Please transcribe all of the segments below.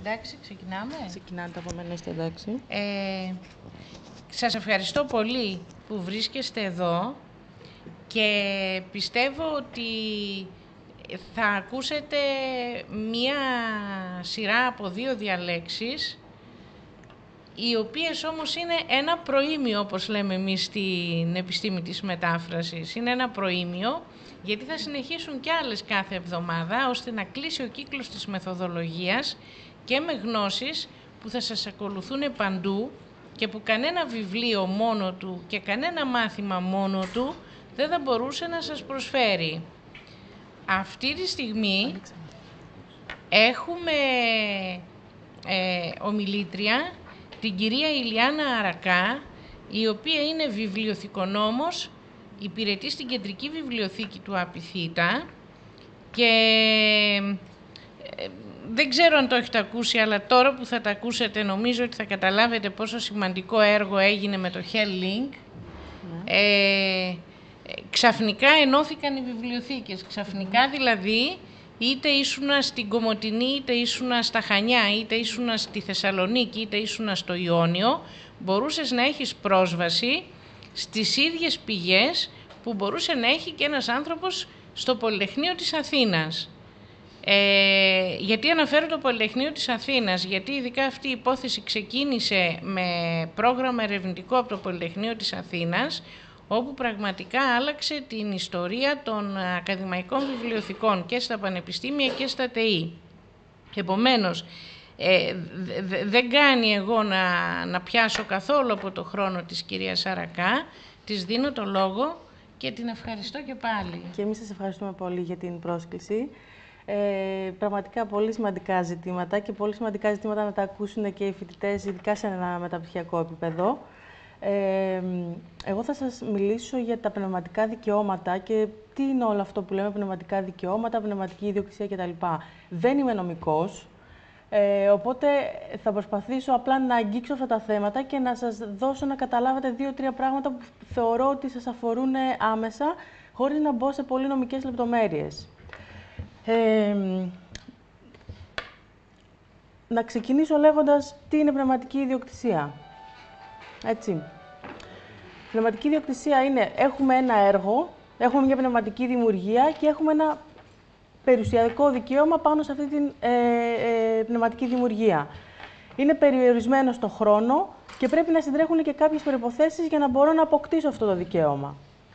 Εντάξει, ξεκινάμε. Ξεκινάτε από μένα, είστε εντάξει. Σας ευχαριστώ πολύ που βρίσκεστε εδώ και πιστεύω ότι θα ακούσετε μία σειρά από 2 διαλέξεις, οι οποίες όμως είναι ένα προήμιο, όπως λέμε εμείς στην επιστήμη της μετάφρασης. Είναι ένα προήμιο, γιατί θα συνεχίσουν κι άλλες κάθε εβδομάδα, ώστε να κλείσει ο κύκλος της μεθοδολογίας και με γνώσεις που θα σας ακολουθούν παντού και που κανένα βιβλίο μόνο του και κανένα μάθημα μόνο του δεν θα μπορούσε να σας προσφέρει. Αυτή τη στιγμή έχουμε ομιλήτρια την κυρία Ηλιάνα Αρακά, η οποία είναι βιβλιοθηκονόμος, υπηρετεί στην Κεντρική Βιβλιοθήκη του Απιθύτα και δεν ξέρω αν το έχετε ακούσει, αλλά τώρα που θα τα ακούσετε νομίζω ότι θα καταλάβετε πόσο σημαντικό έργο έγινε με το HealthLink. Ξαφνικά ενώθηκαν οι βιβλιοθήκες, ξαφνικά δηλαδή, είτε ήσουνα στην Κομοτηνή, είτε ήσουνα στα Χανιά, είτε ήσουνα στη Θεσσαλονίκη, είτε ήσουνα στο Ιόνιο, μπορούσες να έχεις πρόσβαση στις ίδιες πηγές που μπορούσε να έχει και ένας άνθρωπος στο Πολυτεχνείο της Αθήνας. Γιατί αναφέρω το Πολυτεχνείο της Αθήνας, γιατί ειδικά αυτή η υπόθεση ξεκίνησε με πρόγραμμα ερευνητικό από το Πολυτεχνείο της Αθήνας, όπου πραγματικά άλλαξε την ιστορία των ακαδημαϊκών βιβλιοθηκών και στα πανεπιστήμια και στα ΤΕΗ. Επομένως, δεν κάνει εγώ να πιάσω καθόλου από το χρόνο της κυρίας Αρακά, της δίνω το λόγο και την ευχαριστώ και πάλι. Και εμείς σας ευχαριστούμε πολύ για την πρόσκληση. Πραγματικά πολύ σημαντικά ζητήματα και πολύ σημαντικά ζητήματα να τα ακούσουν και οι φοιτητές, ειδικά σε ένα μεταπτυχιακό επίπεδο. Εγώ θα σας μιλήσω για τα πνευματικά δικαιώματα και τι είναι όλο αυτό που λέμε πνευματικά δικαιώματα, πνευματική ιδιοκτησία κτλ. Δεν είμαι νομικός, οπότε θα προσπαθήσω απλά να αγγίξω αυτά τα θέματα και να σας δώσω να καταλάβετε 2-3 πράγματα που θεωρώ ότι σας αφορούν άμεσα, χωρίς να μπω σε πολύ νομικές λεπτομέρειες. Να ξεκινήσω λέγοντας τι είναι πνευματική ιδιοκτησία. Έτσι. Πνευματική ιδιοκτησία είναι, έχουμε ένα έργο, έχουμε μια πνευματική δημιουργία και έχουμε ένα περιουσιακό δικαίωμα πάνω σε αυτή την πνευματική δημιουργία. Είναι περιορισμένο στο χρόνο και πρέπει να συντρέχουν και κάποιες προϋποθέσεις για να μπορώ να αποκτήσω αυτό το δικαίωμα.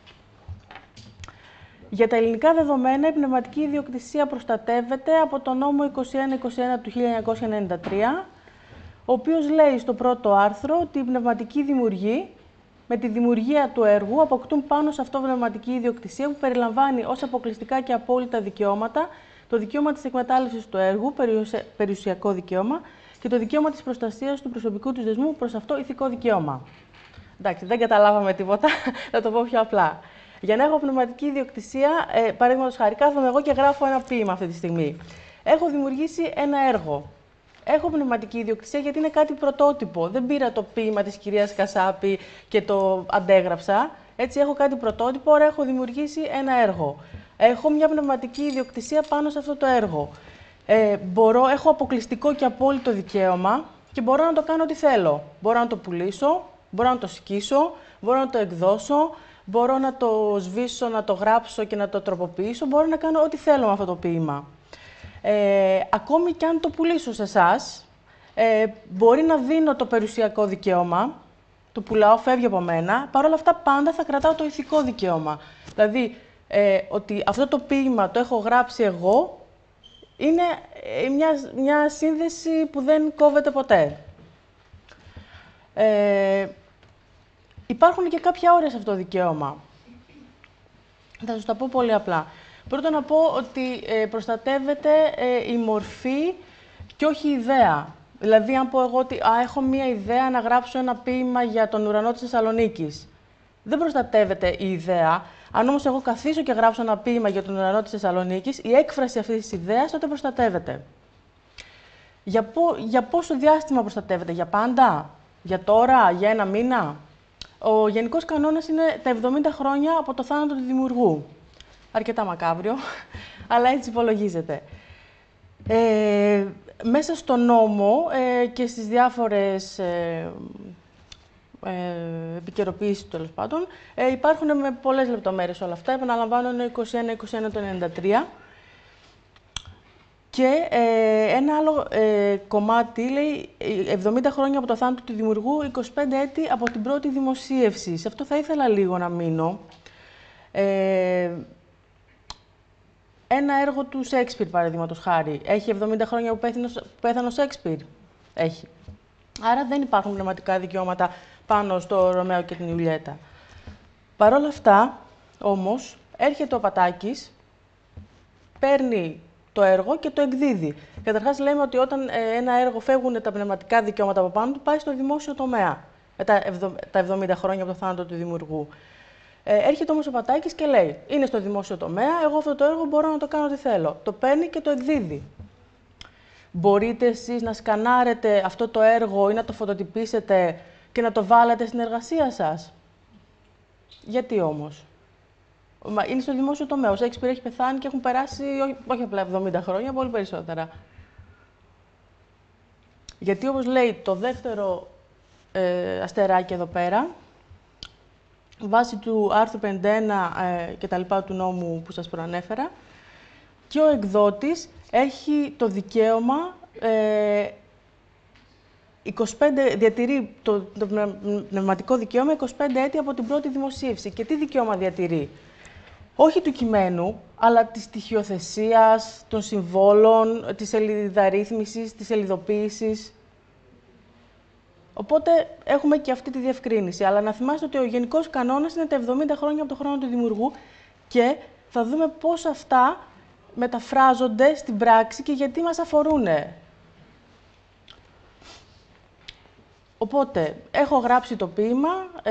Για τα ελληνικά δεδομένα, η πνευματική ιδιοκτησία προστατεύεται από το νόμο 2121 του 1993, ο οποίος λέει στο πρώτο άρθρο ότι οι πνευματικοί δημιουργοί με τη δημιουργία του έργου αποκτούν πάνω σε αυτό πνευματική ιδιοκτησία που περιλαμβάνει ως αποκλειστικά και απόλυτα δικαιώματα το δικαίωμα της εκμετάλλευσης του έργου, περιουσιακό δικαίωμα, και το δικαίωμα της προστασίας του προσωπικού του δεσμού προς αυτό ηθικό δικαίωμα. Εντάξει, δεν καταλάβαμε τίποτα, θα το πω πιο απλά. Για να έχω πνευματική ιδιοκτησία, παραδείγματος χάρη, κάθομαι εγώ και γράφω ένα ποίημα αυτή τη στιγμή. Έχω δημιουργήσει ένα έργο. Έχω πνευματική ιδιοκτησία γιατί είναι κάτι πρωτότυπο. Δεν πήρα το ποίημα της κυρίας Κασάπη και το αντέγραψα. Έτσι, έχω κάτι πρωτότυπο, άρα έχω δημιουργήσει ένα έργο. Έχω μια πνευματική ιδιοκτησία πάνω σε αυτό το έργο. Έχω αποκλειστικό και απόλυτο δικαίωμα και μπορώ να το κάνω ό,τι θέλω. Μπορώ να το πουλήσω, μπορώ να το σκίσω, μπορώ να το εκδώσω, μπορώ να το σβήσω, να το γράψω και να το τροποποιήσω. Μπορώ να κάνω ό,τι θέλω με αυτό το ποίημα. Ακόμη και αν το πουλήσω σε εσάς, μπορεί να δίνω το περιουσιακό δικαίωμα, το πουλάω, φεύγει από μένα, παρόλα αυτά πάντα θα κρατάω το ηθικό δικαίωμα. Δηλαδή, ότι αυτό το ποίημα το έχω γράψει εγώ, είναι μια σύνδεση που δεν κόβεται ποτέ. Υπάρχουν και κάποια όρια σε αυτό το δικαίωμα. Θα σας τα πω πολύ απλά. Πρώτον να πω ότι προστατεύεται η μορφή και όχι η ιδέα. Δηλαδή, αν πω εγώ ότι έχω μία ιδέα να γράψω ένα ποίημα για τον ουρανό της Θεσσαλονίκης, δεν προστατεύεται η ιδέα. Αν όμως εγώ καθίσω και γράψω ένα ποίημα για τον ουρανό της Θεσσαλονίκης, η έκφραση αυτής της ιδέας τότε προστατεύεται. Για πόσο διάστημα προστατεύεται, για πάντα, για τώρα, για ένα μήνα? Ο γενικός κανόνας είναι τα 70 χρόνια από το θάνατο του δημιουργού. Αρκετά μακάβριο, αλλά έτσι υπολογίζεται. Μέσα στο νόμο και στις διάφορες επικαιροποιήσεις, τέλος πάντων, υπάρχουν με πολλές λεπτομέρειες όλα αυτά. Επαναλαμβάνω, είναι 21-21 το 1993. Και ένα άλλο κομμάτι λέει 70 χρόνια από το θάνατο του δημιουργού, 25 έτη από την πρώτη δημοσίευση. Σε αυτό θα ήθελα λίγο να μείνω. Ένα έργο του Σέξπιρ, παραδείγματος χάρη, έχει 70 χρόνια που πέθανε ο Σέξπιρ. Έχει. Άρα δεν υπάρχουν πνευματικά δικαιώματα πάνω στο Ρωμαίο και την Ιουλιέτα. Παρ' όλα αυτά, όμως, έρχεται ο Πατάκης, παίρνει το έργο και το εκδίδει. Καταρχάς, λέμε ότι όταν ένα έργο φεύγουν τα πνευματικά δικαιώματα από πάνω του, πάει στο δημόσιο τομέα. Τα 70 χρόνια από το θάνατο του δημιουργού. Έρχεται όμως ο Πατάκης και λέει: είναι στο δημόσιο τομέα, εγώ αυτό το έργο μπορώ να το κάνω ό,τι θέλω. Το παίρνει και το εκδίδει. Μπορείτε εσείς να σκανάρετε αυτό το έργο ή να το φωτοτυπήσετε και να το βάλετε στην εργασία σας? Γιατί όμως? Είναι στο δημόσιο τομέα. Ο Σέξπιρ έχει πεθάνει και έχουν περάσει όχι απλά 70 χρόνια, πολύ περισσότερα. Γιατί, όπως λέει το δεύτερο αστεράκι εδώ πέρα, βάσει του άρθρου 51 και τα λοιπά του νόμου που σας προανέφερα, και ο εκδότης έχει το δικαίωμα, 25, διατηρεί το πνευματικό δικαίωμα 25 έτη από την πρώτη δημοσίευση. Και τι δικαίωμα διατηρεί? Όχι του κειμένου, αλλά της στοιχειοθεσίας, των συμβόλων, της σελιδαρρύθμισης, της σελιδοποίησης. Οπότε έχουμε και αυτή τη διευκρίνηση. Αλλά να θυμάστε ότι ο γενικός κανόνας είναι τα 70 χρόνια από το χρόνο του δημιουργού και θα δούμε πώς αυτά μεταφράζονται στην πράξη και γιατί μας αφορούνε. Οπότε, έχω γράψει το ποίημα,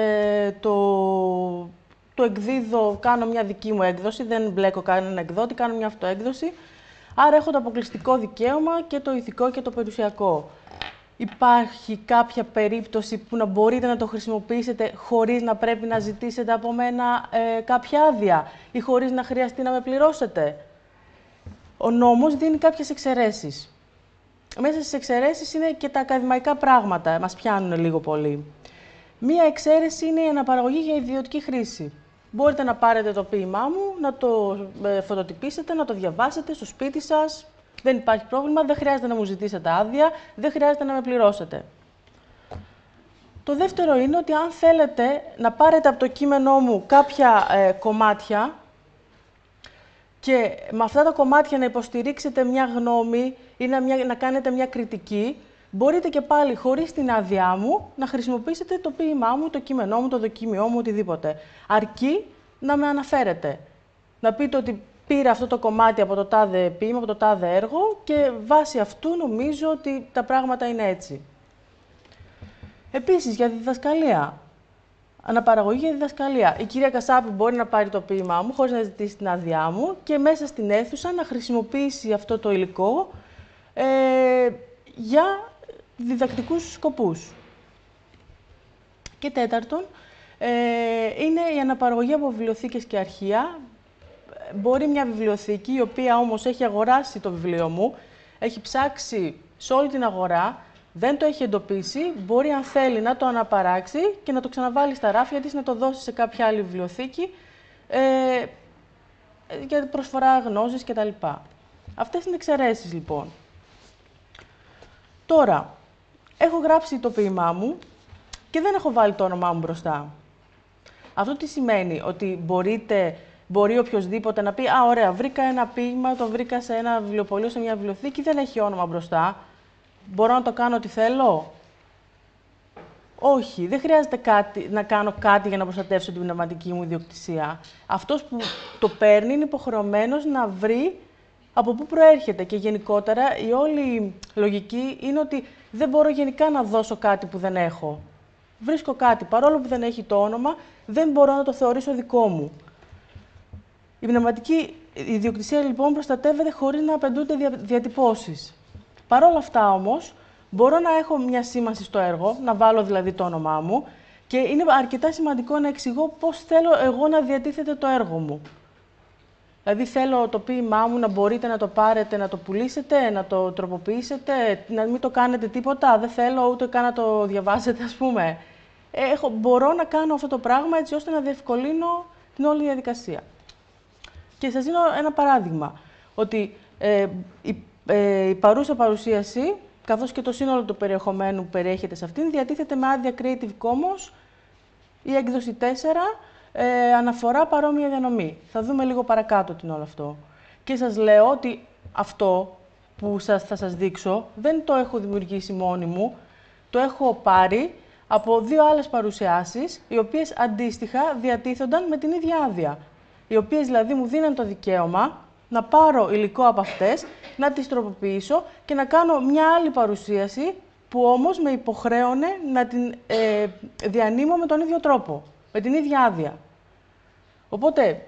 το εκδίδω, κάνω μια δική μου έκδοση, δεν μπλέκω κανέναν εκδότη, κάνω μια αυτοέκδοση. Άρα έχω το αποκλειστικό δικαίωμα και το ηθικό και το περιουσιακό. Υπάρχει κάποια περίπτωση που να μπορείτε να το χρησιμοποιήσετε χωρίς να πρέπει να ζητήσετε από μένα κάποια άδεια ή χωρίς να χρειαστεί να με πληρώσετε? Ο νόμος δίνει κάποιες εξαιρέσεις. Μέσα στις εξαιρέσεις είναι και τα ακαδημαϊκά πράγματα, μας πιάνουν λίγο πολύ. Μία εξαίρεση είναι η αναπαραγωγή για ιδιωτική χρήση. Μπορείτε να πάρετε το ποίημά μου, να το φωτοτυπήσετε, να το διαβάσετε στο σπίτι σας. Δεν υπάρχει πρόβλημα, δεν χρειάζεται να μου ζητήσετε άδεια, δεν χρειάζεται να με πληρώσετε. Το δεύτερο είναι ότι αν θέλετε να πάρετε από το κείμενό μου κάποια κομμάτια και με αυτά τα κομμάτια να υποστηρίξετε μια γνώμη ή να κάνετε μια κριτική, μπορείτε και πάλι χωρίς την άδειά μου να χρησιμοποιήσετε το ποίημά μου, το κείμενό μου, το δοκίμιό μου, οτιδήποτε. Αρκεί να με αναφέρετε. Να πείτε ότι πήρα αυτό το κομμάτι από το τάδε ποίημα, από το τάδε έργο και βάσει αυτού νομίζω ότι τα πράγματα είναι έτσι. Επίσης, για τη διδασκαλία. Αναπαραγωγή για διδασκαλία. Η κυρία Κασάπη μπορεί να πάρει το ποίημά μου χωρίς να ζητήσει την άδειά μου και μέσα στην αίθουσα να χρησιμοποιήσει αυτό το υλικό για διδακτικούς σκοπούς. Και τέταρτον, είναι η αναπαραγωγή από βιβλιοθήκες και αρχεία. Μπορεί μια βιβλιοθήκη, η οποία όμως έχει αγοράσει το βιβλίο μου, έχει ψάξει σε όλη την αγορά, δεν το έχει εντοπίσει, μπορεί αν θέλει να το αναπαράξει και να το ξαναβάλει στα ράφια της, να το δώσει σε κάποια άλλη βιβλιοθήκη για προσφορά γνώσης κτλ. Αυτές είναι εξαιρέσεις, λοιπόν. Τώρα, έχω γράψει το ποίημά μου και δεν έχω βάλει το όνομά μου μπροστά. Αυτό τι σημαίνει? Ότι μπορεί οποιοσδήποτε να πει «Α, ωραία, βρήκα ένα ποίημα, το βρήκα σε ένα βιβλιοπωλείο, σε μια βιβλιοθήκη, δεν έχει όνομα μπροστά. Μπορώ να το κάνω ό,τι θέλω?» Όχι, δεν χρειάζεται να κάνω κάτι για να προστατεύσω την πνευματική μου ιδιοκτησία. Αυτός που το παίρνει είναι υποχρεωμένος να βρει από πού προέρχεται. Και γενικότερα η όλη λογική είναι ότι δεν μπορώ γενικά να δώσω κάτι που δεν έχω. Βρίσκω κάτι, παρόλο που δεν έχει το όνομα, δεν μπορώ να το θεωρήσω δικό μου. Η πνευματική ιδιοκτησία, λοιπόν, προστατεύεται χωρίς να απαιτούνται διατυπώσεις. Παρ' όλα αυτά, όμως, μπορώ να έχω μια σήμανση στο έργο, να βάλω δηλαδή το όνομά μου και είναι αρκετά σημαντικό να εξηγώ πώς θέλω εγώ να διατίθεται το έργο μου. Δηλαδή θέλω το ποίημά μου να μπορείτε να το πάρετε, να το πουλήσετε, να το τροποποιήσετε, να μην το κάνετε τίποτα. Δεν θέλω ούτε καν να το διαβάσετε, ας πούμε. Μπορώ να κάνω αυτό το πράγμα έτσι ώστε να διευκολύνω την όλη διαδικασία. Και σας δίνω ένα παράδειγμα, ότι η παρούσα παρουσίαση, καθώς και το σύνολο του περιεχομένου που περιέχεται σε αυτήν, διατίθεται με άδεια Creative Commons η έκδοση 4, αναφορά παρόμοια διανομή. Θα δούμε λίγο παρακάτω τι είναι όλο αυτό. Και σας λέω ότι αυτό που θα σας δείξω δεν το έχω δημιουργήσει μόνη μου, το έχω πάρει από 2 άλλες παρουσιάσεις, οι οποίες αντίστοιχα διατίθονταν με την ίδια άδεια. Οι οποίες δηλαδή μου δίναν το δικαίωμα να πάρω υλικό από αυτές, να τις τροποποιήσω και να κάνω μια άλλη παρουσίαση που όμως με υποχρέωνε να την διανύμω με τον ίδιο τρόπο, με την ίδια άδεια. Οπότε,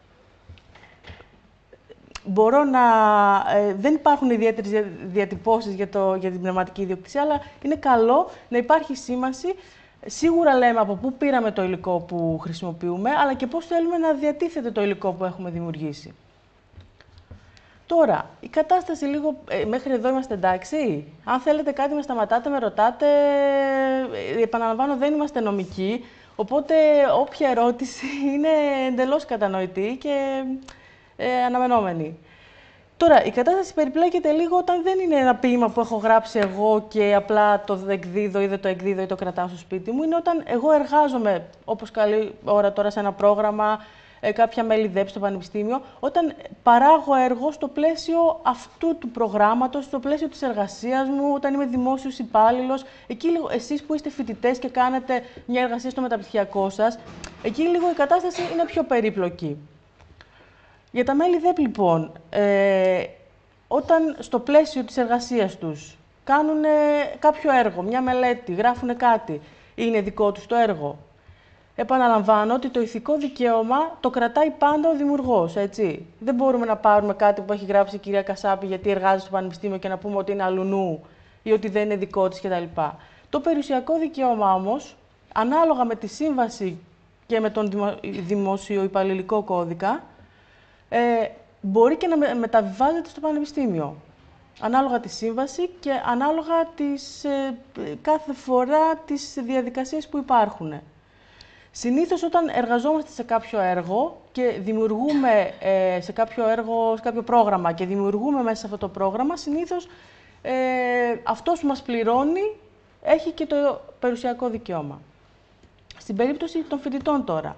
μπορώ να... δεν υπάρχουν ιδιαίτερες διατυπώσεις για την πνευματική ιδιοκτησία, αλλά είναι καλό να υπάρχει σήμανση. Σίγουρα λέμε από πού πήραμε το υλικό που χρησιμοποιούμε, αλλά και πώς θέλουμε να διατίθεται το υλικό που έχουμε δημιουργήσει. Τώρα, η κατάσταση λίγο... μέχρι εδώ είμαστε εντάξει. Αν θέλετε κάτι με σταματάτε, με ρωτάτε. Επαναλαμβάνω, δεν είμαστε νομικοί, οπότε όποια ερώτηση είναι εντελώς κατανοητή και αναμενόμενη. Τώρα, η κατάσταση περιπλέκεται λίγο όταν δεν είναι ένα ποίημα που έχω γράψει εγώ και απλά το εκδίδω ή δεν το εκδίδω ή το κρατάω στο σπίτι μου. Είναι όταν εγώ εργάζομαι, όπως καλή ώρα τώρα, σε ένα πρόγραμμα, κάποια μέλη ΔΕΠ στο πανεπιστήμιο, όταν παράγω έργο στο πλαίσιο αυτού του προγράμματος, στο πλαίσιο της εργασίας μου, όταν είμαι δημόσιος υπάλληλος, εκεί λίγο εσείς που είστε φοιτητές και κάνετε μια εργασία στο μεταπτυχιακό σας, εκεί λίγο η κατάσταση είναι πιο περίπλοκη. Για τα μέλη ΔΕΠ, λοιπόν, όταν στο πλαίσιο της εργασίας τους κάνουν κάποιο έργο, μια μελέτη, γράφουν κάτι, είναι δικό τους το έργο. Επαναλαμβάνω ότι το ηθικό δικαίωμα το κρατάει πάντα ο δημιουργός, έτσι. Δεν μπορούμε να πάρουμε κάτι που έχει γράψει η κυρία Κασάπη γιατί εργάζεται στο πανεπιστήμιο και να πούμε ότι είναι αλουνού ή ότι δεν είναι δικό της κτλ. Το περιουσιακό δικαίωμα όμως, ανάλογα με τη σύμβαση και με τον δημοσιο-υπαλληλικό κώδικα, μπορεί και να μεταβιβάζεται στο πανεπιστήμιο. Ανάλογα τη σύμβαση και ανάλογα κάθε φορά τις διαδικασίες που υπάρχουν. Συνήθως όταν εργαζόμαστε σε κάποιο έργο και δημιουργούμε σε κάποιο πρόγραμμα και δημιουργούμε μέσα σε αυτό το πρόγραμμα, συνήθως αυτός που μας πληρώνει έχει και το περιουσιακό δικαίωμα. Στην περίπτωση των φοιτητών τώρα,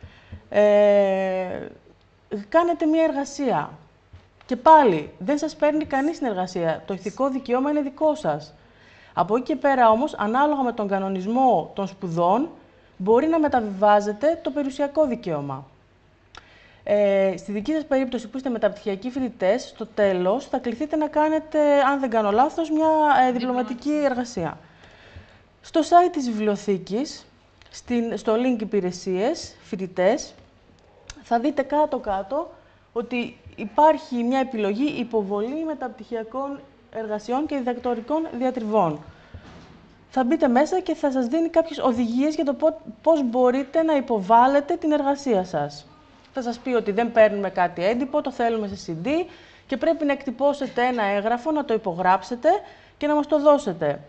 κάνετε μία εργασία και πάλι δεν σας παίρνει κανείς την εργασία. Το ηθικό δικαίωμα είναι δικό σας. Από εκεί και πέρα όμως, ανάλογα με τον κανονισμό των σπουδών, μπορεί να μεταβιβάζετε το περιουσιακό δικαίωμα. Στη δική σας περίπτωση που είστε μεταπτυχιακοί φοιτητές, στο τέλος θα κληθείτε να κάνετε, αν δεν κάνω λάθος, μια διπλωματική εργασία. Στο site της βιβλιοθήκης, στο link υπηρεσίες, φοιτητές, θα δείτε κάτω-κάτω ότι υπάρχει μια επιλογή υποβολή μεταπτυχιακών εργασιών και διδακτορικών διατριβών. Θα μπείτε μέσα και θα σας δίνει κάποιες οδηγίες για το πώς μπορείτε να υποβάλλετε την εργασία σας. Θα σας πει ότι δεν παίρνουμε κάτι έντυπο, το θέλουμε σε CD και πρέπει να εκτυπώσετε ένα έγγραφο, να το υπογράψετε και να μας το δώσετε.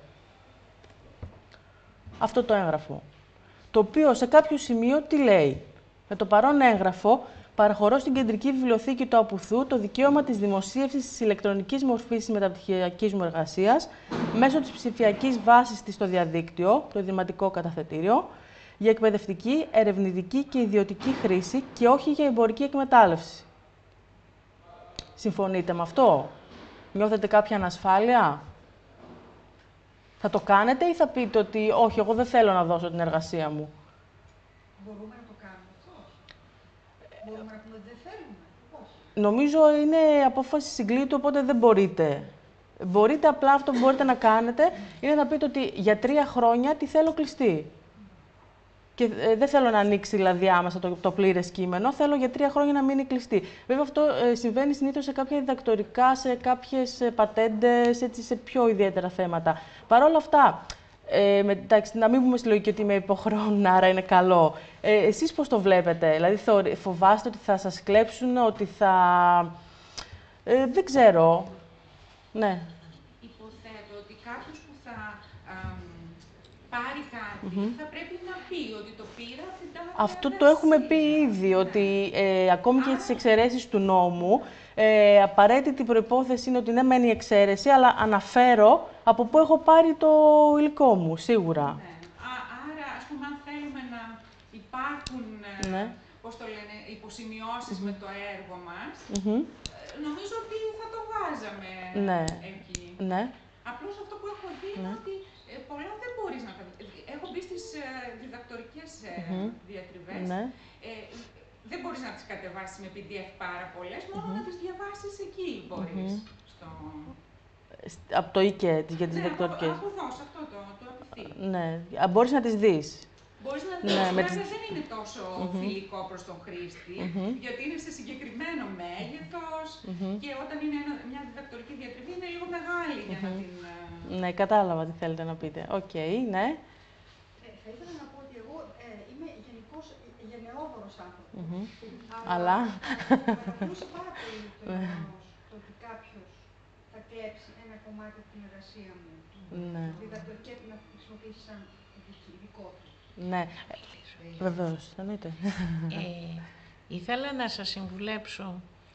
Αυτό το έγγραφο. Το οποίο σε κάποιο σημείο τι λέει. Με το παρόν έγγραφο παραχωρώ στην Κεντρική Βιβλιοθήκη του Απουθού το δικαίωμα της δημοσίευσης της ηλεκτρονικής μορφής της μεταπτυχιακής μου εργασίας μέσω της ψηφιακής βάσης της στο διαδίκτυο, το ιδρυματικό καταθετήριο, για εκπαιδευτική, ερευνητική και ιδιωτική χρήση και όχι για εμπορική εκμετάλλευση. Συμφωνείτε με αυτό? Νιώθετε κάποια ανασφάλεια? Θα το κάνετε ή θα πείτε ότι όχι, εγώ δεν θέλω να δώσω την εργασία μου? Μπορούμε να το κάνουμε αυτό? Μπορούμε να πούμε ότι δεν θέλουμε? Πώς? Νομίζω είναι απόφαση συγκλήτου, οπότε δεν μπορείτε. Μπορείτε, απλά αυτό που μπορείτε να κάνετε είναι να πείτε ότι για 3 χρόνια τη θέλω κλειστή. Και δεν θέλω να ανοίξει δηλαδή άμεσα το πλήρες κείμενο, θέλω για 3 χρόνια να μείνει κλειστή. Βέβαια αυτό συμβαίνει συνήθως σε κάποια διδακτορικά, σε κάποιες πατέντες, έτσι, σε πιο ιδιαίτερα θέματα. Παρ' όλα αυτά, Εντάξει, να μην πούμε στη λογική ότι με υποχρεώνουν, άρα είναι καλό. Εσείς πώς το βλέπετε, δηλαδή φοβάστε ότι θα σας κλέψουν, ότι θα... δεν ξέρω. Ναι. Υποθέτω ότι κάποιος που θα πάρει κάτι θα πρέπει να πει ότι το πήρα από την τάδε Αυτό το έχουμε πει ήδη, ότι ακόμη και στις εξαιρέσεις του νόμου, απαραίτητη προϋπόθεση είναι ότι ναι, μένει η εξαίρεση, αλλά αναφέρω από πού έχω πάρει το υλικό μου, σίγουρα. Ναι. Άρα, ας πούμε, αν θέλουμε να υπάρχουν, πώς το λένε, υποσημειώσεις με το έργο μας, νομίζω ότι θα το βάζαμε εκεί. Ναι. Απλώς αυτό που έχω δει είναι ότι πολλά δεν μπορείς να τα δεις. Έχω μπει στις διδακτορικές διατριβές. Δεν μπορείς να τις κατεβάσεις με PDF πάρα πολλές, μόνο να τις διαβάσεις εκεί μπορείς. Από το ΙΚΕ, για τις διδακτορικές. Από εδώ, σε αυτό το απευθύ. Ναι, μπορείς να τις δεις. Μπορείς να δεις, βέβαια δεν είναι τόσο φιλικό προς τον χρήστη, γιατί είναι σε συγκεκριμένο μέγεθος και όταν είναι μια διδακτορική διατριβή είναι λίγο μεγάλη για να την... Ναι, κατάλαβα τι θέλετε να πείτε. Οκ, ναι. Θα ήθελα να πω ότι εγώ είμαι γενικώς γενναιόδωρος άνθρωπος. Αλλά... Παρακολούθησα πάρα πολύ το γεγονός ότι κάποιος θα κλέψει ένα κομμάτι από την εργασία μου. Διδακτορική να χρησιμοποιήσει σαν δικό του. Ναι, βεβαίως, εννοείται. Ήθελα να σας συμβουλέψω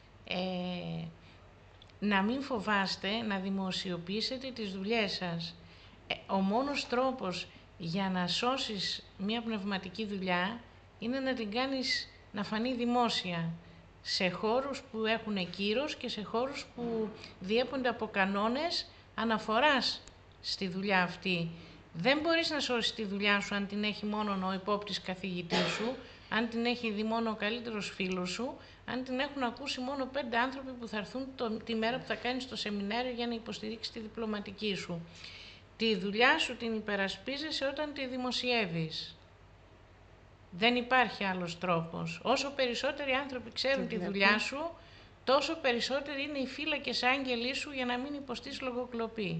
να μην φοβάστε να δημοσιοποιήσετε τις δουλειές σας. Ο μόνος τρόπος για να σώσεις μια πνευματική δουλειά είναι να την κάνεις να φανεί δημόσια σε χώρους που έχουν κύρος και σε χώρους που διέπονται από κανόνες αναφοράς στη δουλειά αυτή. Δεν μπορείς να σώσεις τη δουλειά σου αν την έχει μόνο ο υπόπτης καθηγητής σου, αν την έχει δει μόνο ο καλύτερος φίλος σου, αν την έχουν ακούσει μόνο 5 άνθρωποι που θα έρθουν τη μέρα που θα κάνεις το σεμινάριο για να υποστηρίξεις τη διπλωματική σου. Τη δουλειά σου την υπερασπίζεσαι όταν τη δημοσιεύεις. Δεν υπάρχει άλλος τρόπος. Όσο περισσότεροι άνθρωποι ξέρουν τη δουλειά σου, τόσο περισσότεροι είναι οι φύλακες άγγελοι σου για να μην υποστείς λογοκλοπή.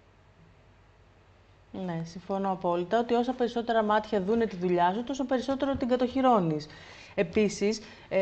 Ναι, συμφωνώ απόλυτα ότι όσα περισσότερα μάτια δούνε τη δουλειά σου, τόσο περισσότερο την κατοχυρώνεις. Επίσης,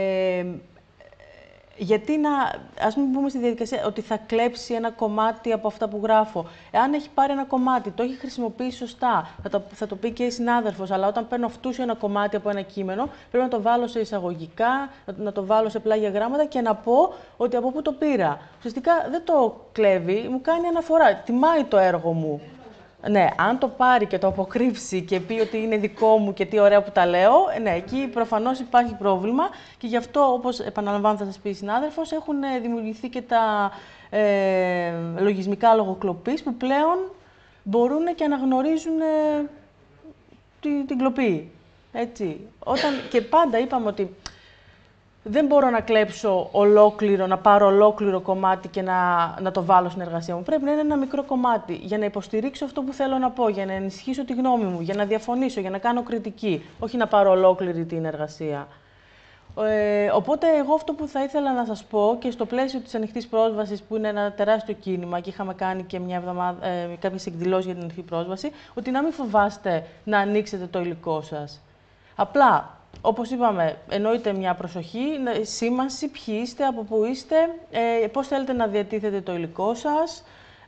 γιατί ας μην πούμε στη διαδικασία ότι θα κλέψει ένα κομμάτι από αυτά που γράφω. Εάν έχει πάρει ένα κομμάτι, το έχει χρησιμοποιήσει σωστά, θα το πει και η συνάδελφος, αλλά όταν παίρνω αυτούσιο ένα κομμάτι από ένα κείμενο, πρέπει να το βάλω σε εισαγωγικά, να το βάλω σε πλάγια γράμματα και να πω ότι από πού το πήρα. Ουσιαστικά δεν το κλέβει, μου κάνει αναφορά, τιμάει το έργο μου. Ναι, αν το πάρει και το αποκρύψει και πει ότι είναι δικό μου και τι ωραία που τα λέω, ναι, εκεί προφανώς υπάρχει πρόβλημα και γι' αυτό, όπως επαναλαμβάνω θα σας πει η συνάδελφος, έχουν δημιουργηθεί και τα λογισμικά λογοκλοπής που πλέον μπορούν και αναγνωρίζουν την κλοπή. Έτσι. Και πάντα είπαμε ότι δεν μπορώ να κλέψω ολόκληρο, να πάρω ολόκληρο κομμάτι και να το βάλω στην εργασία μου. Πρέπει να είναι ένα μικρό κομμάτι για να υποστηρίξω αυτό που θέλω να πω, για να ενισχύσω τη γνώμη μου, για να διαφωνήσω, για να κάνω κριτική, όχι να πάρω ολόκληρη την εργασία. Οπότε εγώ αυτό που θα ήθελα να σας πω και στο πλαίσιο της ανοιχτής πρόσβασης που είναι ένα τεράστιο κίνημα και είχαμε κάνει και μια εβδομάδα κάποιες εκδηλώσεις για την ανοιχτή πρόσβαση, ότι να μην φοβάστε να ανοίξετε το υλικό σας. Απλά, όπως είπαμε, εννοείται μια προσοχή, σήμανση, ποιοι είστε, από πού είστε, πώς θέλετε να διατίθετε το υλικό σας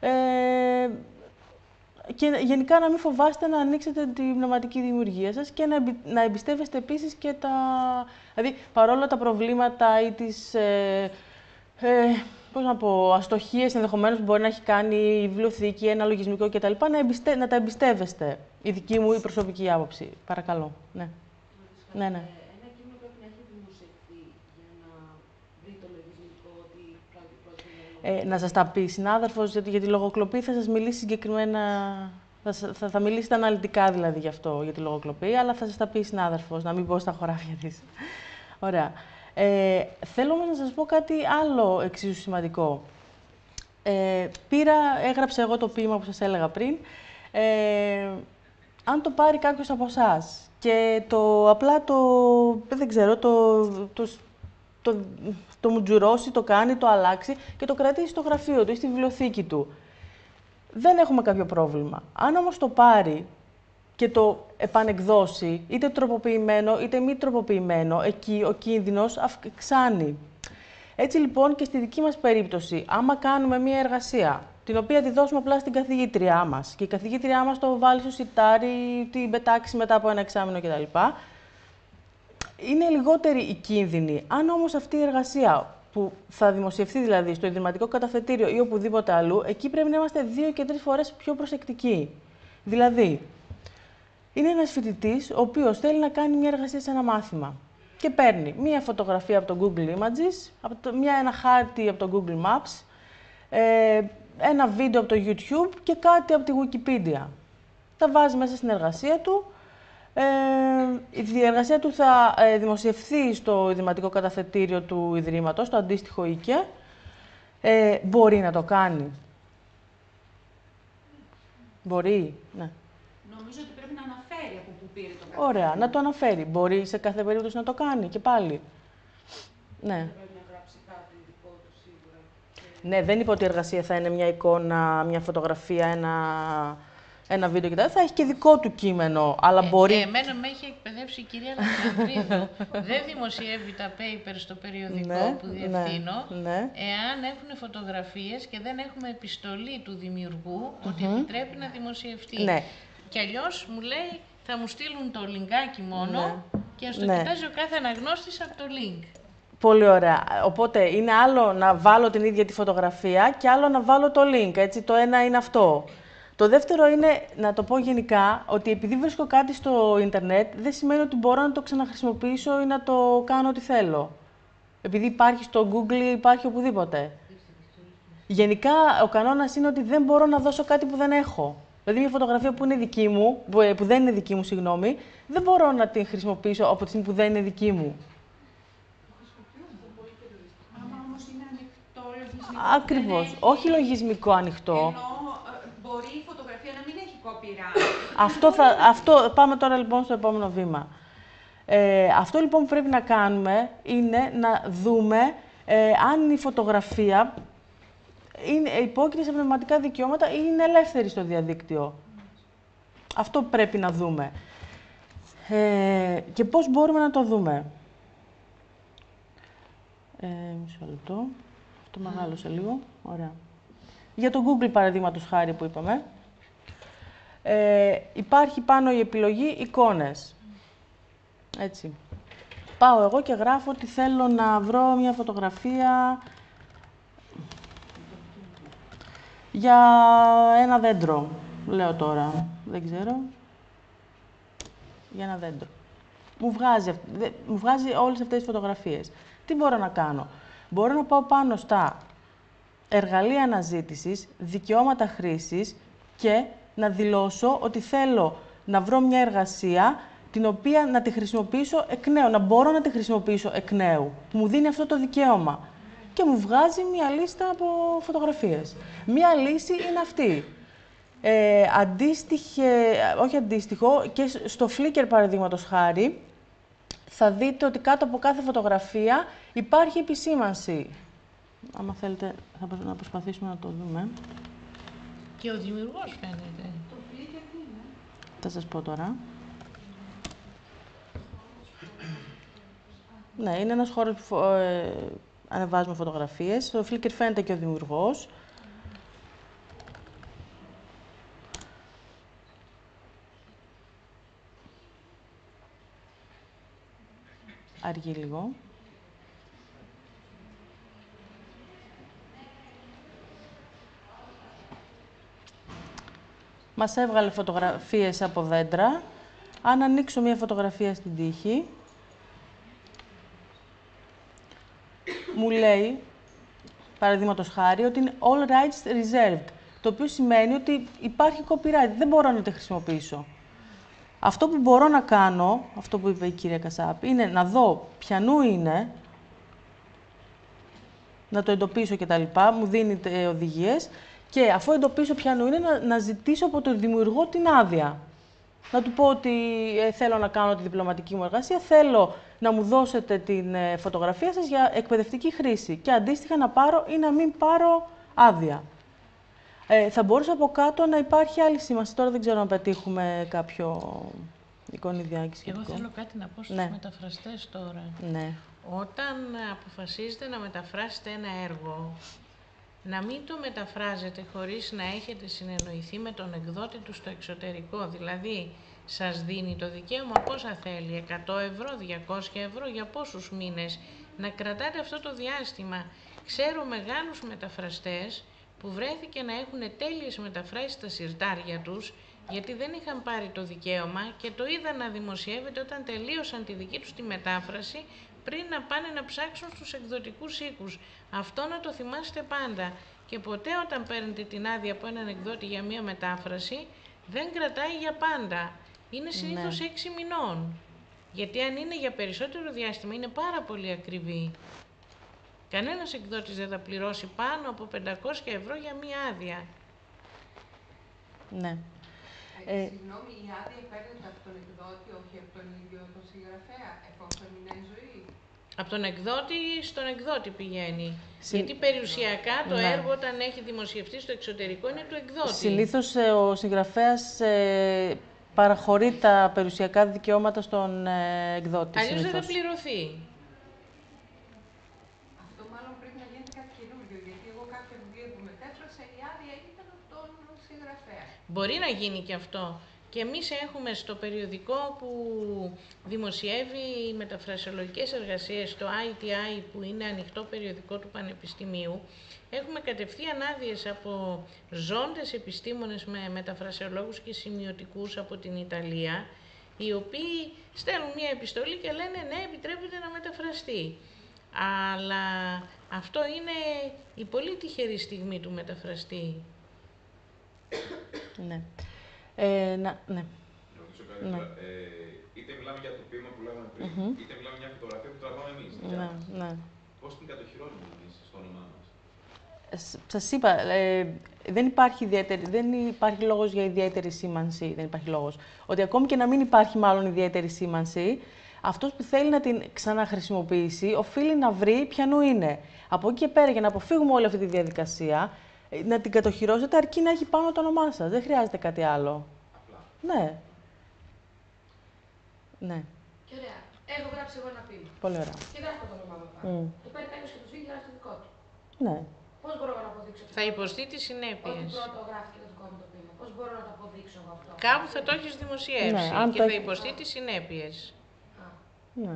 και γενικά να μην φοβάστε να ανοίξετε την πνευματική δημιουργία σας και να εμπιστεύεστε επίσης και δηλαδή, παρόλο τα προβλήματα ή τις αστοχίες ενδεχομένως που μπορεί να έχει κάνει η βιβλιοθήκη, ένα λογισμικό κτλ. Να τα εμπιστεύεστε. Η δική μου η προσωπική άποψη. Παρακαλώ. Ναι. Ναι. Ένα κείμενο πρέπει να έχει δημοσιευτεί για να δει το λογισμικό ότι πράγματι να σας τα πει συνάδελφος, για τη λογοκλοπή θα σας μιλήσει συγκεκριμένα, θα μιλήσετε αναλυτικά δηλαδή γι' αυτό, για τη λογοκλοπή, αλλά θα σας τα πει η συνάδελφος, να μην πω στα χωράφια της. Ωραία. Θέλω όμως να σας πω κάτι άλλο εξίσου σημαντικό. Έγραψα εγώ το ποίημα που σας έλεγα πριν. Αν το πάρει κάποιος από εσάς και δεν ξέρω, το μουτζουρώσει, το κάνει, το αλλάξει και το κρατήσει στο γραφείο του ή στη βιβλιοθήκη του, δεν έχουμε κάποιο πρόβλημα. Αν όμως το πάρει και το επανεκδώσει, είτε τροποποιημένο είτε μη τροποποιημένο, εκεί ο κίνδυνος αυξάνει. Έτσι λοιπόν και στη δική μας περίπτωση, άμα κάνουμε μία εργασία, την οποία τη δώσουμε απλά στην καθηγήτριά μας και η καθηγήτριά μας το βάλει στο σιτάρι, την πετάξει μετά από ένα εξάμηνο κτλ. Είναι λιγότερη η κίνδυνη. Αν όμως αυτή η εργασία που θα δημοσιευθεί δηλαδή στο Ιδρυματικό Καταθετήριο ή οπουδήποτε αλλού, εκεί πρέπει να είμαστε 2 και 3 φορές πιο προσεκτικοί. Δηλαδή, είναι ένας φοιτητής ο οποίος θέλει να κάνει μια εργασία σε ένα μάθημα και παίρνει μία φωτογραφία από το Google Images, ένα χάρτη από το Google Maps, ένα βίντεο από το YouTube και κάτι από τη Wikipedia. Τα βάζει μέσα στην εργασία του. Η εργασία του θα δημοσιευθεί στο Ιδρυματικό Καταθετήριο του Ιδρύματος, το αντίστοιχο ΙΚΕ. Μπορεί να το κάνει. Μπορεί, ναι. Νομίζω ότι πρέπει να αναφέρει από πού πήρε το καταθέτημα. Ωραία, να το αναφέρει. Μπορεί σε κάθε περίπτωση να το κάνει και πάλι. Ναι. Δεν πρέπει να γράψει κάτι δικό του σίγουρα. Ναι, δεν είπα ότι η εργασία θα είναι μια εικόνα, μια φωτογραφία, ένα βίντεο κτλ. Θα έχει και δικό του κείμενο, αλλά μπορεί... Εμένα με έχει εκπαιδεύσει η κυρία Αλεξανδρίδου. Δεν δημοσιεύει τα papers στο περιοδικό που διευθύνω, εάν έχουν φωτογραφίες και δεν έχουμε επιστολή του δημιουργού ότι επιτρέπει να δημοσιευτεί. Ναι. Και αλλιώς μου λέει, θα μου στείλουν το λιγκάκι μόνο και ας το κοιτάζει ο κάθε αναγνώστης από το link. Πολύ ωραία. Οπότε είναι άλλο να βάλω την ίδια τη φωτογραφία και άλλο να βάλω το link. Έτσι, το ένα είναι αυτό. Το δεύτερο είναι, να το πω γενικά, ότι επειδή βρίσκω κάτι στο ίντερνετ, δεν σημαίνει ότι μπορώ να το ξαναχρησιμοποιήσω ή να το κάνω ό,τι θέλω. Επειδή υπάρχει στο Google ή υπάρχει οπουδήποτε. Γενικά, ο κανόνας είναι ότι δεν μπορώ να δώσω κάτι που δεν έχω. Δηλαδή, μια φωτογραφία που είναι δική μου, που δεν είναι δική μου, συγγνώμη, δεν μπορώ να την χρησιμοποιήσω από τη στιγμή που δεν είναι δική μου. Άμα όμως είναι ανοιχτό λογισμικό. Ακριβώς. Όχι λογισμικό ανοιχτό. Ενώ μπορεί η φωτογραφία να μην έχει copyright. Αυτό πάμε τώρα λοιπόν στο επόμενο βήμα. Αυτό λοιπόν που πρέπει να κάνουμε είναι να δούμε αν η φωτογραφία υπόκειται σε πνευματικά δικαιώματα ή είναι ελεύθερη στο διαδίκτυο. Αυτό πρέπει να δούμε. Και πώς μπορούμε να το δούμε. Μισό λεπτό. Αυτό μεγάλωσε λίγο. Ωραία. Για το Google, παραδείγματος χάρη που είπαμε, υπάρχει πάνω η επιλογή εικόνες. Έτσι. Πάω εγώ και γράφω ότι θέλω να βρω μια φωτογραφία για ένα δέντρο. Λέω τώρα, δεν ξέρω. Για ένα δέντρο. Μου βγάζει όλες αυτές τις φωτογραφίες. Τι μπορώ να κάνω. Μπορώ να πάω πάνω στα εργαλεία αναζήτησης, δικαιώματα χρήσης και να δηλώσω ότι θέλω να βρω μια εργασία την οποία να τη χρησιμοποιήσω εκ νέου, να μπορώ να τη χρησιμοποιήσω εκ νέου, που μου δίνει αυτό το δικαίωμα. Και μου βγάζει μια λίστα από φωτογραφίες. Μια λύση είναι αυτή. Αντίστοιχο, και στο Flickr, παραδείγματος χάρη, θα δείτε ότι κάτω από κάθε φωτογραφία υπάρχει επισήμανση. Άμα θέλετε, να προσπαθήσουμε να το δούμε. Και ο δημιουργός φαίνεται. Το Flickr τι είναι? Θα σας πω τώρα. Ναι, είναι ένας χώρος που ανεβάζουμε φωτογραφίες. Στο Flickr φαίνεται και ο δημιουργός. Αργεί λίγο. Μας έβγαλε φωτογραφίες από δέντρα. Αν ανοίξω μία φωτογραφία στην τύχη, μου λέει, παραδείγματος χάρη, ότι είναι all rights reserved, το οποίο σημαίνει ότι υπάρχει copyright, δεν μπορώ να τη χρησιμοποιήσω. Αυτό που μπορώ να κάνω, αυτό που είπε η κυρία Κασάπη, είναι να δω ποιανού είναι, να το εντοπίσω κτλ. Μου δίνει οδηγίες και αφού εντοπίσω ποιανού είναι, να ζητήσω από τον δημιουργό την άδεια. Να του πω ότι θέλω να κάνω τη διπλωματική μου εργασία, θέλω να μου δώσετε την φωτογραφία σας για εκπαιδευτική χρήση και αντίστοιχα να πάρω ή να μην πάρω άδεια. Θα μπορούσε από κάτω να υπάρχει άλλη σήμανση. Τώρα δεν ξέρω αν πετύχουμε κάποιο εικονιδιάκι σχετικό. Εγώ θέλω κάτι να πω στους μεταφραστές τώρα. Ναι. Όταν αποφασίζετε να μεταφράσετε ένα έργο, να μην το μεταφράζετε χωρίς να έχετε συνεννοηθεί με τον εκδότη του στο εξωτερικό. Δηλαδή, σας δίνει το δικαίωμα πόσα θέλει, 100 ευρώ, 200 ευρώ, για πόσους μήνες. Να κρατάτε αυτό το διάστημα. Ξέρω μεγάλους μεταφραστές που βρέθηκε να έχουν τέλειες μεταφράσεις στα συρτάρια τους, γιατί δεν είχαν πάρει το δικαίωμα και το είδαν να δημοσιεύεται όταν τελείωσαν τη δική τους τη μετάφραση, πριν να πάνε να ψάξουν στους εκδοτικούς οίκους. Αυτό να το θυμάστε πάντα. Και ποτέ όταν παίρνετε την άδεια από έναν εκδότη για μία μετάφραση, δεν κρατάει για πάντα. Είναι συνήθως 6 μηνών. Γιατί αν είναι για περισσότερο διάστημα, είναι πάρα πολύ ακριβή. Κανένας εκδότης δεν θα πληρώσει πάνω από 500 ευρώ για μία άδεια. Ναι. Συγγνώμη, η άδεια παίρνεται από τον εκδότη, όχι από τον ίδιο τον συγγραφέα, εφόσον είναι η ζωή. Από τον εκδότη στον εκδότη πηγαίνει. Γιατί περιουσιακά το έργο όταν έχει δημοσιευτεί στο εξωτερικό είναι του εκδότη. Συνήθως ο συγγραφέας παραχωρεί τα περιουσιακά δικαιώματα στον εκδότη. Αλλιώς δεν θα πληρωθεί. Αυτό μάλλον πρέπει να γίνεται κάτι καινούργιο, γιατί εγώ κάποια βιβλία που μετέφρασα, η άδεια ήταν από τον συγγραφέα. Μπορεί να γίνει και αυτό. Και εμείς έχουμε στο περιοδικό που δημοσιεύει οι μεταφρασιολογικές εργασίες, το ITI, που είναι ανοιχτό περιοδικό του Πανεπιστημίου, έχουμε κατευθείαν άδειες από ζώντες επιστήμονες με μεταφρασιολόγους και σημειωτικούς από την Ιταλία, οι οποίοι στέλνουν μια επιστολή και λένε ναι, επιτρέπεται να μεταφραστεί. Αλλά αυτό είναι η πολύ τυχερή στιγμή του μεταφραστή. Ναι. Να ρωτήσω κάτι τώρα. Είτε μιλάμε για το ποίημα που λέγαμε πριν, είτε μιλάμε για φωτογραφία που τραβάμε εμείς. Ναι. Πώς την κατοχυρώνουμε εμείς στο όνομά μας? Σας είπα, δεν υπάρχει λόγος για ιδιαίτερη σήμανση. Δεν υπάρχει λόγος. Ότι ακόμη και να μην υπάρχει μάλλον ιδιαίτερη σήμανση, αυτός που θέλει να την ξαναχρησιμοποιήσει, οφείλει να βρει ποιανού είναι. Από εκεί και πέρα, για να αποφύγουμε όλη αυτή τη διαδικασία, να την κατοχυρώσετε αρκεί να έχει πάνω το όνομά σας. Δεν χρειάζεται κάτι άλλο. Απλά. Ναι. Ναι. Και ωραία. Έχω γράψει εγώ ένα ποίημα. Πολύ ωραία. Και γράφω το όνομά μου πάνω. Το παίρνει κάποιος και το σφίγγει και γράφει το δικό του. Ναι. Πώς μπορώ να αποδείξω? Θα υποστεί τις συνέπειες. Ότι πρώτο γράφει το δικό μου το ποίημα. Πώς μπορώ να το αποδείξω εγώ αυτό? Κάπου θα το έχεις δημοσιεύσει και θα υποστεί τις συνέπειες. Ναι.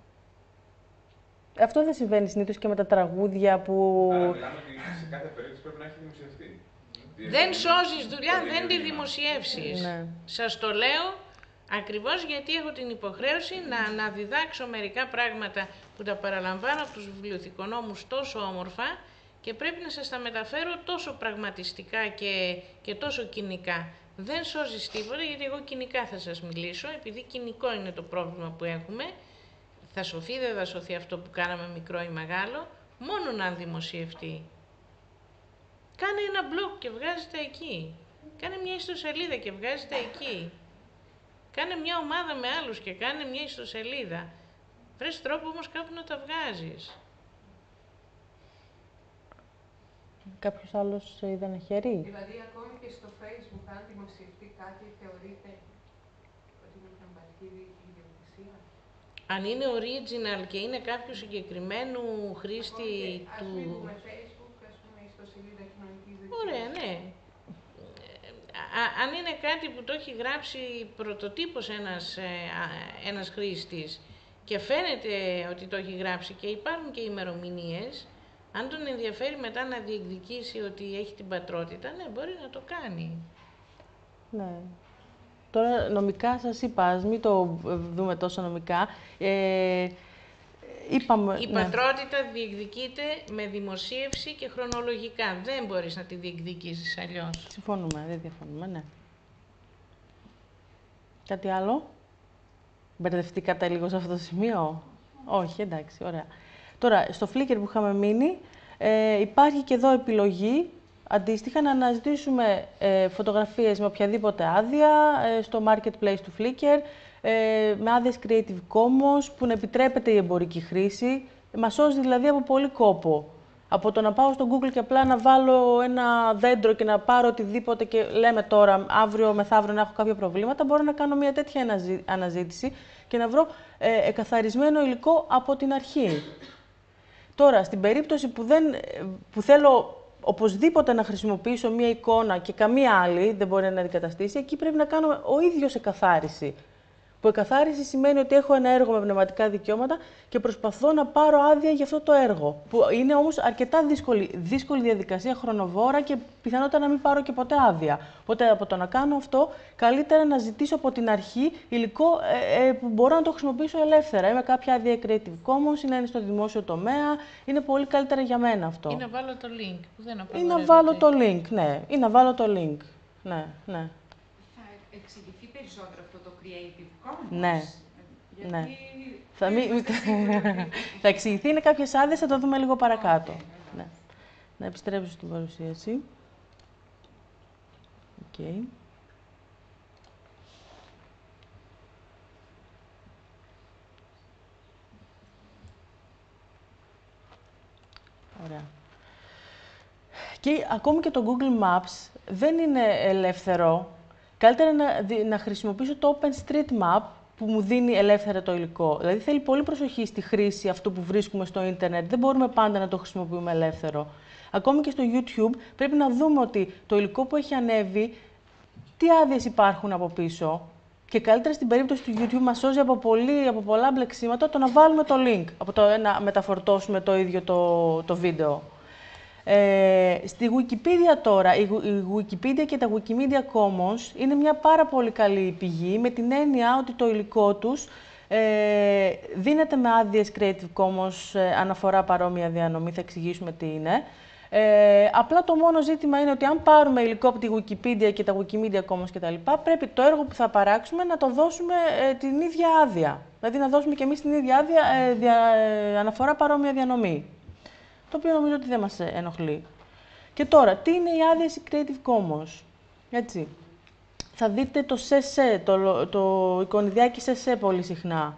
Αυτό δεν συμβαίνει συνήθως και με τα τραγούδια που... Άρα μιλάμε ότι σε κάθε περίπτωση πρέπει να έχει δημοσιευτεί. Δεν σώζεις δουλειά, δεν τη δημοσιεύσεις. Ναι. Σας το λέω ακριβώς γιατί έχω την υποχρέωση να διδάξω μερικά πράγματα που τα παραλαμβάνω από τους βιβλιοθηκονόμους τόσο όμορφα και πρέπει να σας τα μεταφέρω τόσο πραγματιστικά και τόσο κοινικά. Δεν σώζεις τίποτα, γιατί εγώ κοινικά θα σας μιλήσω, επειδή κοινικό είναι το πρόβλημα που έχουμε. Θα σωθεί, δεν θα σωθεί αυτό που κάναμε μικρό ή μεγάλο, μόνο αν δημοσιευτεί. Κάνε ένα blog και βγάζετε εκεί. Κάνε μια ιστοσελίδα και βγάζετε εκεί. Κάνε μια ομάδα με άλλους και κάνε μια ιστοσελίδα. Βρες τρόπο όμως κάπου να τα βγάζεις. Κάποιος άλλος είδε ένα χέρι? Δηλαδή, ακόμη και στο Facebook, αν δημοσιευτεί κάτι, θεωρείται ότι είναι πνευματική ιδιοκτησία? Αν είναι original και είναι κάποιου συγκεκριμένου χρήστη Ας του... πούμε Facebook, ας πούμε, ιστοσελίδα κοινωνικής δικτύωσης. Ωραία, ναι. Αν είναι κάτι που το έχει γράψει πρωτοτύπως ένας χρήστης και φαίνεται ότι το έχει γράψει και υπάρχουν και ημερομηνίες, αν τον ενδιαφέρει μετά να διεκδικήσει ότι έχει την πατρότητα, ναι, μπορεί να το κάνει. Ναι. Τώρα νομικά σας είπα, ας μην το δούμε τόσο νομικά. Είπαμε, Η πατρότητα διεκδικείται με δημοσίευση και χρονολογικά. Δεν μπορείς να τη διεκδικήσεις αλλιώς. Συμφωνούμε, δεν διαφωνούμε, ναι. Κάτι άλλο? Μπερδευτήκατε λίγο σε αυτό το σημείο? Όχι, εντάξει, ωραία. Τώρα, στο Flickr που είχαμε μείνει, υπάρχει και εδώ επιλογή, αντίστοιχα, να αναζητήσουμε φωτογραφίες με οποιαδήποτε άδεια στο marketplace του Flickr, με άδειες Creative Commons, που να επιτρέπεται η εμπορική χρήση. Μας σώζει δηλαδή από πολύ κόπο Από το να πάω στο Google και απλά να βάλω ένα δέντρο και να πάρω οτιδήποτε και λέμε τώρα, αύριο μεθαύριο να έχω κάποια προβλήματα, μπορώ να κάνω μια τέτοια αναζήτηση και να βρω εκαθαρισμένο υλικό από την αρχή. Τώρα, στην περίπτωση που θέλω οπωσδήποτε να χρησιμοποιήσω μία εικόνα και καμία άλλη δεν μπορεί να αντικαταστήσει, εκεί πρέπει να κάνω ο ίδιος εκαθάριση. Που εκαθάριση σημαίνει ότι έχω ένα έργο με πνευματικά δικαιώματα και προσπαθώ να πάρω άδεια για αυτό το έργο. Που είναι όμως αρκετά δύσκολη διαδικασία, χρονοβόρα και πιθανότατα να μην πάρω και ποτέ άδεια. Οπότε από το να κάνω αυτό, καλύτερα να ζητήσω από την αρχή υλικό που μπορώ να το χρησιμοποιήσω ελεύθερα. Με κάποια άδεια Creative Commons ή να είναι στο δημόσιο τομέα. Είναι πολύ καλύτερα για μένα αυτό. Ή να βάλω το link που δεν απαγορεύεται. Ή να βάλω το link, ναι. Ή να βάλω το link. Ναι, ναι. Θα εξηγηθεί περισσότερο αυτό το Creative Commons. Ναι. Γιατί Ναι. Θα εξηγηθεί, είναι κάποιες άδειες, θα το δούμε λίγο παρακάτω. Ναι. Να επιστρέψω στην παρουσίαση. Okay. Ωραία. Και ακόμη και το Google Maps δεν είναι ελεύθερο. Καλύτερα να χρησιμοποιήσω το OpenStreetMap που μου δίνει ελεύθερα το υλικό. Δηλαδή θέλει πολύ προσοχή στη χρήση αυτού που βρίσκουμε στο ίντερνετ. Δεν μπορούμε πάντα να το χρησιμοποιούμε ελεύθερο. Ακόμη και στο YouTube πρέπει να δούμε ότι το υλικό που έχει ανέβει, τι άδειες υπάρχουν από πίσω. Και καλύτερα στην περίπτωση του YouTube μας σώζει από πολλά μπλεξίματα το να βάλουμε το link, από το να μεταφορτώσουμε το ίδιο το βίντεο. Στη Wikipedia τώρα, η Wikipedia και τα Wikimedia Commons είναι μια πάρα πολύ καλή πηγή με την έννοια ότι το υλικό τους δίνεται με άδειες Creative Commons, αναφορά παρόμοια διανομή, θα εξηγήσουμε τι είναι. Απλά το μόνο ζήτημα είναι ότι αν πάρουμε υλικό από τη Wikipedia και τα Wikimedia Commons κτλ., πρέπει το έργο που θα παράξουμε να το δώσουμε την ίδια άδεια. Δηλαδή να δώσουμε και εμείς την ίδια άδεια αναφορά παρόμοια διανομή. Το οποίο νομίζω ότι δεν μας ενοχλεί. Και τώρα, τι είναι οι άδειες Creative Commons. Έτσι. Θα δείτε το CC, το εικονιδιάκι CC πολύ συχνά.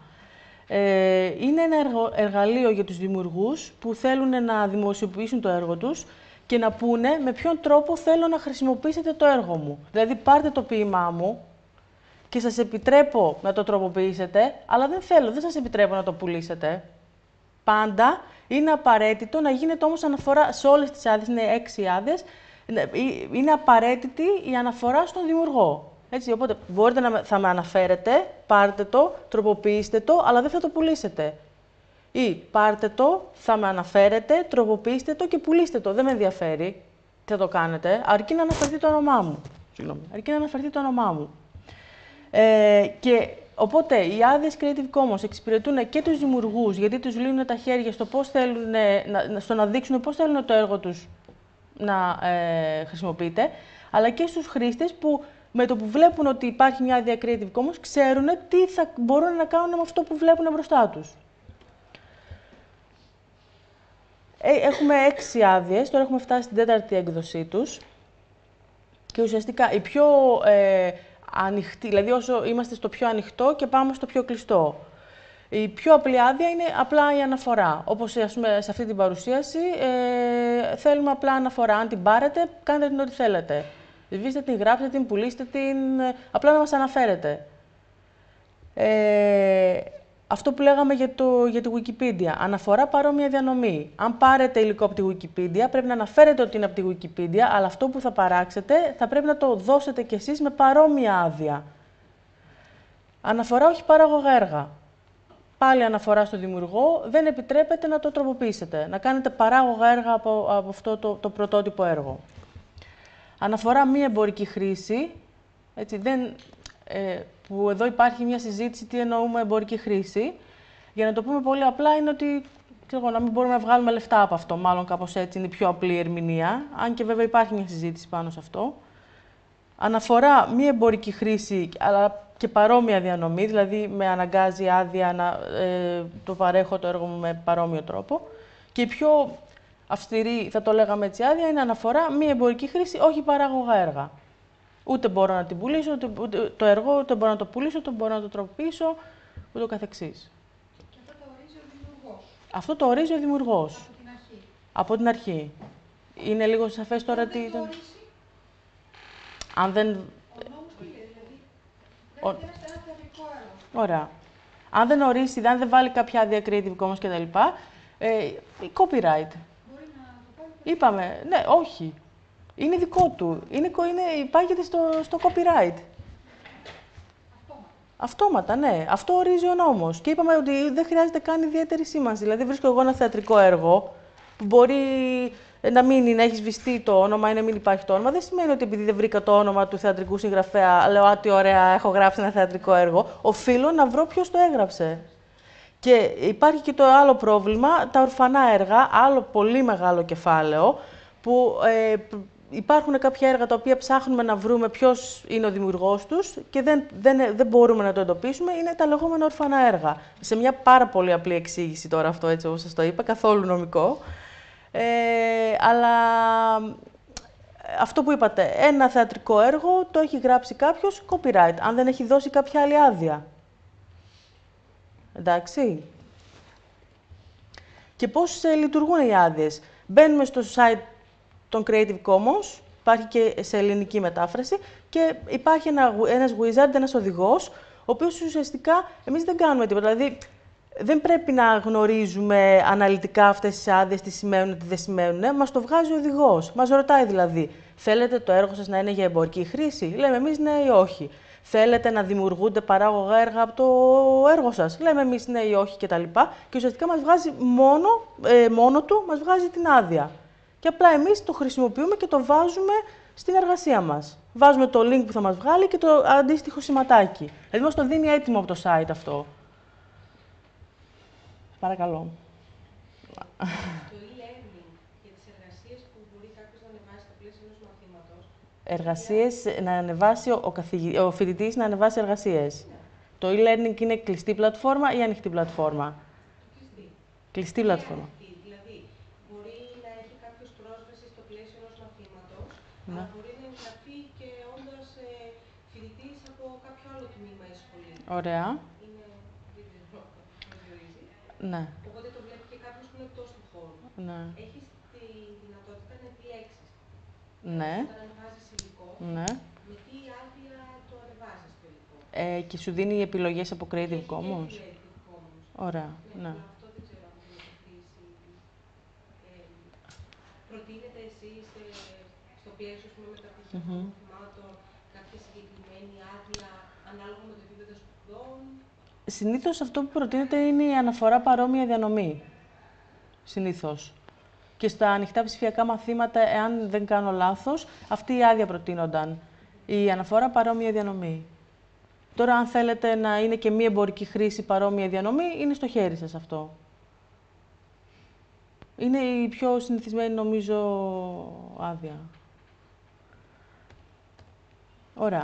Είναι ένα εργαλείο για τους δημιουργούς που θέλουν να δημοσιοποιήσουν το έργο τους και να πούνε με ποιον τρόπο θέλω να χρησιμοποιήσετε το έργο μου. Δηλαδή, πάρτε το ποίημά μου και σας επιτρέπω να το τροποποιήσετε, αλλά δεν σας επιτρέπω να το πουλήσετε. Πάντα είναι απαραίτητο να γίνεται όμως αναφορά σε όλες τις άδειες, είναι 6 άδειες, είναι απαραίτητη η αναφορά στον δημιουργό. Έτσι, οπότε θα με αναφέρετε, πάρτε το, τροποποιήστε το, αλλά δεν θα το πουλήσετε. Ή πάρτε το, θα με αναφέρετε, τροποποιήστε το και πουλήστε το. Δεν με ενδιαφέρει τι θα το κάνετε, αρκεί να αναφερθεί το όνομά μου. Αρκεί να αναφερθεί το όνομά μου. Οπότε, οι άδειες Creative Commons εξυπηρετούν και τους δημιουργούς, γιατί τους λύνουν τα χέρια στο να δείξουν πώς θέλουν το έργο τους να χρησιμοποιείται, αλλά και στους χρήστες που με το που βλέπουν ότι υπάρχει μια άδεια Creative Commons, ξέρουν τι θα μπορούν να κάνουν με αυτό που βλέπουν μπροστά τους. Έχουμε 6 άδειες, τώρα έχουμε φτάσει στην 4η έκδοσή τους. Και ουσιαστικά η πιο ανοιχτή, δηλαδή όσο είμαστε στο πιο ανοιχτό και πάμε στο πιο κλειστό. Η πιο απλή άδεια είναι απλά η αναφορά. Όπως ας πούμε, σε αυτή την παρουσίαση θέλουμε απλά αναφορά. Αν την πάρετε, κάντε την ό,τι θέλετε. Σβήστε την, γράψτε την, πουλήστε την, απλά να μας αναφέρετε. Αυτό που λέγαμε για τη Wikipedia. Αναφορά παρόμοια διανομή. Αν πάρετε υλικό από τη Wikipedia, πρέπει να αναφέρετε ότι είναι από τη Wikipedia, αλλά αυτό που θα παράξετε θα πρέπει να το δώσετε κι εσείς με παρόμοια άδεια. Αναφορά όχι παράγωγα έργα. Πάλι αναφορά στο δημιουργό, δεν επιτρέπεται να το τροποποιήσετε. Να κάνετε παράγωγα έργα από αυτό το πρωτότυπο έργο. Αναφορά μη εμπορική χρήση. Έτσι, που εδώ υπάρχει μια συζήτηση τι εννοούμε εμπορική χρήση. Για να το πούμε πολύ απλά είναι ότι να μην μπορούμε να βγάλουμε λεφτά από αυτό. Μάλλον κάπως έτσι είναι η πιο απλή ερμηνεία. Αν και βέβαια υπάρχει μια συζήτηση πάνω σε αυτό. Αναφορά μη εμπορική χρήση, αλλά και παρόμοια διανομή, δηλαδή με αναγκάζει άδεια να το παρέχω το έργο μου με παρόμοιο τρόπο. Και η πιο αυστηρή, θα το λέγαμε έτσι, άδεια είναι αναφορά μη εμπορική χρήση, όχι παράγωγα έργα. Ούτε μπορώ να την πουλήσω, ούτε το έργο, ούτε μπορώ να το πουλήσω, ούτε μπορώ να το τροποποιήσω, ούτω καθεξής. Και αυτό το ορίζει ο δημιουργός. Αυτό το ορίζει ο δημιουργός. Από την αρχή. Από την αρχή. Είναι λίγο σαφές τώρα τι ήταν. Αν δεν... Ο νόμος τι λέει, δηλαδή, δεν χρειάζεται ένα θεατρικό έργο. Ωραία. Αν δεν ορίσει, αν δεν βάλει κάποια άδεια Creative Commons κτλ. Copyright. Μπορεί να το πάρει. Είπαμε, ναι, όχι. Είναι δικό του. Υπάγεται στο copyright. Αυτόματα, ναι. Αυτό ορίζει ο νόμος. Και είπαμε ότι δεν χρειάζεται καν ιδιαίτερη σήμανση. Δηλαδή, βρίσκω εγώ ένα θεατρικό έργο που μπορεί να μην έχει σβηστεί το όνομα ή να μην υπάρχει το όνομα. Δεν σημαίνει ότι επειδή δεν βρήκα το όνομα του θεατρικού συγγραφέα, λέω «Α, τι ωραία, έχω γράψει ένα θεατρικό έργο». Οφείλω να βρω ποιος το έγραψε. Και υπάρχει και το άλλο πρόβλημα, τα ορφανά έργα, άλλο πολύ μεγάλο κεφάλαιο, που υπάρχουν κάποια έργα τα οποία ψάχνουμε να βρούμε ποιος είναι ο δημιουργός τους και δεν μπορούμε να το εντοπίσουμε, είναι τα λεγόμενα ορφανά έργα. Σε μια πάρα πολύ απλή εξήγηση τώρα αυτό, έτσι όπως σας το είπα, καθόλου νομικό. Αλλά αυτό που είπατε, ένα θεατρικό έργο το έχει γράψει κάποιος, copyright, αν δεν έχει δώσει κάποια άλλη άδεια. Εντάξει. Και πώς λειτουργούν οι άδειες. Μπαίνουμε στο site των Creative Commons, υπάρχει και σε ελληνική μετάφραση και υπάρχει ένας wizard, ένας οδηγός, ο οποίος ουσιαστικά εμείς δεν κάνουμε τίποτα. Δηλαδή, δεν πρέπει να γνωρίζουμε αναλυτικά αυτές τις άδειες, τι σημαίνουν, τι δεν σημαίνουν. Μας το βγάζει ο οδηγός. Μας ρωτάει δηλαδή, θέλετε το έργο σας να είναι για εμπορική χρήση? Λέμε εμείς ναι ή όχι. Θέλετε να δημιουργούνται παράγωγα έργα από το έργο σας? Λέμε εμείς ναι ή όχι κτλ. Και ουσιαστικά μας βγάζει μόνο του, μας βγάζει την άδεια. Και απλά εμείς το χρησιμοποιούμε και το βάζουμε στην εργασία μας. Βάζουμε το link που θα μας βγάλει και το αντίστοιχο σηματάκι. Δηλαδή μας το δίνει έτοιμο από το site αυτό. Παρακαλώ. Το e-learning για τις εργασίες που μπορεί κάποιος να ανεβάσει στα πλαίσια ενός μαθήματος. Εργασίες, να ανεβάσει ο φοιτητής να ανεβάσει εργασίες. Ναι. Το e-learning είναι κλειστή πλατφόρμα ή ανοιχτή πλατφόρμα? Κλειστή. Κλειστή πλατφόρμα. Δηλαδή, μπορεί να έχει κάποιος πρόσβαση στο πλαίσιο ενός μαθήματος, Ναι. αλλά μπορεί να εγγραφεί και όντας φοιτητής από κάποιο άλλο τμήμα ή σχολή. Ωραία. Είναι, δεν ξέρω πώς διορίζει. Ναι. Οπότε το βλέπει και κάποιος που είναι εκτός του χώρου. Ναι. Έχεις τη δυνατότητα να επιλέξεις. Ναι. Όταν ανεβάζεις υλικό, Ναι. με τι άδεια το ανεβάζεις το υλικό. Και σου δίνει επιλογές από Creative Commons. Creative Commons. Ωραία. Ναι. Αλλά αυτό δεν ξέρω αν είναι χρήση. Προτείνετε εσείς στο πλαίσιο μεταπτυχιακών μαθημάτων κάποια συγκεκριμένη άδεια ανάλογα με το επίπεδο σπουδών? Συνήθως αυτό που προτείνεται είναι η αναφορά παρόμοια διανομή. Συνήθως. Και στα ανοιχτά ψηφιακά μαθήματα, εάν δεν κάνω λάθος, αυτή η άδεια προτείνονταν. Η αναφορά παρόμοια διανομή. Τώρα, αν θέλετε να είναι και μη εμπορική χρήση παρόμοια διανομή, είναι στο χέρι σας αυτό. Είναι η πιο συνηθισμένη, νομίζω, άδεια. Ωραία.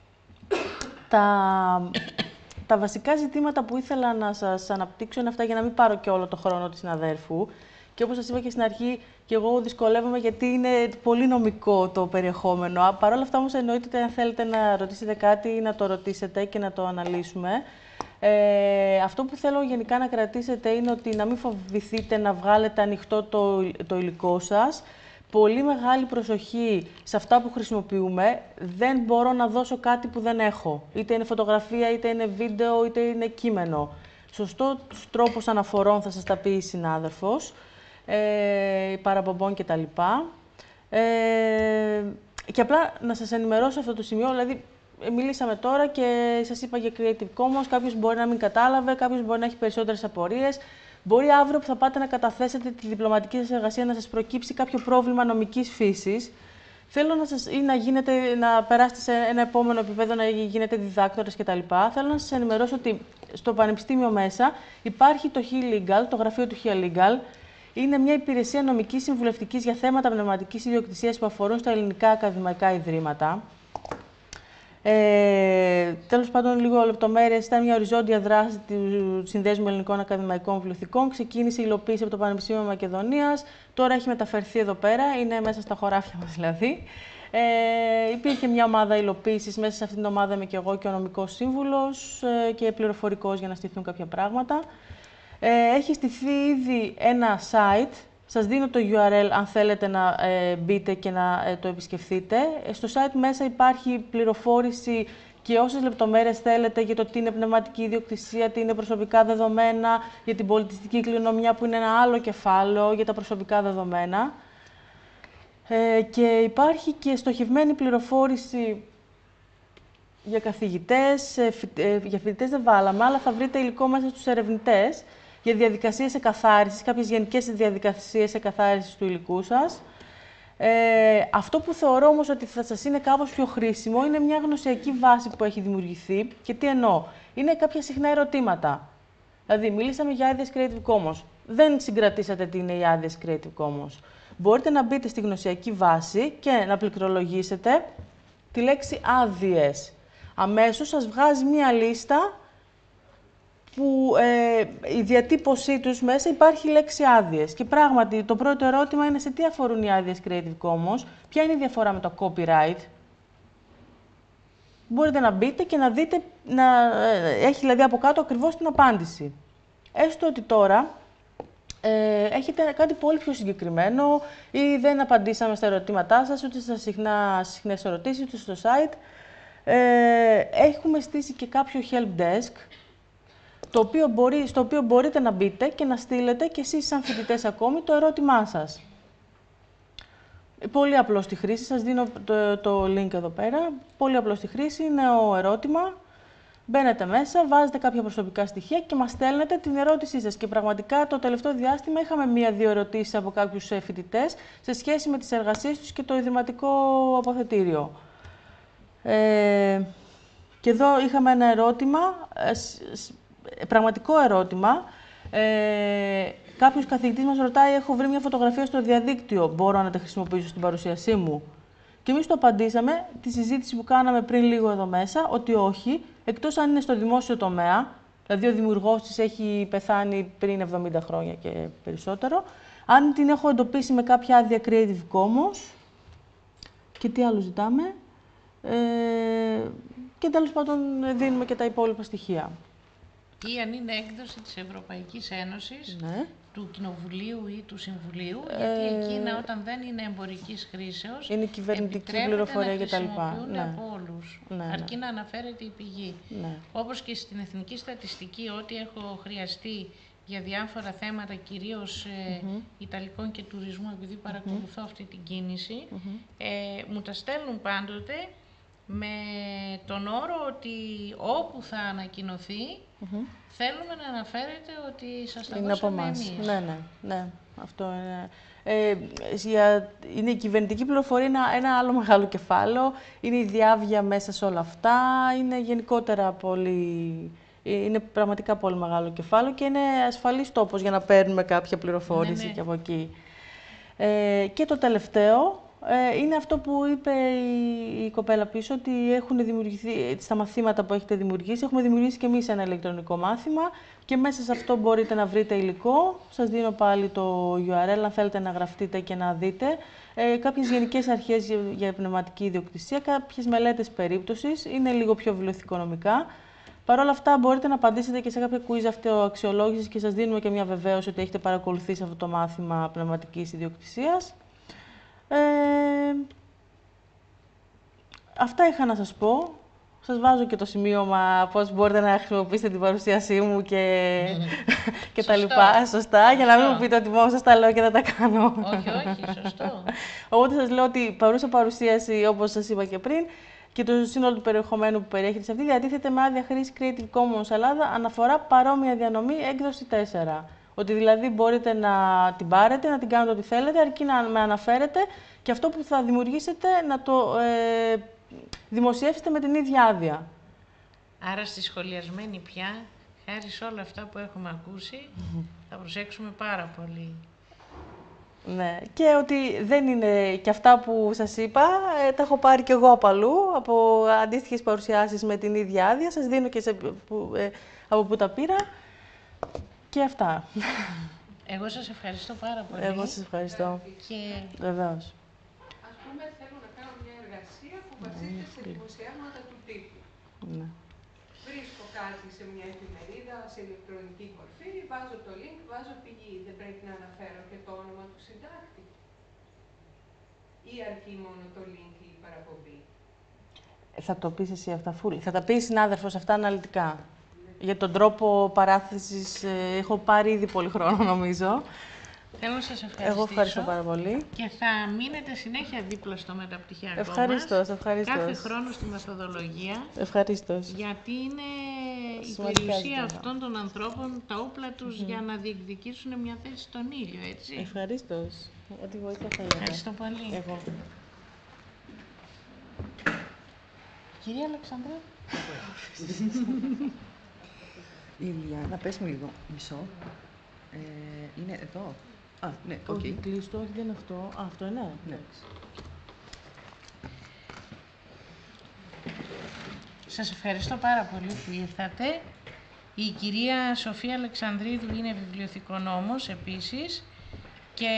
Τα βασικά ζητήματα που ήθελα να σας αναπτύξω είναι αυτά, για να μην πάρω και όλο το χρόνο της συναδέρφου. Και όπως σας είπα και στην αρχή, και εγώ δυσκολεύομαι γιατί είναι πολύ νομικό το περιεχόμενο. Παρ' όλα αυτά όμως εννοείται ότι αν θέλετε να ρωτήσετε κάτι ή να το ρωτήσετε και να το αναλύσουμε. Αυτό που θέλω γενικά να κρατήσετε είναι ότι να μην φοβηθείτε να βγάλετε ανοιχτό το υλικό σας. Πολύ μεγάλη προσοχή σε αυτά που χρησιμοποιούμε. Δεν μπορώ να δώσω κάτι που δεν έχω. Είτε είναι φωτογραφία, είτε είναι βίντεο, είτε είναι κείμενο. Σωστός τρόπος αναφορών θα σας τα πει η συνάδελφος, παραπομπών κτλ. Και απλά να σας ενημερώσω αυτό το σημείο, δηλαδή μιλήσαμε τώρα και σας είπα για Creative Commons, κάποιος μπορεί να μην κατάλαβε, κάποιος μπορεί να έχει περισσότερες απορίες. Μπορεί αύριο που θα πάτε να καταθέσετε τη διπλωματική σας εργασία να σας προκύψει κάποιο πρόβλημα νομικής φύσης. Θέλω να περάσετε σε ένα επόμενο επίπεδο, να γίνετε διδάκτορες κτλ. Θέλω να σας ενημερώσω ότι στο Πανεπιστήμιο μέσα υπάρχει το HeLegal, το γραφείο του HeLegal. Είναι μια υπηρεσία νομικής συμβουλευτικής για θέματα πνευματικής ιδιοκτησίας που αφορούν στα ελληνικά ακαδημαϊκά ιδρύματα. Τέλος πάντων, λίγο λεπτομέρειες. Ήταν μια οριζόντια δράση του Συνδέσμου Ελληνικών Ακαδημαϊκών Βιβλιοθηκών. Ξεκίνησε η υλοποίηση από το Πανεπιστήμιο Μακεδονίας. Τώρα έχει μεταφερθεί εδώ πέρα, είναι μέσα στα χωράφια μας δηλαδή. Υπήρχε μια ομάδα υλοποίησης. Μέσα σε αυτήν την ομάδα είμαι και εγώ και ο νομικός σύμβουλος και πληροφορικός για να στηθούν κάποια πράγματα. Έχει στηθεί ήδη ένα site Σας δίνω το URL αν θέλετε να μπείτε και να το επισκεφθείτε. Στο site μέσα υπάρχει πληροφόρηση και όσες λεπτομέρειες θέλετε για το τι είναι πνευματική ιδιοκτησία, τι είναι προσωπικά δεδομένα, για την πολιτιστική κληρονομιά που είναι ένα άλλο κεφάλαιο για τα προσωπικά δεδομένα. Και υπάρχει και στοχευμένη πληροφόρηση για καθηγητές, για φοιτητές δεν βάλαμε, αλλά θα βρείτε υλικό μέσα στους ερευνητές για διαδικασίες εκαθάρισης, κάποιες γενικές διαδικασίες εκαθάρισης του υλικού σας. Αυτό που θεωρώ όμως ότι θα σας είναι κάπως πιο χρήσιμο είναι μια γνωσιακή βάση που έχει δημιουργηθεί. Και τι εννοώ, είναι κάποια συχνά ερωτήματα. Δηλαδή, μιλήσαμε για άδειες Creative Commons. Δεν συγκρατήσατε τι είναι οι άδειες Creative Commons. Μπορείτε να μπείτε στη γνωσιακή βάση και να πληκτρολογήσετε τη λέξη άδειες. Αμέσως σας βγάζει μία λίστα που η διατύπωσή τους μέσα υπάρχει η λέξη άδειες. Και πράγματι, το πρώτο ερώτημα είναι σε τι αφορούν οι άδειες Creative Commons, ποια είναι η διαφορά με το copyright. Μπορείτε να μπείτε και να δείτε, έχει δηλαδή από κάτω ακριβώς την απάντηση. Έστω ότι τώρα έχετε κάτι πολύ πιο συγκεκριμένο ή δεν απαντήσαμε στα ερωτήματά σας, ούτε στα συχνές ερωτήσεις, ούτε στο site. Έχουμε στήσει και κάποιο help desk, στο οποίο μπορείτε να μπείτε και να στείλετε και εσείς σαν φοιτητές ακόμη το ερώτημά σας. Πολύ απλό στη χρήση, σας δίνω το link εδώ πέρα. Πολύ απλό στη χρήση, νέο ερώτημα. Μπαίνετε μέσα, βάζετε κάποια προσωπικά στοιχεία και μας στέλνετε την ερώτησή σας. Και πραγματικά το τελευταίο διάστημα είχαμε 1-2 ερωτήσεις από κάποιους φοιτητές σε σχέση με τις εργασίες τους και το ιδρυματικό αποθετήριο. Και εδώ είχαμε ένα ερώτημα, πραγματικό ερώτημα. Κάποιος καθηγητής μας ρωτάει, έχω βρει μια φωτογραφία στο διαδίκτυο, μπορώ να τη χρησιμοποιήσω στην παρουσίασή μου? Και εμείς το απαντήσαμε, τη συζήτηση που κάναμε πριν λίγο εδώ μέσα, ότι όχι, εκτός αν είναι στο δημόσιο τομέα, δηλαδή ο δημιουργός της έχει πεθάνει πριν 70 χρόνια και περισσότερο, αν την έχω εντοπίσει με κάποια άδεια Creative Commons, και τι άλλο ζητάμε, και τέλος πάντων δίνουμε και τα υπόλοιπα στοιχεία. Ή αν είναι έκδοση της Ευρωπαϊκής Ένωσης, Ναι. του Κοινοβουλίου ή του Συμβουλίου, γιατί εκείνα όταν δεν είναι εμπορικής χρήσεως, είναι κυβερνητική πληροφορία κτλ. Να χρησιμοποιούνται από όλους, Ναι, αρκεί να αναφέρεται η πηγή. Ναι. Όπως και στην Εθνική Στατιστική, ό,τι έχω χρειαστεί για διάφορα θέματα, κυρίως Ιταλικών και τουρισμού, επειδή παρακολουθώ αυτή την κίνηση, μου τα στέλνουν πάντοτε με τον όρο ότι όπου θα ανακοινωθεί, θέλουμε να αναφέρετε ότι σας τα δώσαμε εμείς. Ναι, αυτό είναι. Είναι η κυβερνητική πληροφορία, ένα άλλο μεγάλο κεφάλαιο, είναι η διάβια μέσα σε όλα αυτά, είναι γενικότερα πολύ... Είναι πραγματικά πολύ μεγάλο κεφάλαιο και είναι ασφαλής τόπος για να παίρνουμε κάποια πληροφόρηση και από εκεί. Και το τελευταίο, είναι αυτό που είπε η κοπέλα πίσω, ότι έχουν δημιουργηθεί, στα μαθήματα που έχετε δημιουργήσει, έχουμε δημιουργήσει και εμείς ένα ηλεκτρονικό μάθημα και μέσα σε αυτό μπορείτε να βρείτε υλικό. Σας δίνω πάλι το URL, αν θέλετε να γραφτείτε και να δείτε. Κάποιες γενικές αρχές για πνευματική ιδιοκτησία, κάποιες μελέτες περίπτωσης, είναι λίγο πιο βιβλιοθηκονομικά. Παρ' όλα αυτά, μπορείτε να απαντήσετε και σε κάποια quiz αυτοαξιολόγησης και σας δίνουμε και μια βεβαίωση ότι έχετε παρακολουθήσει αυτό το μάθημα πνευματικής ιδιοκτησίας. Αυτά είχα να σας πω. Σας βάζω και το σημείωμα πώς μπορείτε να χρησιμοποιήσετε την παρουσίασή μου και τα λοιπά. Σωστά, για να μην μου πείτε ότι μόνο σας τα λέω και δεν τα κάνω. Όχι, σωστό. Οπότε σας λέω ότι η παρούσα παρουσίαση, όπως σας είπα και πριν, και το σύνολο του περιεχομένου που περιέχεται σε αυτή, διατίθεται με άδεια χρήση Creative Commons Ελλάδα, αναφορά παρόμοια διανομή έκδοση 4. Ότι δηλαδή μπορείτε να την πάρετε, να την κάνετε ό,τι θέλετε, αρκεί να με αναφέρετε και αυτό που θα δημιουργήσετε να το δημοσιεύσετε με την ίδια άδεια. Άρα στη σχολιασμένη πια, χάρη σε όλα αυτά που έχουμε ακούσει, θα προσέξουμε πάρα πολύ. Ναι, και ότι δεν είναι και αυτά που σας είπα, τα έχω πάρει κι εγώ από αλλού, από αντίστοιχες παρουσιάσεις με την ίδια άδεια. Σας δίνω και από πού τα πήρα. Και αυτά. Εγώ σας ευχαριστώ πάρα πολύ. Εγώ σας ευχαριστώ. Και... Βεβαίως. Ας πούμε, θέλω να κάνω μια εργασία που βασίζεται σε δημοσιεύματα του τύπου. Ναι. βρίσκω κάτι σε μια εφημερίδα, σε ηλεκτρονική μορφή, βάζω το link, βάζω πηγή. Δεν πρέπει να αναφέρω και το όνομα του συντάκτη? Ή αρκεί μόνο το link ή η παραπομπή? Θα το πεις εσύ αυτά, Φούλη. Θα τα πει η συνάδελφος αυτά αναλυτικά. Για τον τρόπο παράθεσης έχω πάρει ήδη πολύ χρόνο, νομίζω. Θέλω να σας ευχαριστήσω. Εγώ ευχαριστώ πάρα πολύ. Και θα μείνετε συνέχεια δίπλα στο μεταπτυχιακό Ευχαριστώ. Κάθε χρόνο στη μεθοδολογία. Ευχαριστώ. Γιατί είναι η Σημαντικά περιουσία ζητήματα. αυτών των ανθρώπων, τα όπλα τους για να διεκδικήσουν μια θέση στον ήλιο, έτσι. Ευχαριστώ. Ό,τι βοήθεια θέλετε. Ευχαριστώ πολύ. Εγώ. Κυρία Αλεξανδρού. Ηλιάνα, πες μου λίγο, μισό. Είναι εδώ. Α, ναι, οκ. Όχι, κλείστο, όχι, δεν είναι αυτό. Α, αυτό είναι. Ναι. Σας ευχαριστώ πάρα πολύ που ήρθατε. Η κυρία Σοφία Αλεξανδρίδου είναι βιβλιοθηκονόμος επίσης και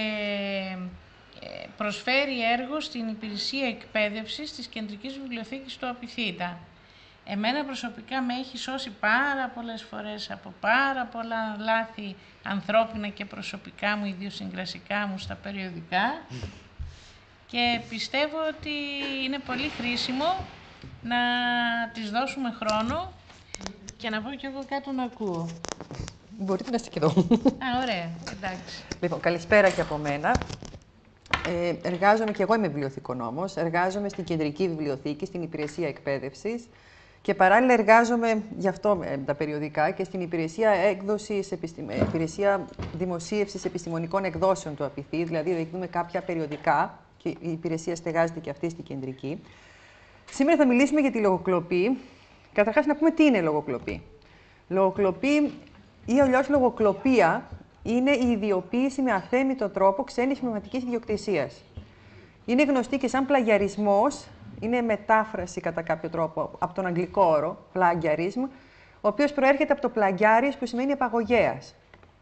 προσφέρει έργο στην υπηρεσία εκπαίδευσης της Κεντρικής Βιβλιοθήκης του Απιθύτα. Εμένα προσωπικά με έχει σώσει πάρα πολλές φορές από πάρα πολλά λάθη ανθρώπινα και προσωπικά μου, ιδιοσυγκρασικά μου στα περιοδικά και πιστεύω ότι είναι πολύ χρήσιμο να της δώσουμε χρόνο και να πω κι εγώ κάτω να ακούω. Μπορείτε να είστε και εδώ. Α, ωραία, εντάξει. Λοιπόν, καλησπέρα και από μένα. Εργάζομαι και εγώ, είμαι βιβλιοθηκονόμος. Εργάζομαι στην Κεντρική Βιβλιοθήκη, στην Υπηρεσία Εκπαίδευσης και παράλληλα εργάζομαι γι' αυτό τα περιοδικά και στην Υπηρεσία Υπηρεσία Δημοσίευσης Επιστημονικών Εκδόσεων του ΑΠΙΘΗ, δηλαδή διεκδικούμε κάποια περιοδικά και η υπηρεσία στεγάζεται και αυτή στην Κεντρική. Σήμερα θα μιλήσουμε για τη λογοκλοπή. Καταρχάς να πούμε τι είναι λογοκλοπή. Λογοκλοπή ή αλλιώς λογοκλοπία είναι η ιδιοποίηση με αθέμητο τρόπο ξένης πνευματικής ιδιοκτησίας. Είναι γνωστή και σαν πλαγιαρισμός, είναι μετάφραση κατά κάποιο τρόπο από τον αγγλικό όρο, plagiarism, ο οποίος προέρχεται από το plagiaris που σημαίνει απαγωγέας.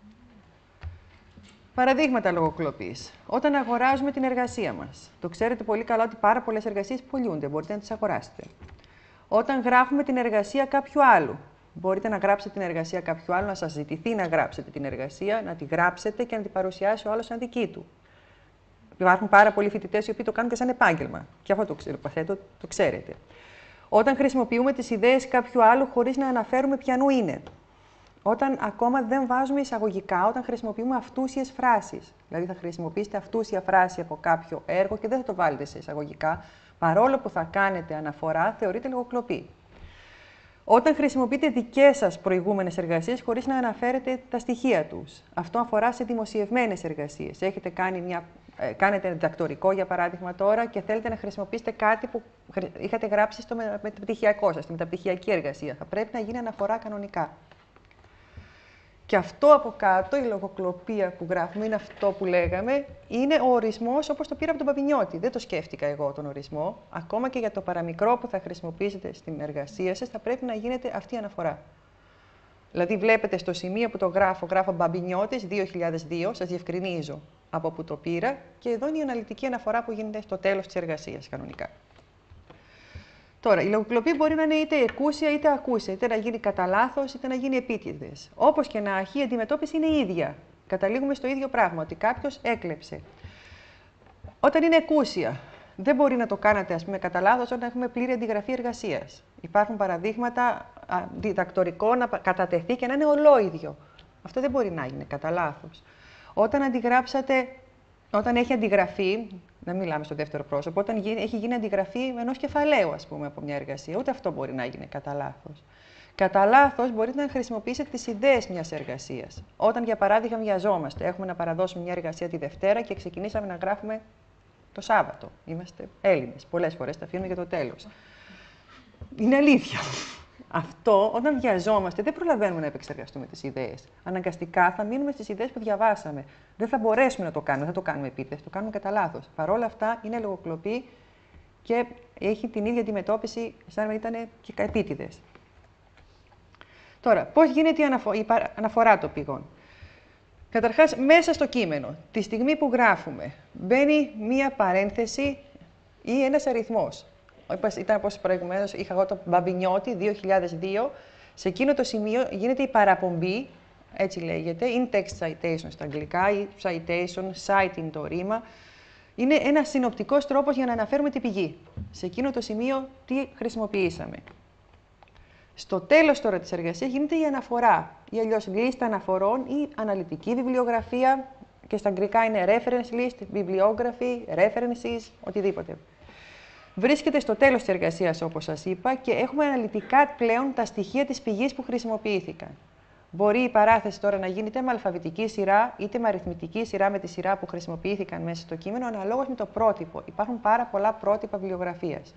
Παραδείγματα λογοκλοπής. Όταν αγοράζουμε την εργασία μας. Το ξέρετε πολύ καλά ότι πάρα πολλές εργασίες πωλούνται, μπορείτε να τις αγοράσετε. Όταν γράφουμε την εργασία κάποιου άλλου. Μπορείτε να γράψετε την εργασία κάποιου άλλου, να σας ζητηθεί να γράψετε την εργασία, να τη γράψετε και να την παρουσιάσει ο άλλος σαν δική του. Υπάρχουν πάρα πολλοί φοιτητές οι οποίοι το κάνουν και σαν επάγγελμα. Και αυτό το ξέρετε. Όταν χρησιμοποιούμε τις ιδέες κάποιου άλλου χωρίς να αναφέρουμε ποιανού είναι. Όταν ακόμα δεν βάζουμε εισαγωγικά, όταν χρησιμοποιούμε αυτούσιες φράσεις. Δηλαδή θα χρησιμοποιήσετε αυτούσια φράση από κάποιο έργο και δεν θα το βάλετε σε εισαγωγικά, παρόλο που θα κάνετε αναφορά, θεωρείται λογοκλοπή. Όταν χρησιμοποιείτε δικές σας προηγούμενες εργασίες χωρίς να αναφέρετε τα στοιχεία τους. Αυτό αφορά σε δημοσιευμένες εργασίες. Κάνετε διδακτορικό, για παράδειγμα, τώρα και θέλετε να χρησιμοποιήσετε κάτι που είχατε γράψει στο μεταπτυχιακό σας, στη μεταπτυχιακή εργασία. Θα πρέπει να γίνει αναφορά κανονικά. Και αυτό από κάτω, η λογοκλοπία που γράφουμε, είναι αυτό που λέγαμε, είναι ο ορισμός όπως το πήρα από τον Παπινιώτη. Δεν το σκέφτηκα εγώ τον ορισμό. Ακόμα και για το παραμικρό που θα χρησιμοποιήσετε στην εργασία σας, θα πρέπει να γίνεται αυτή η αναφορά. Δηλαδή, βλέπετε στο σημείο που το γράφω Μπαμπινιώτης 2002, σας διευκρινίζω από που το πήρα, και εδώ είναι η αναλυτική αναφορά που γίνεται στο τέλος της εργασίας, κανονικά. Τώρα, η λογοκλοπή μπορεί να είναι είτε εκούσια είτε ακούσια, είτε να γίνει κατά λάθος, είτε να γίνει επίτηδες. Όπως και να έχει, η αντιμετώπιση είναι η ίδια. Καταλήγουμε στο ίδιο πράγμα, ότι κάποιος έκλεψε. Όταν είναι εκούσια, δεν μπορεί να το κάνετε, ας πούμε, κατά λάθος όταν έχουμε πλήρη αντιγραφή εργασίας. Υπάρχουν παραδείγματα διδακτορικό να κατατεθεί και να είναι ολόιδιο. Αυτό δεν μπορεί να γίνει κατά λάθος. Όταν έχει αντιγραφεί, να μιλάμε στο δεύτερο πρόσωπο, όταν έχει γίνει αντιγραφή ενός κεφαλαίου, ας πούμε, από μια εργασία, ούτε αυτό μπορεί να γίνει κατά λάθος. Κατά λάθος μπορείτε να χρησιμοποιήσετε τις ιδέες μιας εργασίας. Όταν, για παράδειγμα, βιαζόμαστε, έχουμε να παραδώσουμε μια εργασία τη Δευτέρα και ξεκινήσαμε να γράφουμε το Σάββατο. Είμαστε Έλληνες. Πολλές φορές τα αφήνουμε για το τέλος. Είναι αλήθεια. Αυτό, όταν βιαζόμαστε, δεν προλαβαίνουμε να επεξεργαστούμε τις ιδέες. Αναγκαστικά θα μείνουμε στις ιδέες που διαβάσαμε. Δεν θα μπορέσουμε να το κάνουμε, δεν θα το κάνουμε επίτηδες, το κάνουμε κατά λάθος. Παρ' όλα αυτά είναι λογοκλοπή και έχει την ίδια αντιμετώπιση σαν να ήταν και επίτηδες. Τώρα, πώς γίνεται η αναφορά των πηγών. Καταρχάς, μέσα στο κείμενο, τη στιγμή που γράφουμε, μπαίνει μία παρένθεση ή ένας αριθμός. ήταν όπως προηγουμένως, είχα εγώ το Μπαμπινιώτη 2002. Σε εκείνο το σημείο γίνεται η παραπομπή, έτσι λέγεται, in-text citation στα αγγλικά ή citation, citing το ρήμα. Είναι ένας συνοπτικός τρόπος για να αναφέρουμε την πηγή. Σε εκείνο το σημείο τι χρησιμοποιήσαμε. Στο τέλος τώρα της εργασίας γίνεται η αναφορά ή αλλιώς λίστα αναφορών ή αναλυτική βιβλιογραφία και στα αγγλικά είναι reference list, bibliography, references, οτιδήποτε. Βρίσκεται στο τέλος της εργασίας, όπως σας είπα, και έχουμε αναλυτικά πλέον τα στοιχεία της πηγής που χρησιμοποιήθηκαν. Μπορεί η παράθεση τώρα να γίνει είτε με αλφαβητική σειρά, είτε με αριθμητική σειρά με τη σειρά που χρησιμοποιήθηκαν μέσα στο κείμενο, αναλόγως με το πρότυπο. Υπάρχουν πάρα πολλά πρότυπα βιβλιογραφίας.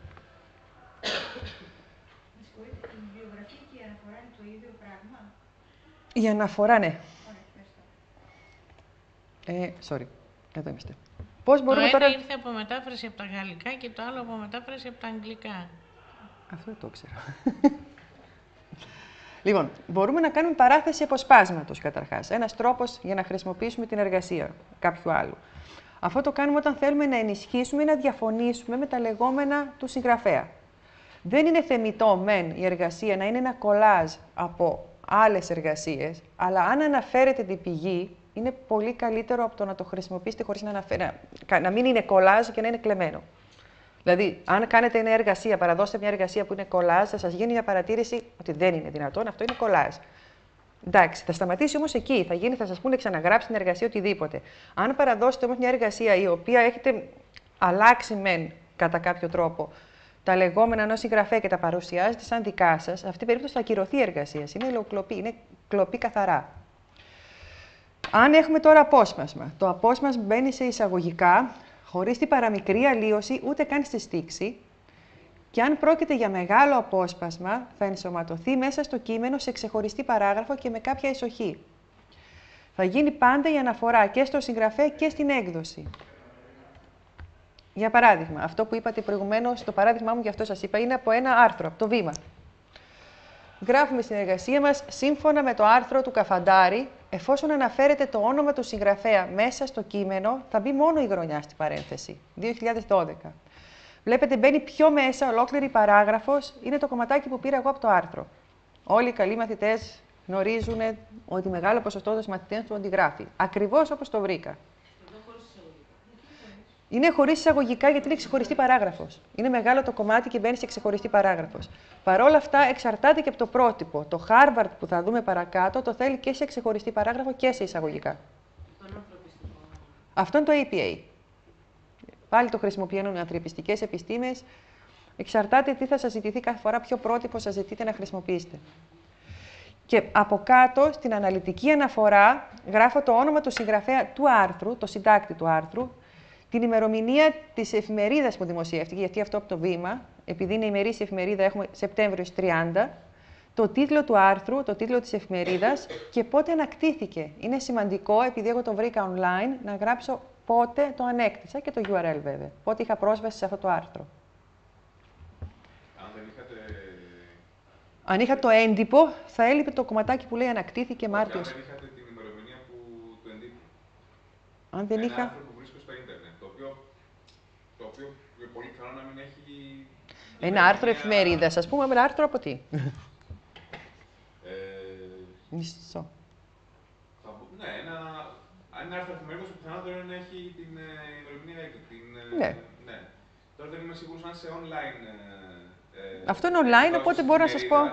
Η αναφορά, ναι. Sorry, εδώ είμαστε. Πώς μπορούμε το τώρα... ένα ήρθε από μετάφραση από τα γαλλικά και το άλλο από μετάφραση από τα αγγλικά. Αυτό δεν το ξέρω. Λοιπόν, μπορούμε να κάνουμε παράθεση αποσπάσματος καταρχάς. Ένας τρόπος για να χρησιμοποιήσουμε την εργασία κάποιου άλλου. Αυτό το κάνουμε όταν θέλουμε να ενισχύσουμε ή να διαφωνήσουμε με τα λεγόμενα του συγγραφέα. Δεν είναι θεμιτό μεν η εργασία να είναι ένα κολάζ από άλλες εργασίες, αλλά αν αναφέρετε την πηγή, είναι πολύ καλύτερο από το να το χρησιμοποιήσετε χωρίς να μην είναι κολάζ και να είναι κλεμμένο. Δηλαδή, αν κάνετε μια εργασία, παραδώσετε μια εργασία που είναι κολάζ, θα σας γίνει μια παρατήρηση ότι δεν είναι δυνατόν, αυτό είναι κολάζ. Εντάξει, θα σταματήσει όμως εκεί. Θα σας πούνε ξαναγράψει την εργασία οτιδήποτε. Αν παραδώσετε όμως μια εργασία η οποία έχετε αλλάξει μεν κατά κάποιο τρόπο τα λεγόμενα ενός συγγραφέα και τα παρουσιάζετε σαν δικά σας, σε αυτή την περίπτωση θα ακυρωθεί η εργασία. Είναι λογοκλοπή, είναι κλοπή καθαρά. Αν έχουμε τώρα απόσπασμα, το απόσπασμα μπαίνει σε εισαγωγικά, χωρίς την παραμικρή αλλίωση, ούτε καν στη στίξη, και αν πρόκειται για μεγάλο απόσπασμα, θα ενσωματωθεί μέσα στο κείμενο σε ξεχωριστή παράγραφο και με κάποια εισοχή. Θα γίνει πάντα η αναφορά και στο συγγραφέα και στην έκδοση. Για παράδειγμα, αυτό που είπατε προηγουμένως, το παράδειγμά μου, γι' αυτό σας είπα, είναι από ένα άρθρο, από το Βήμα. Γράφουμε στην εργασία μας, σύμφωνα με το άρθρο του Καφαντάρη, εφόσον αναφέρεται το όνομα του συγγραφέα μέσα στο κείμενο, θα μπει μόνο η χρονιά στην παρένθεση, 2012. Βλέπετε, μπαίνει πιο μέσα, ολόκληρη παράγραφος, είναι το κομματάκι που πήρα εγώ από το άρθρο. Όλοι οι καλοί μαθητές γνωρίζουν ότι μεγάλο ποσοστό των μαθητών του αντιγράφει. Ακριβώς όπως το βρήκα. Είναι χωρίς εισαγωγικά γιατί είναι ξεχωριστή παράγραφος. Είναι μεγάλο το κομμάτι και μπαίνει σε ξεχωριστή παράγραφος. Παρ' όλα αυτά, εξαρτάται και από το πρότυπο. Το Harvard που θα δούμε παρακάτω το θέλει και σε ξεχωριστή παράγραφο και σε εισαγωγικά. Αυτό είναι το APA. Πάλι το χρησιμοποιούν οι ανθρωπιστικές επιστήμες. Εξαρτάται τι θα σας ζητηθεί κάθε φορά, ποιο πρότυπο σας ζητείτε να χρησιμοποιήσετε. Και από κάτω, στην αναλυτική αναφορά, γράφω το όνομα του συγγραφέα του άρθρου, το συντάκτη του άρθρου, την ημερομηνία της εφημερίδας που δημοσιεύτηκε, γιατί αυτό από το Βήμα, επειδή είναι ημερήσια εφημερίδα, έχουμε Σεπτέμβριος 30, το τίτλο του άρθρου, το τίτλο της εφημερίδας και πότε ανακτήθηκε. Είναι σημαντικό, επειδή εγώ το βρήκα online, να γράψω πότε το ανέκτησα και το URL βέβαια. Πότε είχα πρόσβαση σε αυτό το άρθρο. Αν είχα το έντυπο, θα έλειπε το κομματάκι που λέει ανακτήθηκε Μάρτιος. Αν δεν είχατε την ημερομηνία του εντύπου. Αν δεν είχα... Ένα άρθρο που βρίσκω στο ίντερνετ, το οποίο πολύ πιθανό να μην έχει... Ένα άρθρο εφημερίδας, ας πούμε, ένα άρθρο από τι. Μισό. Ναι, ένα άρθρο εφημερίδας που πιθανότερο είναι να έχει την ημερομηνία έκδοση. Ναι. Τώρα δεν είμαι σίγουρος αν σε online... Αυτό είναι online, οπότε μπορώ να σας πω...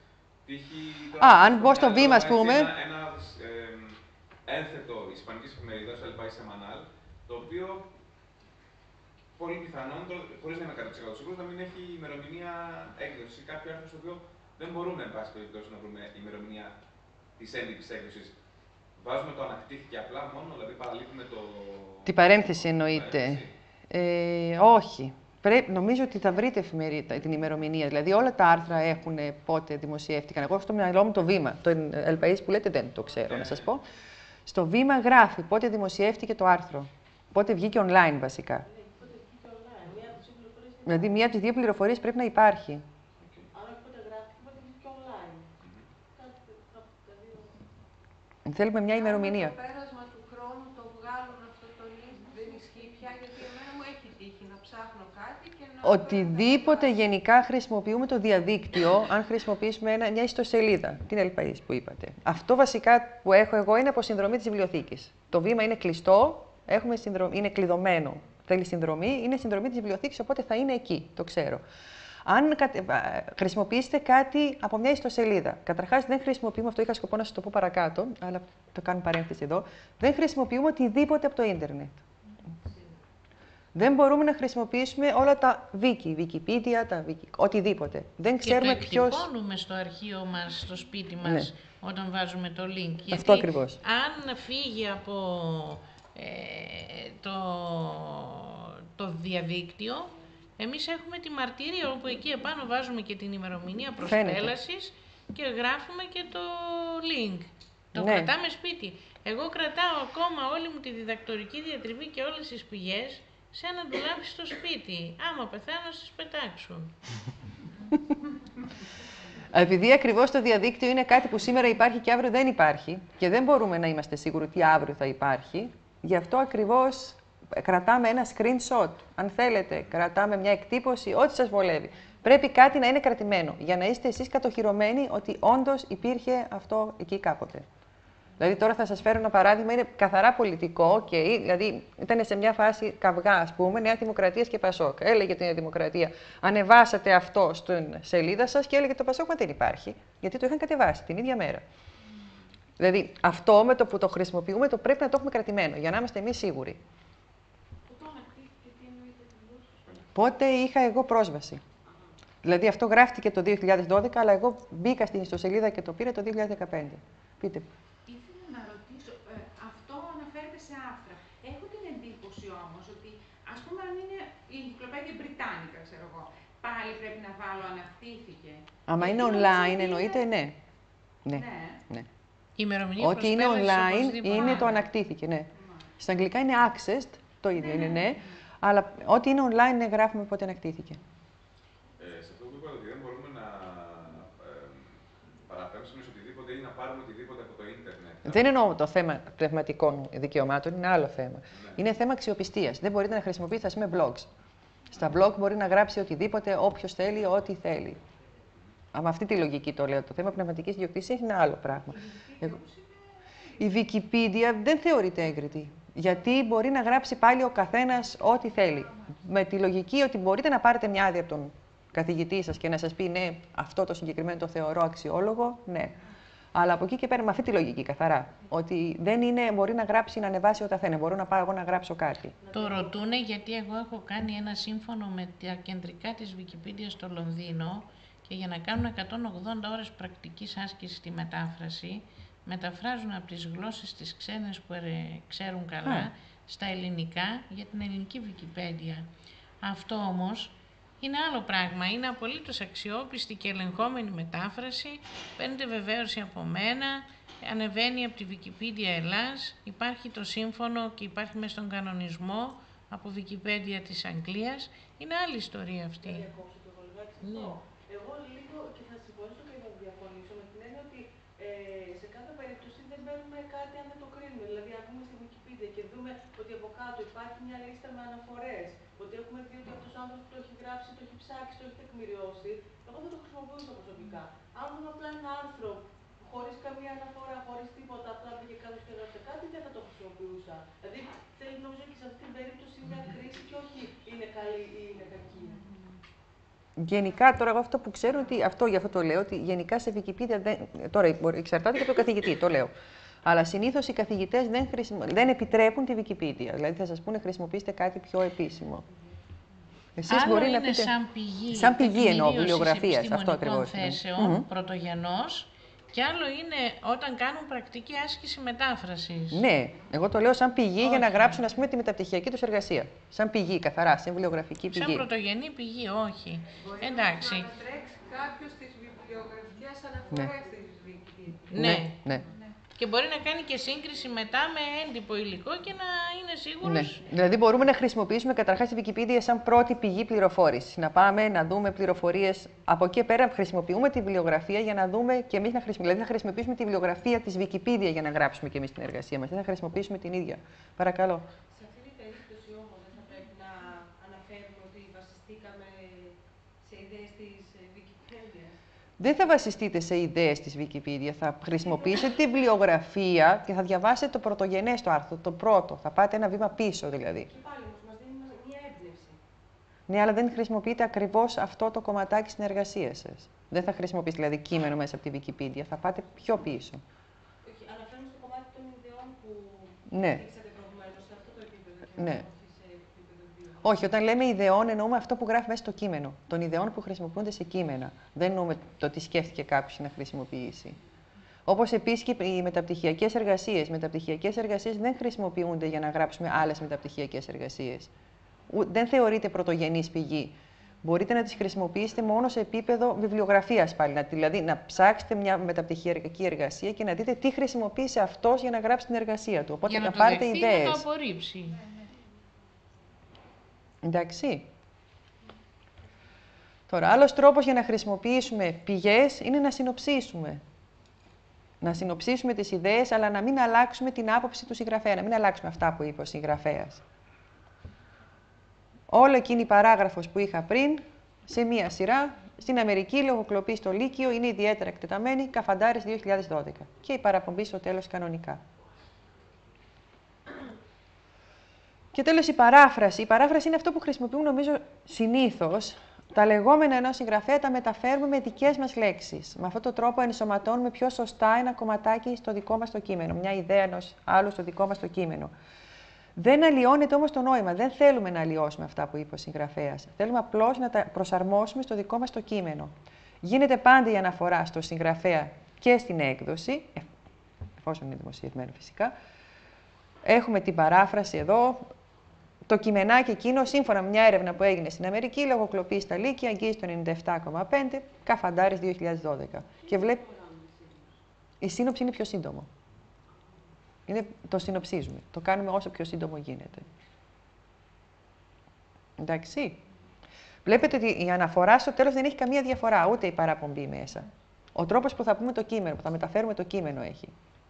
αν μπω στο Βήμα, ας πούμε... Ένα ένθετο ισπανικής εφημερίδας, El País Semanal, το οποίο πολύ πιθανόν, χωρίς να είμαι 100% σίγουρος, να μην έχει ημερομηνία έκδοση. Κάποιο άρθρο στο οποίο δεν μπορούμε, εν πάση περιπτώσει, να βρούμε ημερομηνία της έντυπης έκδοσης. Βάζουμε το ανακτήθηκε απλά μόνο, δηλαδή παραλείπουμε το... Την παρένθεση εννοείται. Όχι. Νομίζω ότι θα βρείτε την ημερομηνία. Δηλαδή, όλα τα άρθρα έχουν πότε δημοσιεύτηκαν. Εγώ στο μυαλό μου το Βήμα. Το El País που λέτε δεν το ξέρω, να σας πω. Στο Βήμα γράφει πότε δημοσιεύτηκε το άρθρο. Πότε βγήκε online, βασικά. Δηλαδή, μία από τις δύο πληροφορίες πρέπει να υπάρχει. Θέλουμε μια ημερομηνία. Το πέρασμα του χρόνου το βγάλουν αυτό το link, δεν ισχύει πια, γιατί εμένα μου έχει τύχει να ψάχνω κάτι και να Οτιδήποτε γενικά χρησιμοποιούμε το διαδίκτυο, αν χρησιμοποιήσουμε μια ιστοσελίδα, την Ελπαΐς που είπατε. Αυτό βασικά που έχω εγώ είναι από συνδρομή της βιβλιοθήκης. Το βήμα είναι κλειστό, είναι κλειδωμένο, θέλει συνδρομή, είναι συνδρομή της βιβλιοθήκης, οπότε θα είναι εκεί, το ξέρω. Αν χρησιμοποιήσετε κάτι από μια ιστοσελίδα, καταρχάς δεν χρησιμοποιούμε, αυτό είχα σκοπό να σας το πω παρακάτω, αλλά το κάνω παρένθεση εδώ, δεν χρησιμοποιούμε οτιδήποτε από το ίντερνετ. Δεν μπορούμε να χρησιμοποιήσουμε όλα τα wiki, Wikipedia, οτιδήποτε. Δεν ξέρουμε ποιος... Και το εκτυπώνουμε στο αρχείο μας, στο σπίτι μας, όταν βάζουμε το link. Γιατί αυτό ακριβώς. Αν φύγει από το διαδίκτυο, εμείς έχουμε τη μαρτύρια, όπου εκεί επάνω βάζουμε και την ημερομηνία προσπέλασης και γράφουμε και το link. Το κρατάμε σπίτι. Εγώ κρατάω ακόμα όλη μου τη διδακτορική διατριβή και όλες τις πηγές σε ένα ντουλάπι στο σπίτι. Άμα πεθάνω, στις πετάξουν. Επειδή ακριβώς το διαδίκτυο είναι κάτι που σήμερα υπάρχει και αύριο δεν υπάρχει και δεν μπορούμε να είμαστε σίγουροι τι αύριο θα υπάρχει, γι' αυτό ακριβώς κρατάμε ένα screenshot. Αν θέλετε, κρατάμε μια εκτύπωση, ό,τι σας βολεύει. Πρέπει κάτι να είναι κρατημένο, για να είστε εσείς κατοχυρωμένοι ότι όντως υπήρχε αυτό εκεί κάποτε. Δηλαδή, τώρα θα σας φέρω ένα παράδειγμα, είναι καθαρά πολιτικό, δηλαδή ήταν σε μια φάση καυγά, ας πούμε, Νέα Δημοκρατία και Πασόκ. Έλεγε τη Νέα Δημοκρατία, ανεβάσατε αυτό στην σελίδα σας και έλεγε το Πασόκ, μα δεν υπάρχει, γιατί το είχαν κατεβάσει την ίδια μέρα. Δηλαδή, αυτό με το που το χρησιμοποιούμε, το πρέπει να το έχουμε κρατημένο, για να είμαστε εμείς σίγουροι. Πότε είχα εγώ πρόσβαση. Δηλαδή, αυτό γράφτηκε το 2012, αλλά εγώ μπήκα στην ιστοσελίδα και το πήρα το 2015. Πείτε. Έχω την εντύπωση όμως ότι, ας πούμε, αν είναι η Ενcyclopedia Britannica, ξέρω εγώ, πάλι πρέπει να βάλω ανακτήθηκε. Άμα είναι online, εννοείται, ναι. Η ημερομηνία ό,τι είναι online είναι το ανακτήθηκε, ναι. Στα αγγλικά είναι accessed, το ίδιο είναι, ναι. Αλλά ό,τι είναι online, ναι, γράφουμε πότε ανακτήθηκε. Σε αυτό που είπατε, ότι δεν μπορούμε να παραπέμψουμε σε οτιδήποτε ή να πάρουμε οτιδήποτε από το ίντερνετ. Δεν εννοώ το θέμα πνευματικών δικαιωμάτων, είναι άλλο θέμα. Είναι θέμα αξιοπιστίας. Δεν μπορείτε να χρησιμοποιήσετε, ας πούμε, blogs. Στα blog μπορεί να γράψει οτιδήποτε, όποιος θέλει, ό,τι θέλει. Με αυτή τη λογική το λέω. Το θέμα πνευματικής ιδιοκτησίας είναι άλλο πράγμα. Η Wikipedia δεν θεωρείται έγκριτη. Γιατί μπορεί να γράψει πάλι ο καθένας ό,τι θέλει. Με τη λογική ότι μπορείτε να πάρετε μια άδεια από τον καθηγητή σας και να σας πει ναι, αυτό το συγκεκριμένο το θεωρώ αξιόλογο, ναι. Αλλά από εκεί και πέρα με αυτή τη λογική καθαρά. Ότι δεν είναι, μπορεί να γράψει, να ανεβάσει ό,τι θέλει. Μπορώ να πάω εγώ να γράψω κάτι. Το ρωτούνε γιατί εγώ έχω κάνει ένα σύμφωνο με τα κεντρικά της Wikipedia στο Λονδίνο και για να κάνουν 180 ώρες πρακτικής άσκησης στη μετάφραση, μεταφράζουν από τις γλώσσες τις ξένες που ξέρουν καλά στα ελληνικά για την ελληνική Wikipedia. Αυτό όμως είναι άλλο πράγμα. Είναι απολύτως αξιόπιστη και ελεγχόμενη μετάφραση. Παίρνετε βεβαίωση από μένα, ανεβαίνει από τη Wikipedia Ελλάς, υπάρχει το σύμφωνο και υπάρχει μέσα στον κανονισμό από Wikipedia της Αγγλίας. Είναι άλλη ιστορία αυτή. Ναι. Εγώ λίγο και θα συμφωνήσω και θα διαφωνήσω με την έννοια ότι σε κάθε περίπτωση δεν παίρνουμε κάτι αν δεν το κρίνουμε. Δηλαδή, αν πούμε στη Wikipedia και δούμε ότι από κάτω υπάρχει μια λίστα με αναφορές, ότι έχουμε δει ότι αυτός ο άνθρωπος που το έχει γράψει, το έχει ψάξει, το έχει τεκμηριώσει, εγώ δεν το χρησιμοποιούσα προσωπικά. Αν δούμε απλά ένα άρθρο χωρίς καμία αναφορά, χωρίς τίποτα, απλά πήγε κάποιος και έγραψε κάτι, δεν θα το χρησιμοποιούσα. Δηλαδή, θέλει νομίζω και σε αυτή την περίπτωση μια κρίση και όχι είναι καλή ή είναι κακή. Γενικά, τώρα εγώ αυτό που ξέρω, ότι γι' αυτό το λέω, ότι γενικά σε Wikipedia, τώρα εξαρτάται και από τον καθηγητή, το λέω. Αλλά συνήθως οι καθηγητές δεν επιτρέπουν τη Wikipedia. Δηλαδή θα σας πούνε χρησιμοποιήστε κάτι πιο επίσημο. Εσείς μπορεί να πείτε... σαν πηγή εννοώ, βιβλιογραφίας, αυτό ακριβώς. Θέσεων, πρωτογενός, και άλλο είναι όταν κάνουν πρακτική άσκηση μετάφρασης. Ναι, εγώ το λέω σαν πηγή για να γράψουν, ας πούμε, τη μεταπτυχιακή τους εργασία. Σαν πηγή, καθαρά, σαν βιβλιογραφική πηγή. Σαν πρωτογενή πηγή, όχι. Εντάξει. Να τρέξει κάποιος τις βιβλιογραφικές αναφορές της Wikipedia. Ναι. Και μπορεί να κάνει και σύγκριση μετά με έντυπο υλικό και να είναι σίγουρος. Ναι. Δηλαδή μπορούμε να χρησιμοποιήσουμε καταρχάς τη Wikipedia σαν πρώτη πηγή πληροφόρησης. Να πάμε να δούμε πληροφορίες. Από εκεί πέρα χρησιμοποιούμε τη βιβλιογραφία για να δούμε και εμείς δηλαδή θα χρησιμοποιήσουμε τη βιβλιογραφία της Wikipedia για να γράψουμε και εμείς την εργασία μας. Δεν θα χρησιμοποιήσουμε την ίδια. Παρακαλώ. Σε αυτή την περίπτωση όμως δεν θα πρέπει να αναφέρουμε ότι βασιστήκαμε Δεν θα βασιστείτε σε ιδέες της Wikipedia. Θα χρησιμοποιήσετε τη βιβλιογραφία και θα διαβάσετε το πρωτογενές το άρθρο, το πρώτο. Θα πάτε ένα βήμα πίσω δηλαδή. Και πάλι όμως μας δίνει μια έμπνευση. Ναι, αλλά δεν χρησιμοποιείτε ακριβώς αυτό το κομματάκι στην εργασία σας. Δεν θα χρησιμοποιήσετε δηλαδή κείμενο μέσα από τη Wikipedia. Θα πάτε πιο πίσω. Όχι, αναφέρομαι στο κομμάτι των ιδεών που ναι. δείξατε προηγουμένως, σε αυτό το επίπεδο. Ναι. Όχι, όταν λέμε ιδεών εννοούμε αυτό που γράφει μέσα στο κείμενο. Των ιδεών που χρησιμοποιούνται σε κείμενα. Δεν εννοούμε το τι σκέφτηκε κάποιος να χρησιμοποιήσει. Όπως επίσης και οι μεταπτυχιακές εργασίες. Οι μεταπτυχιακές εργασίες δεν χρησιμοποιούνται για να γράψουμε άλλες μεταπτυχιακές εργασίες. Δεν θεωρείται πρωτογενής πηγή. Μπορείτε να τις χρησιμοποιήσετε μόνο σε επίπεδο βιβλιογραφίας πάλι. Δηλαδή να ψάξετε μια μεταπτυχιακή εργασία και να δείτε τι χρησιμοποίησε αυτός για να γράψει την εργασία του. Οπότε για να πάρετε δεχτεί, ιδέες. να το απορρίψει. Εντάξει. Τώρα, άλλος τρόπος για να χρησιμοποιήσουμε πηγές είναι να συνοψίσουμε. Να συνοψίσουμε τις ιδέες, αλλά να μην αλλάξουμε την άποψη του συγγραφέα, να μην αλλάξουμε αυτά που είπε ο συγγραφέας. Όλη εκείνη η παράγραφος που είχα πριν, σε μία σειρά, στην Αμερική, λογοκλοπή στο Λύκειο, είναι ιδιαίτερα εκτεταμένη, Καφαντάρης 2012. Και η παραπομπή στο τέλος κανονικά. Και τέλος η παράφραση. Η παράφραση είναι αυτό που χρησιμοποιούμε νομίζω συνήθως. Τα λεγόμενα ενός συγγραφέα τα μεταφέρουμε με δικές μας λέξεις. Με αυτόν τον τρόπο ενσωματώνουμε πιο σωστά ένα κομματάκι στο δικό μας το κείμενο, μια ιδέα ενός άλλου στο δικό μας το κείμενο. Δεν αλλοιώνεται όμως το νόημα. Δεν θέλουμε να αλλοιώσουμε αυτά που είπε ο συγγραφέας. Θέλουμε απλώς να τα προσαρμόσουμε στο δικό μας το κείμενο. Γίνεται πάντα η αναφορά στο συγγραφέα και στην έκδοση, εφόσον είναι δημοσιευμένο φυσικά. Έχουμε την παράφραση εδώ. Το κειμενάκι εκείνο, σύμφωνα με μια έρευνα που έγινε στην Αμερική, λογοκλοπή στα Λύκεια, αγγίζει το 97,5, Καφαντάρης 2012. Και βλέπει, η σύνοψη είναι πιο σύντομο. Το συνοψίζουμε. Το κάνουμε όσο πιο σύντομο γίνεται. Εντάξει. Βλέπετε ότι η αναφορά στο τέλος δεν έχει καμία διαφορά, ούτε η παραπομπή μέσα. Ο τρόπος που θα πούμε το κείμενο, που θα μεταφέρουμε το κείμενο έχει.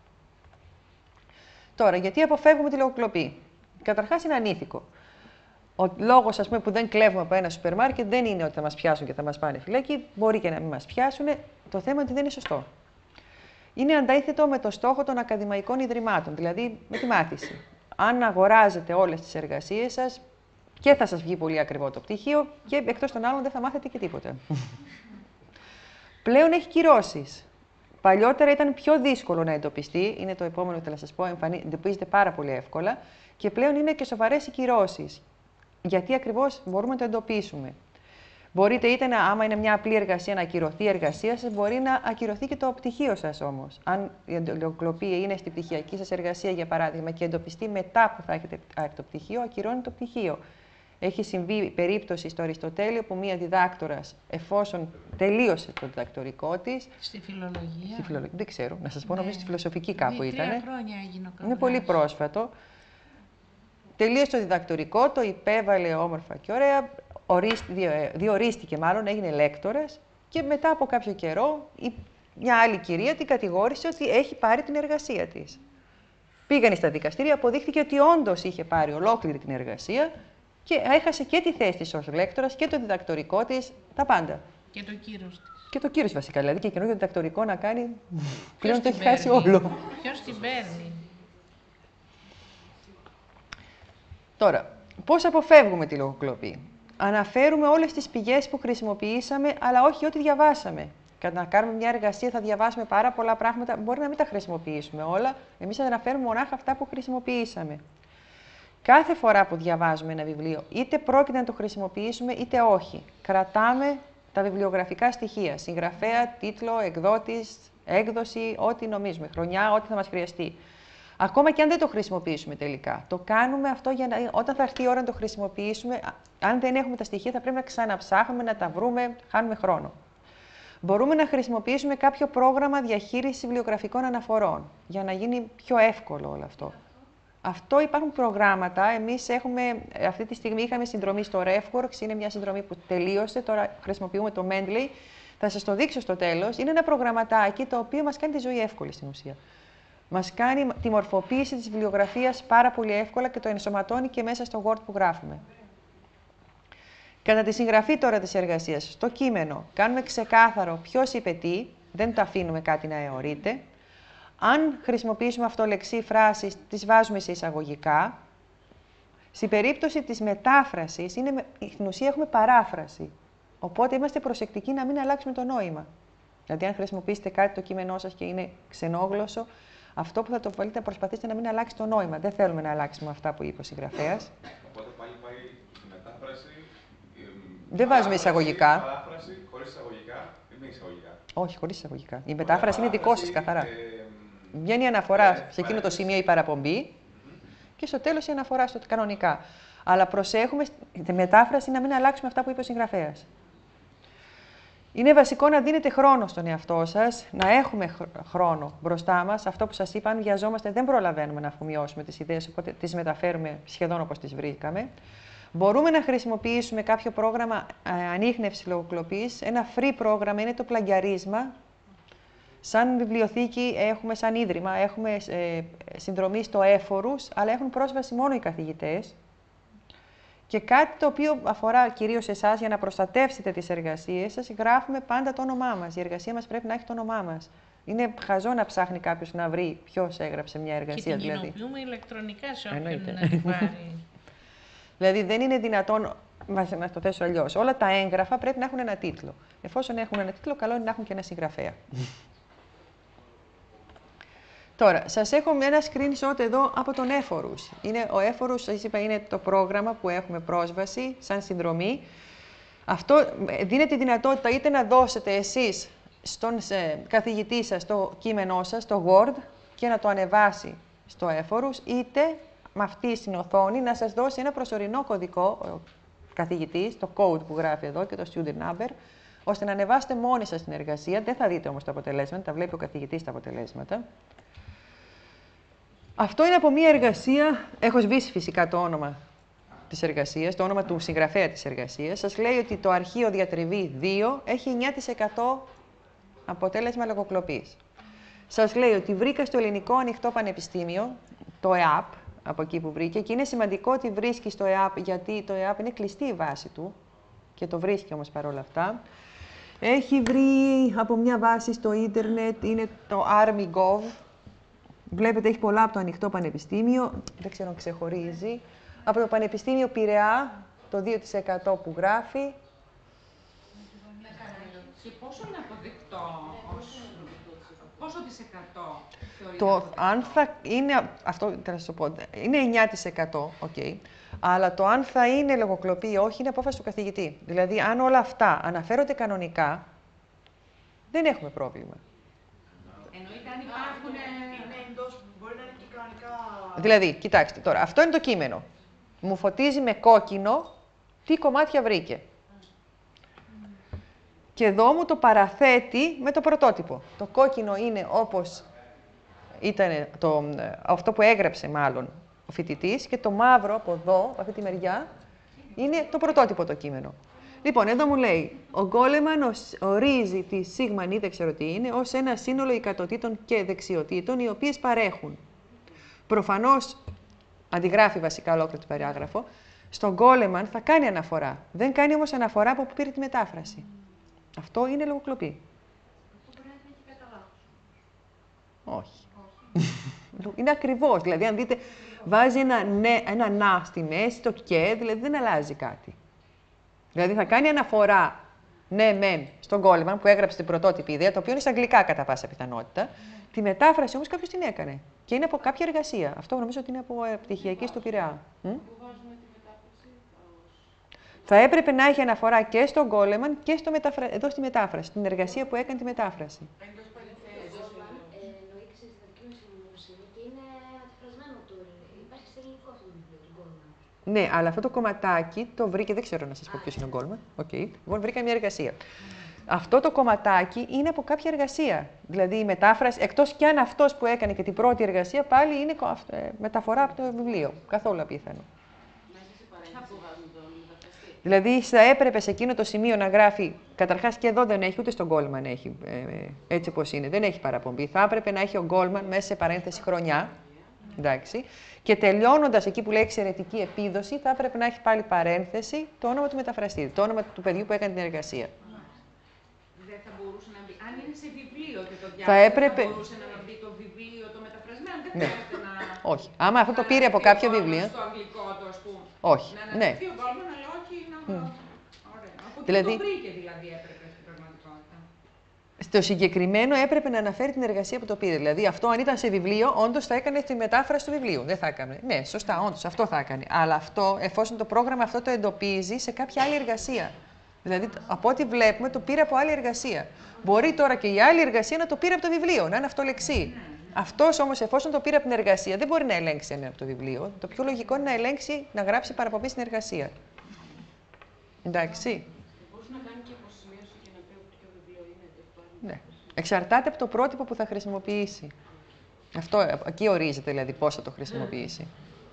Τώρα, γιατί αποφεύγουμε τη λογοκλοπή. Καταρχάς είναι ανήθικο. Ο λόγος, ας πούμε, που δεν κλέβουμε από ένα σούπερ μάρκετ δεν είναι ότι θα μας πιάσουν και θα μας πάνε φυλακή. Μπορεί και να μην μας πιάσουν. Το θέμα είναι ότι δεν είναι σωστό. Είναι αντίθετο με το στόχο των ακαδημαϊκών ιδρυμάτων, δηλαδή με τη μάθηση. Αν αγοράζετε όλες τις εργασίες σας, και θα σας βγει πολύ ακριβό το πτυχίο και εκτός των άλλων δεν θα μάθετε και τίποτα. Πλέον έχει κυρώσεις. Παλιότερα ήταν πιο δύσκολο να εντοπιστεί, είναι το επόμενο που θα σας πω, εντοπίζεται πάρα πολύ εύκολα και πλέον είναι και σοβαρές οι κυρώσεις. Γιατί ακριβώς μπορούμε να το εντοπίσουμε. Μπορείτε άμα είναι μια απλή εργασία, να ακυρωθεί η εργασία σας, μπορεί να ακυρωθεί και το πτυχίο σας όμως. Αν η λογοκλοπή είναι στη πτυχιακή σας εργασία, για παράδειγμα, και εντοπιστεί μετά που θα έχετε το πτυχίο, ακυρώνει το πτυχίο. Έχει συμβεί περίπτωση στο Αριστοτέλειο που μία διδάκτορας, εφόσον τελείωσε το διδακτορικό της. Στη φιλολογία. Στη φιλολογία, δεν ξέρω, να σας πω, νομίζω στη φιλοσοφική κάπου ήταν. 3 χρόνια έγινε ο Είναι πολύ πρόσφατο. Τελείωσε το διδακτορικό, το υπέβαλε όμορφα και ωραία. Διορίστηκε μάλλον, έγινε λέκτορας και μετά από κάποιο καιρό μια άλλη κυρία την κατηγόρησε ότι έχει πάρει την εργασία της. Πήγανε στα δικαστήρια, αποδείχθηκε ότι όντως είχε πάρει ολόκληρη την εργασία και έχασε και τη θέση της ως λέκτορας και το διδακτορικό της, τα πάντα. Και το κύρος της. Και το κύρος βασικά, δηλαδή και καινούργιο διδακτορικό να κάνει, πλέον το έχει χάσει όλο. Ποιος την παίρνει. Τώρα, πώς αποφεύγουμε τη λογοκλοπή. Αναφέρουμε όλες τις πηγές που χρησιμοποιήσαμε, αλλά όχι ό,τι διαβάσαμε. Κατά να κάνουμε μια εργασία θα διαβάσουμε πάρα πολλά πράγματα, μπορεί να μην τα χρησιμοποιήσουμε όλα. Εμείς θα αναφέρουμε μονάχα αυτά που χρησιμοποιήσαμε. Κάθε φορά που διαβάζουμε ένα βιβλίο, είτε πρόκειται να το χρησιμοποιήσουμε, είτε όχι. Κρατάμε τα βιβλιογραφικά στοιχεία, συγγραφέα, τίτλο, εκδότης, έκδοση, ό,τι νομίζουμε, χρονιά, ό,τι θα μας χρειαστεί. Ακόμα και αν δεν το χρησιμοποιήσουμε τελικά. Το κάνουμε αυτό για να, όταν θα έρθει η ώρα να το χρησιμοποιήσουμε, αν δεν έχουμε τα στοιχεία θα πρέπει να ξαναψάχνουμε, να τα βρούμε, χάνουμε χρόνο. Μπορούμε να χρησιμοποιήσουμε κάποιο πρόγραμμα διαχείρισης βιβλιογραφικών αναφορών, για να γίνει πιο εύκολο όλο αυτό. Αυτό υπάρχουν προγράμματα. Εμείς αυτή τη στιγμή είχαμε συνδρομή στο RefWorks, είναι μια συνδρομή που τελείωσε, τώρα χρησιμοποιούμε το Mendeley. Θα σας το δείξω στο τέλος. Είναι ένα προγραμματάκι το οποίο μας κάνει τη ζωή εύκολη στην ουσία. Μας κάνει τη μορφοποίηση της βιβλιογραφίας πάρα πολύ εύκολα και το ενσωματώνει και μέσα στο Word που γράφουμε. Κατά τη συγγραφή τώρα της εργασίας, στο κείμενο, κάνουμε ξεκάθαρο ποιος είπε τι, δεν το αφήνουμε κάτι να αιωρείται. Αν χρησιμοποιήσουμε αυτολεξή φράσεις, τις βάζουμε σε εισαγωγικά. Στην περίπτωση της μετάφρασης, στην ουσία έχουμε παράφραση. Οπότε είμαστε προσεκτικοί να μην αλλάξουμε το νόημα. Δηλαδή, αν χρησιμοποιήσετε κάτι το κείμενό σας και είναι ξενόγλωσσο, αυτό που θα το βάλετε να προσπαθήσετε να μην αλλάξει το νόημα. Δεν θέλουμε να αλλάξουμε αυτά που είπε ο συγγραφέας. Οπότε πάλι πάει στη μετάφραση. Δεν βάζουμε εισαγωγικά. Μετάφραση χωρίς εισαγωγικά ή με εισαγωγικά. Όχι, χωρίς εισαγωγικά. Η μετάφραση είναι δικό σας καθαρά. Βγαίνει η αναφορά σε εκείνο το σημείο η παραπομπή και στο τέλος η αναφορά στο κανονικά. Αλλά προσέχουμε τη μετάφραση να μην αλλάξουμε αυτά που είπε ο συγγραφέας. Είναι βασικό να δίνετε χρόνο στον εαυτό σας, να έχουμε χρόνο μπροστά μας. Αυτό που σας είπα, αν βιαζόμαστε, δεν προλαβαίνουμε να αφομοιώσουμε τις ιδέες, οπότε τις μεταφέρουμε σχεδόν όπως τις βρήκαμε. Μπορούμε να χρησιμοποιήσουμε κάποιο πρόγραμμα ανίχνευσης λογοκλοπής. Ένα free πρόγραμμα είναι το πλαγιαρίσμα. Σαν βιβλιοθήκη έχουμε, σαν ίδρυμα, έχουμε συνδρομή στο Έφορους, αλλά έχουν πρόσβαση μόνο οι καθηγητές. Και κάτι το οποίο αφορά κυρίως εσάς, για να προστατεύσετε τις εργασίες σας, γράφουμε πάντα το όνομά μας. Η εργασία μας πρέπει να έχει το όνομά μας. Είναι χαζό να ψάχνει κάποιος να βρει ποιος έγραψε μια εργασία. Και την κοινοποιούμε ηλεκτρονικά σε όποιον να την πάρει. Δηλαδή δεν είναι δυνατόν, να το θέσω αλλιώς, όλα τα έγγραφα πρέπει να έχουν ένα τίτλο. Εφόσον έχουν ένα τίτλο, καλό είναι να έχουν και ένα συγγραφέα. Τώρα, σας έχω ένα screenshot εδώ από τον Έφορους. Ο Έφορους, σας είπα, είναι το πρόγραμμα που έχουμε πρόσβαση σαν συνδρομή. Αυτό δίνει τη δυνατότητα είτε να δώσετε εσείς στον καθηγητή σας το κείμενό σας, το Word, και να το ανεβάσει στο Έφορους, είτε με αυτή στην οθόνη να σας δώσει ένα προσωρινό κωδικό, ο καθηγητής, το code που γράφει εδώ και το student number, ώστε να ανεβάσετε μόνοι σας την εργασία. Δεν θα δείτε όμως τα αποτελέσματα, τα βλέπει ο καθηγητής τα αποτελέσματα. Αυτό είναι από μία εργασία, έχω σβήσει φυσικά το όνομα της εργασίας, το όνομα του συγγραφέα της εργασίας. Σας λέει ότι το αρχείο διατριβή 2 έχει 9% αποτέλεσμα λογοκλοπής. Σας λέει ότι βρήκα στο Ελληνικό Ανοιχτό Πανεπιστήμιο, το ΕΑΠ, από εκεί που βρήκε, και είναι σημαντικό ότι βρίσκει στο ΕΑΠ, γιατί το ΕΑΠ είναι κλειστή η βάση του, και το βρίσκει όμως παρόλα αυτά. Έχει βρει από μια βάση στο ίντερνετ, είναι το Army.gov. Βλέπετε, έχει πολλά από το Ανοιχτό Πανεπιστήμιο, δεν ξέρω αν ξεχωρίζει. Από το Πανεπιστήμιο Πειραιά, το 2% που γράφει. Και πόσο είναι αποδεκτό, πόσο %? Αν θα είναι, αυτό θα σας το πω, είναι 9%, ok. Αλλά το αν θα είναι λογοκλοπή ή όχι είναι απόφαση του καθηγητή. Δηλαδή, αν όλα αυτά αναφέρονται κανονικά, δεν έχουμε πρόβλημα. Εννοείται αν υπάρχουν. Μπορεί να είναι και κανονικά. Δηλαδή, κοιτάξτε τώρα, αυτό είναι το κείμενο. Μου φωτίζει με κόκκινο τι κομμάτια βρήκε. Και εδώ μου το παραθέτει με το πρωτότυπο. Το κόκκινο είναι όπως ήταν αυτό που έγραψε μάλλον ο φοιτητής, και το μαύρο από εδώ, από αυτή τη μεριά, είναι το πρωτότυπο το κείμενο. Λοιπόν, εδώ μου λέει, ο Γκόλεμαν ορίζει τη σίγμα νη, δεν ξέρω τι είναι, ως ένα σύνολο ικατοτήτων και δεξιοτήτων, οι οποίες παρέχουν. Προφανώς, αντιγράφει βασικά ολόκληρο το παράγραφο, στον Γκόλεμαν θα κάνει αναφορά. Δεν κάνει όμως αναφορά από που πήρε τη μετάφραση. Αυτό είναι λογοκλοπή. Αυτό μπορεί να έχει κατά λάθος. Όχι. Είναι ακριβώς. Δηλαδή, αν δείτε, βάζει ένα να στη μέση, το και, δηλαδή δεν αλλάζει κάτι. Δηλαδή, θα κάνει αναφορά, ναι, μεν, στον Γκόλεμαν που έγραψε την πρωτότυπη ιδέα, το οποίο είναι στα αγγλικά κατά πάσα πιθανότητα. Τη μετάφραση όμως κάποιος την έκανε. Και είναι από κάποια εργασία. Αυτό νομίζω ότι είναι από πτυχιακή στο Πειραιά. Θα έπρεπε να έχει αναφορά και στον Γκόλεμαν και εδώ στη μετάφραση, στην εργασία που έκανε τη μετάφραση. Εννοείται σε διδακτική νοημοσύνη και είναι αντιφρασμένο του. Υπάρχει στο ελληνικό αυτό το βιβλίο του Γκόλεμαν. Ναι, αλλά αυτό το κομματάκι το βρήκε, δεν ξέρω να σας πω ποιος είναι ο Γκόλεμαν. Λοιπόν, βρήκα μια εργασία. Αυτό το κομματάκι είναι από κάποια εργασία. Δηλαδή η μετάφραση, εκτός κι αν αυτός που έκανε και την πρώτη εργασία, πάλι είναι μεταφορά από το βιβλίο. Καθόλου απίθανο. Δηλαδή θα έπρεπε σε εκείνο το σημείο να γράφει, καταρχάς και εδώ δεν έχει, ούτε στον Γκόλεμαν έχει, έτσι όπως είναι, δεν έχει παραπομπή. Θα έπρεπε να έχει ο Γκόλεμαν μέσα σε παρένθεση χρονιά, Εντάξει. Και τελειώνοντας εκεί που λέει εξαιρετική επίδοση, θα έπρεπε να έχει πάλι παρένθεση το όνομα του μεταφραστή, το όνομα του παιδιού που έκανε την εργασία. Δεν θα μπορούσε να μπει. Αν είναι σε βιβλίο και το θα μπορούσε να μπει το βιβλίο, το μεταφρασμένο. Δεν χρειάζεται να. Όχι. Άμα αυτό το πήρε από κάποιο βιβλίο. Στο αγγλικό το, ας πούμε. Όχι. Να αναφερθεί ο Goldman, αλλά όχι να. Ωραία. Από δηλαδή, το βρήκε δηλαδή έπρεπε στην πραγματικότητα. Στο συγκεκριμένο έπρεπε να αναφέρει την εργασία που το πήρε. Δηλαδή, αυτό αν ήταν σε βιβλίο, όντως θα έκανε τη μετάφραση του βιβλίου. Δεν θα έκανε. Ναι, σωστά, όντως αυτό θα έκανε. Αλλά αυτό, εφόσον το πρόγραμμα αυτό το εντοπίζει σε κάποια άλλη εργασία. Δηλαδή, από ό,τι βλέπουμε, το πήρε από άλλη εργασία. Μπορεί τώρα και η άλλη εργασία να το πήρε από το βιβλίο, να είναι αυτολεξή. Αυτός όμως, εφόσον το πήρε από την εργασία, δεν μπορεί να ελέγξει αν είναι από το βιβλίο. Το πιο λογικό είναι να ελέγξει, να γράψει παραπομπή στην εργασία. Εντάξει. Μπορεί να κάνει και αποσημείωση και να πει ότι ποιο βιβλίο είναι. Ναι. Εξαρτάται από το πρότυπο που θα χρησιμοποιήσει. Αυτό, εκεί ορίζεται δηλαδή πώς θα το χρησιμοποιήσει.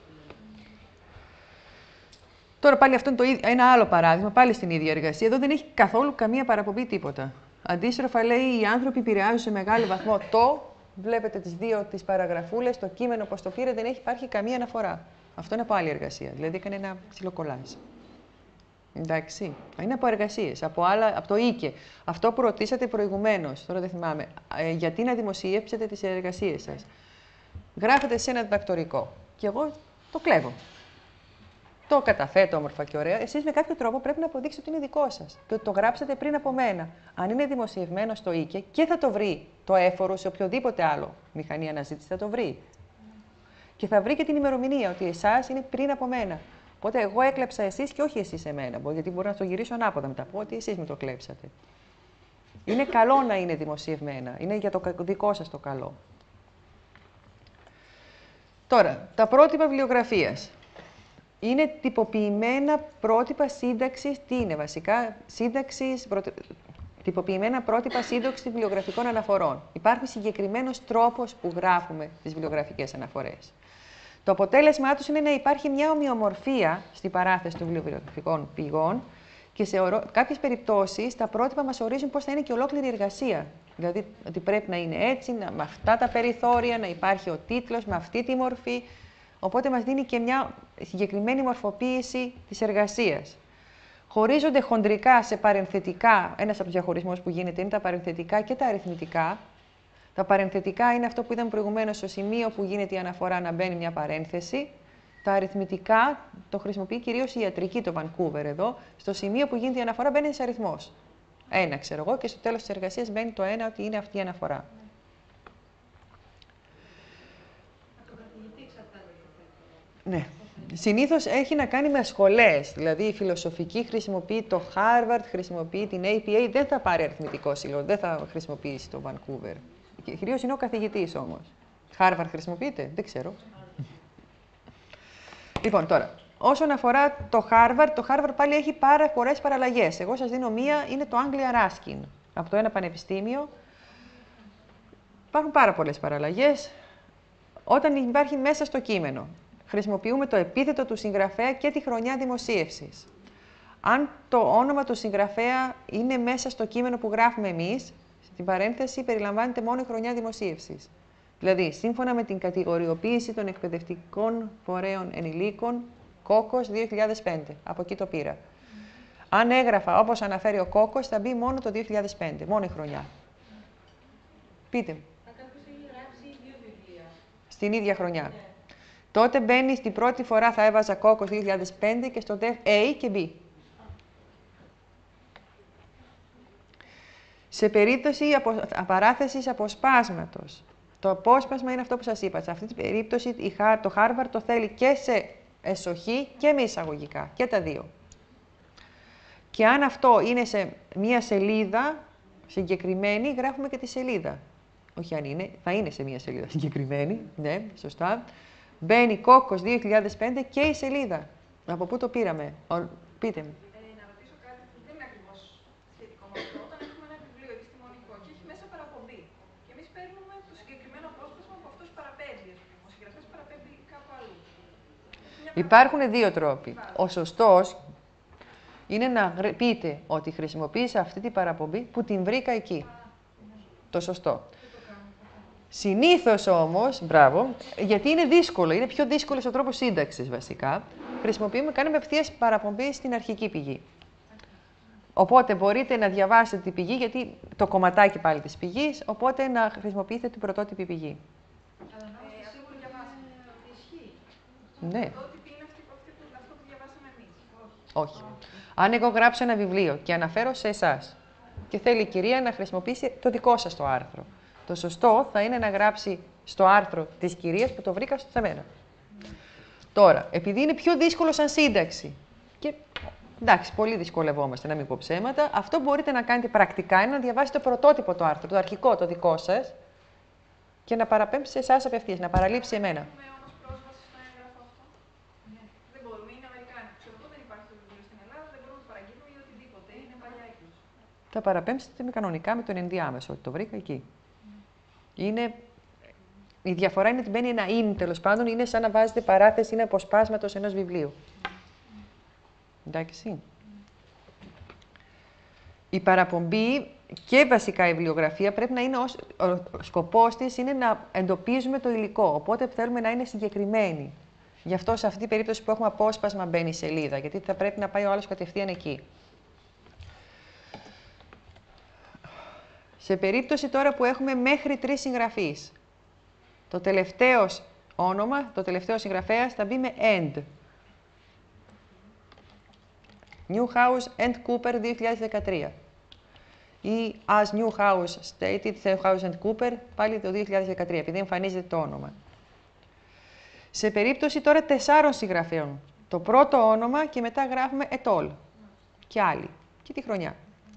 Τώρα πάλι αυτό είναι ένα άλλο παράδειγμα, πάλι στην ίδια εργασία. Εδώ δεν έχει καθόλου καμία παραπομπή τίποτα. Αντίστροφα λέει οι άνθρωποι επηρεάζουν σε μεγάλο βαθμό το, βλέπετε τις δύο τις παραγραφούλες, το κείμενο πώς το πήρε, δεν έχει υπάρχει καμία αναφορά. Αυτό είναι από άλλη εργασία, δηλαδή έκανε ένα ξυλοκολλάζ. Εντάξει, είναι από εργασίες, από το ΙΚΕ. Αυτό που ρωτήσατε προηγουμένως, τώρα δεν θυμάμαι, γιατί να δημοσιεύσετε τις εργασίες σας. Γράφετε σε ένα διδακτορικό και εγώ το κλέβω. Το καταθέτω όμορφα και ωραία. Εσείς με κάποιο τρόπο πρέπει να αποδείξετε ότι είναι δικό σας και ότι το γράψατε πριν από μένα. Αν είναι δημοσιευμένο στο ΙΚΕ και θα το βρει το έφορο σε οποιοδήποτε άλλο μηχανή αναζήτηση, θα το βρει. Και θα βρει και την ημερομηνία ότι εσάς είναι πριν από μένα. Οπότε εγώ έκλεψα εσείς και όχι εσείς εμένα. Γιατί μπορώ να το γυρίσω ανάποδα μετά. Πω ότι εσείς με το κλέψατε. Είναι καλό να είναι δημοσιευμένα. Είναι για το δικό σας το καλό. Τώρα, τα πρότυπα βιβλιογραφίας. Είναι τυποποιημένα πρότυπα σύνταξης. Τι είναι βασικά? Τυποποιημένα πρότυπα σύνταξης βιβλιογραφικών αναφορών. Υπάρχει συγκεκριμένος τρόπος που γράφουμε τις βιβλιογραφικές αναφορές. Το αποτέλεσμά τους είναι να υπάρχει μια ομοιομορφία στην παράθεση των βιβλιογραφικών πηγών και σε κάποιες περιπτώσεις τα πρότυπα μας ορίζουν πώς θα είναι και ολόκληρη η εργασία. Δηλαδή ότι πρέπει να είναι έτσι, με αυτά τα περιθώρια, να υπάρχει ο τίτλος, με αυτή τη μορφή. Οπότε μας δίνει και μια συγκεκριμένη μορφοποίηση της εργασίας. Χωρίζονται χοντρικά σε παρενθετικά. Ένας από τους διαχωρισμούς που γίνεται είναι τα παρενθετικά και τα αριθμητικά. Τα παρενθετικά είναι αυτό που είδαμε προηγουμένως, στο σημείο που γίνεται η αναφορά να μπαίνει μια παρένθεση. Τα αριθμητικά το χρησιμοποιεί κυρίως η ιατρική, το Vancouver εδώ. Στο σημείο που γίνεται η αναφορά μπαίνει ένας αριθμός. 1, ξέρω εγώ, και στο τέλος της εργασίας μπαίνει το 1, ότι είναι αυτή η αναφορά. Ναι. Συνήθως έχει να κάνει με σχολές. Δηλαδή η φιλοσοφική χρησιμοποιεί το Harvard, χρησιμοποιεί την APA, δεν θα πάρει αριθμητικό σύλλογο, δεν θα χρησιμοποιήσει το Vancouver. Κυρίως είναι ο καθηγητής όμως. Harvard χρησιμοποιείται, δεν ξέρω. Λοιπόν, τώρα, όσον αφορά το Harvard πάλι έχει πάρα πολλές παραλλαγές. Εγώ σας δίνω μία, είναι το Anglia Ruskin, από το ένα πανεπιστήμιο. Υπάρχουν πάρα πολλές παραλλαγές. Όταν υπάρχει μέσα στο κείμενο, χρησιμοποιούμε το επίθετο του συγγραφέα και τη χρονιά δημοσίευσης. Αν το όνομα του συγγραφέα είναι μέσα στο κείμενο που γράφουμε εμείς, στην παρένθεση περιλαμβάνεται μόνο η χρονιά δημοσίευσης. Δηλαδή, σύμφωνα με την κατηγοριοποίηση των εκπαιδευτικών φορέων ενηλίκων, Κόκκος 2005. Από εκεί το πήρα. Αν έγραφα όπως αναφέρει ο Κόκκος, θα μπει μόνο το 2005, μόνο η χρονιά. Πείτε μου. Κάποιος έχει γράψει 2 βιβλία. Στην ίδια χρονιά. Τότε μπαίνει στην πρώτη φορά, θα έβαζα Κόκκος 2005 και στο A και B. Σε περίπτωση παράθεσης αποσπάσματος. Το απόσπασμα είναι αυτό που σας είπα. Σε αυτή την περίπτωση το Harvard το θέλει και σε εσοχή και με εισαγωγικά. Και τα δύο. Και αν αυτό είναι σε μία σελίδα συγκεκριμένη, γράφουμε και τη σελίδα. Όχι αν είναι, θα είναι σε μία σελίδα συγκεκριμένη. Ναι, σωστά. Μπαίνει Κόκκος 2005 και η σελίδα. Από πού το πήραμε? Πείτε μου. Να ρωτήσω κάτι που δεν είναι ακριβώς σχετικό με αυτό. Όταν έχουμε ένα βιβλίο επιστημονικό και έχει μέσα παραπομπή και εμείς παίρνουμε το συγκεκριμένο απόσπασμα που αυτός παραπέμπει, ο συγγραφέας παραπέμπει κάπου αλλού. Υπάρχουν δύο τρόποι. Ο σωστός είναι να πείτε ότι χρησιμοποίησα αυτή την παραπομπή που την βρήκα εκεί. Το σωστό. Συνήθως όμως, μπράβο, γιατί είναι δύσκολο, είναι πιο δύσκολος ο τρόπος σύνταξης βασικά, κάνουμε απευθείας παραπομπή στην αρχική πηγή. Οπότε μπορείτε να διαβάσετε την πηγή, γιατί το κομματάκι πάλι της πηγής, οπότε να χρησιμοποιήσετε την πρωτότυπη πηγή. Αλλά να είμαστε σίγουροι διαβάσαμε ότι ισχύει. Ναι. Το πρωτότυπη είναι αυτό που διαβάσαμε εμείς. Όχι. Αν εγώ γράψω ένα βιβλίο και αναφέρω σε εσάς και θέλει η κυρία να χρησιμοποιήσει το δικό σας το άρθρο, το σωστό θα είναι να γράψει στο άρθρο της κυρίας που το βρήκα σε μένα. Τώρα, επειδή είναι πιο δύσκολο σαν σύνταξη και εντάξει, πολύ δυσκολευόμαστε, να μην πω ψέματα, αυτό που μπορείτε να κάνετε πρακτικά είναι να διαβάσετε το πρωτότυπο το άρθρο, το αρχικό, το δικό σας και να παραπέμψει σε εσάς απευθείας, να παραλείψει εμένα. Έχουμε όμως πρόσβαση στο έγγραφο αυτό. Ναι. Δεν μπορούμε, είναι αμερικάνικο. Ξέρω εγώ, δεν υπάρχει το βιβλίο στην Ελλάδα, δεν μπορούμε να το παραγγείλουμε ή οτιδήποτε. Είναι παλιά έκδοση. Θα παραπέμψετε με κανονικά με τον ενδιάμεσο, ότι το βρήκα εκεί. Η διαφορά είναι ότι μπαίνει ένα in, τέλος πάντων, είναι σαν να βάζετε παράθεση, είναι αποσπάσματος ενός βιβλίου. Εντάξει. Η παραπομπή και βασικά η βιβλιογραφία πρέπει να είναι ο σκοπός της είναι να εντοπίζουμε το υλικό, οπότε θέλουμε να είναι συγκεκριμένη. Γι' αυτό σε αυτή την περίπτωση που έχουμε απόσπασμα μπαίνει η σελίδα, γιατί θα πρέπει να πάει ο άλλος κατευθείαν εκεί. Σε περίπτωση τώρα που έχουμε μέχρι 3 συγγραφείς, το τελευταίο όνομα, το τελευταίο συγγραφέας θα μπει με end. Newhouse and Cooper 2013. Ή as Newhouse stated, Newhouse and Cooper, πάλι το 2013, επειδή εμφανίζεται το όνομα. Σε περίπτωση τώρα 4 συγγραφέων, το πρώτο όνομα και μετά γράφουμε et al. Και άλλοι. Και τη χρονιά.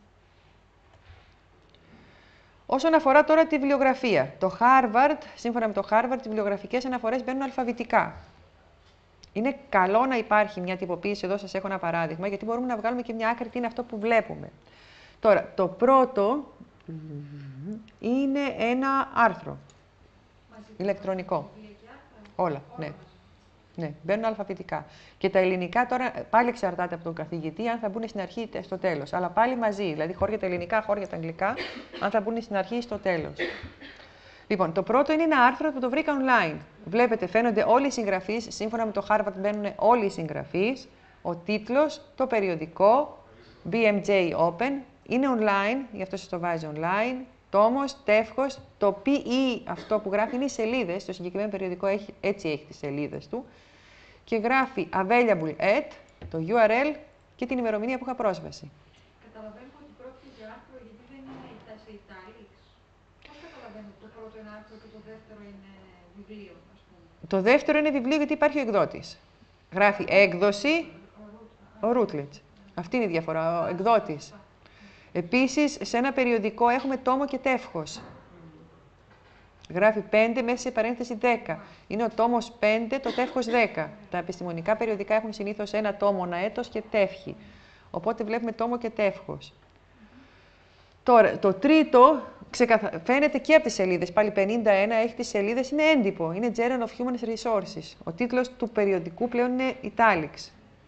Όσον αφορά τώρα τη βιβλιογραφία, το Harvard, σύμφωνα με το Harvard, οι βιβλιογραφικές αναφορές μπαίνουν αλφαβητικά. Είναι καλό να υπάρχει μια τυποποίηση, εδώ σας έχω ένα παράδειγμα, γιατί μπορούμε να βγάλουμε και μια άκρη τι είναι αυτό που βλέπουμε. Τώρα, το πρώτο είναι ένα άρθρο, ηλεκτρονικό. Όλα, ναι. Ναι, μπαίνουν αλφαβητικά. Και τα ελληνικά τώρα πάλι εξαρτάται από τον καθηγητή αν θα μπουν στην αρχή ή στο τέλος. Αλλά πάλι μαζί, δηλαδή χώρια τα ελληνικά, χώρια τα αγγλικά, αν θα μπουν στην αρχή ή στο τέλος. Λοιπόν, το πρώτο είναι ένα άρθρο που το βρήκα online. Βλέπετε, φαίνονται όλοι οι συγγραφείς, σύμφωνα με το Harvard μπαίνουν όλοι οι συγγραφείς, ο τίτλος, το περιοδικό, BMJ Open, είναι online, γι' αυτό σας το βάζει online, τόμος, τεύχος, το PE, αυτό που γράφει είναι οι σελίδες, το συγκεκριμένο περιοδικό έτσι έχει τις σελίδες του, και γράφει available at, το URL και την ημερομηνία που είχα πρόσβαση. Καταλαβαίνουμε ότι πρόκειται για άρθρο γιατί δεν είναι σε italics. Πώς καταλαβαίνουμε ότι το πρώτο είναι άρθρο και το δεύτερο είναι βιβλίο, ας πούμε. Το δεύτερο είναι βιβλίο γιατί υπάρχει ο εκδότης. Γράφει έκδοση, ο Routledge. Αυτή είναι η διαφορά, ο εκδότης. Επίσης, σε ένα περιοδικό έχουμε τόμο και τεύχος. Γράφει 5 μέσα σε παρένθεση 10. Είναι ο τόμος 5, το τεύχος 10. Τα επιστημονικά περιοδικά έχουν συνήθως ένα τόμο, ένα έτος και τεύχη. Οπότε βλέπουμε τόμο και τεύχος. Τώρα, το τρίτο φαίνεται και από τις σελίδες. Πάλι 51 έχει τις σελίδες, είναι έντυπο. Είναι Journal of Human Resources. Ο τίτλος του περιοδικού πλέον είναι italics.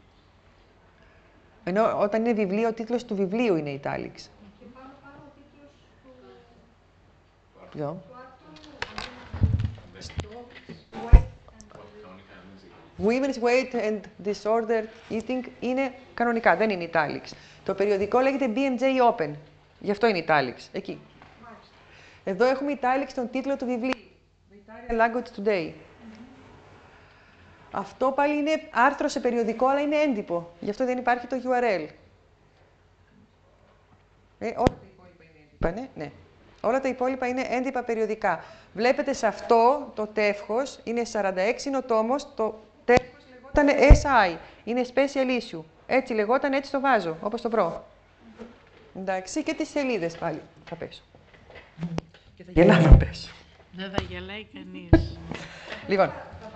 Ενώ όταν είναι βιβλίο, ο τίτλος του βιβλίου είναι italics. Και πάνω ο τίτλος Ποιο? του Women's weight and disorder eating είναι κανονικά, δεν είναι italics. Το περιοδικό λέγεται BMJ Open, γι' αυτό είναι italics, εκεί. Εδώ έχουμε italics τον τίτλο του βιβλίου, The Italian Language Today. Αυτό πάλι είναι άρθρο σε περιοδικό, αλλά είναι έντυπο, γι' αυτό δεν υπάρχει το URL. Όλα τα υπόλοιπα είναι έντυπα, ναι. Όλα τα υπόλοιπα είναι έντυπα περιοδικά. Βλέπετε σε αυτό το τεύχος, είναι 46, είναι ο τόμος, το τεύχος λεγόταν SI, είναι Special Issue. Έτσι λεγόταν, έτσι το βάζω, όπως το βρω. Εντάξει, και τις σελίδες πάλι θα πέσω. Και θα γελάω να πέσω. Δεν θα γελάει κανείς. Λοιπόν.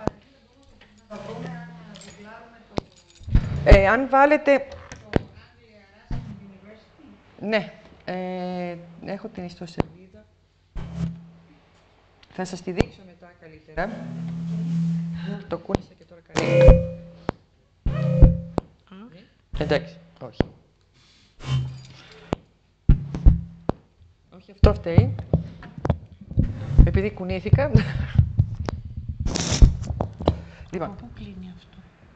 Αν βάλετε... Ναι, έχω την ιστοσελίδα. Θα σας τη δείξω μετά καλύτερα. Το κούνησα και τώρα καλύτερα. Εντάξει, όχι. Όχι, αυτό φταίει. Επειδή κουνήθηκα. Λοιπόν. Πού κλείνει αυτό?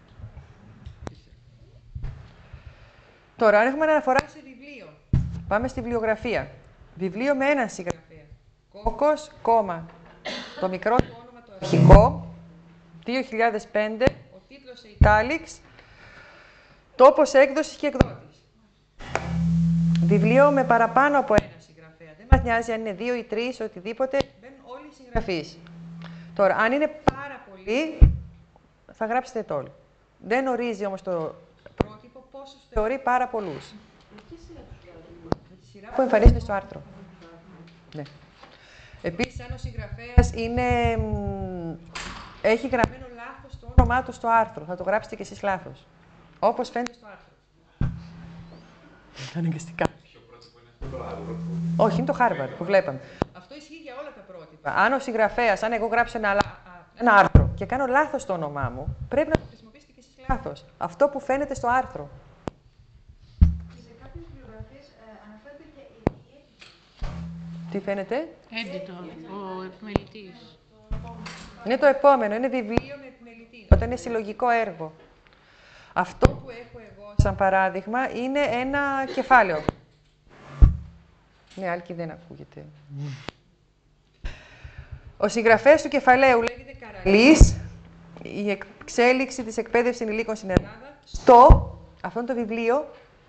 Τώρα, αν έχουμε αναφορά σε βιβλίο, πάμε στη βιβλιογραφία. Βιβλίο με έναν συγγραφέα. Κόκκος, κόμμα. Το μικρό του όνομα, το αρχικό. 2005, ο τίτλος σε Italics, τόπος έκδοσης και εκδότης. Βιβλίο με παραπάνω από ένα συγγραφέα. Δεν μας νοιάζει αν είναι 2 ή 3, οτιδήποτε, μπαίνουν όλοι οι συγγραφείς. Τώρα, αν είναι πάρα πολλοί, θα γράψετε το όλο. Δεν ορίζει όμως το πρότυπο πόσους θεωρεί πάρα πολλούς. Με τη σειρά που εμφανίζεται στο άρθρο. Ναι. Επίσης, αν ο συγγραφέας έχει γραμμένο λάθος το όνομά του στο άρθρο, θα το γράψετε κι εσείς λάθος. Όπως φαίνεται στο άρθρο. Αναγκαστικά. Όχι, είναι το Harvard που βλέπαμε. Αυτό ισχύει για όλα τα πρότυπα. Αν ο συγγραφέας, αν εγώ γράψω ένα άρθρο και κάνω λάθος το όνομά μου, πρέπει να το χρησιμοποιήσετε κι εσείς λάθος. Αυτό που φαίνεται στο άρθρο. Και σε κάποιες βιβλιογραφίες αναφέρεται και η editor. Τι φαίνεται? Editor, ο επιμελητής. Είναι το επόμενο, είναι βιβλίο με επιμελητή, όταν είναι συλλογικό έργο. Αυτό που έχω εγώ, σαν παράδειγμα, είναι ένα κεφάλαιο. Ναι, Άλκη δεν ακούγεται. Ο συγγραφέας του κεφαλαίου λέγεται Καραλής, η εξέλιξη της εκπαίδευσης ενηλίκων στην Ελλάδα, στο, αυτό είναι το βιβλίο,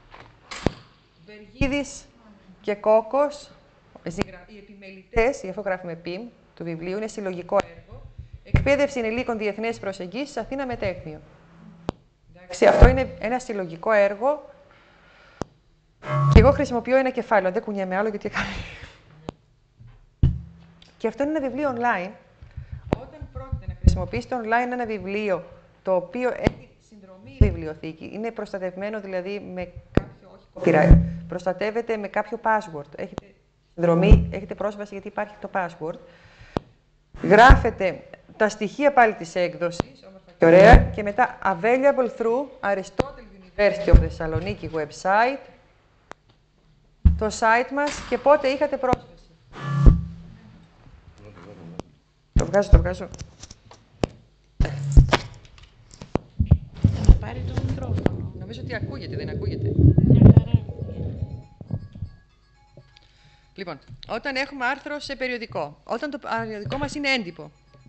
Βεργίδης και Κόκκος, οι επιμελητές, γι' αυτό γράφουμε ΠΙΜ, του βιβλίου, είναι συλλογικό έργο, εκπαίδευση ενηλίκων διεθνές προσεγγίσεις, Αθήνα Μετέχνιο. Εντάξει, αυτό είναι ένα συλλογικό έργο και εγώ χρησιμοποιώ ένα κεφάλαιο, δεν κουνιέμαι άλλο γιατί έκανε. Και αυτό είναι ένα βιβλίο online. Όταν πρόκειται να χρησιμοποιήσετε online ένα βιβλίο το οποίο έχει συνδρομή βιβλιοθήκη, είναι προστατευμένο δηλαδή με κάποιο, όχι copyright, προστατεύεται με κάποιο password. Έχετε συνδρομή, έχετε πρόσβαση γιατί υπάρχει το password. Γράφετε τα στοιχεία πάλι της έκδοσης, όμορφα και ωραία, και μετά available through Aristotle University of Thessaloniki website, το site μας και πότε είχατε πρόσβαση. Το βγάζω. Να πάρει το μικρόφωνο. Νομίζω ότι ακούγεται, δεν ακούγεται. Μια χαρά. Λοιπόν, όταν έχουμε άρθρο σε περιοδικό, όταν το περιοδικό μας είναι έντυπο,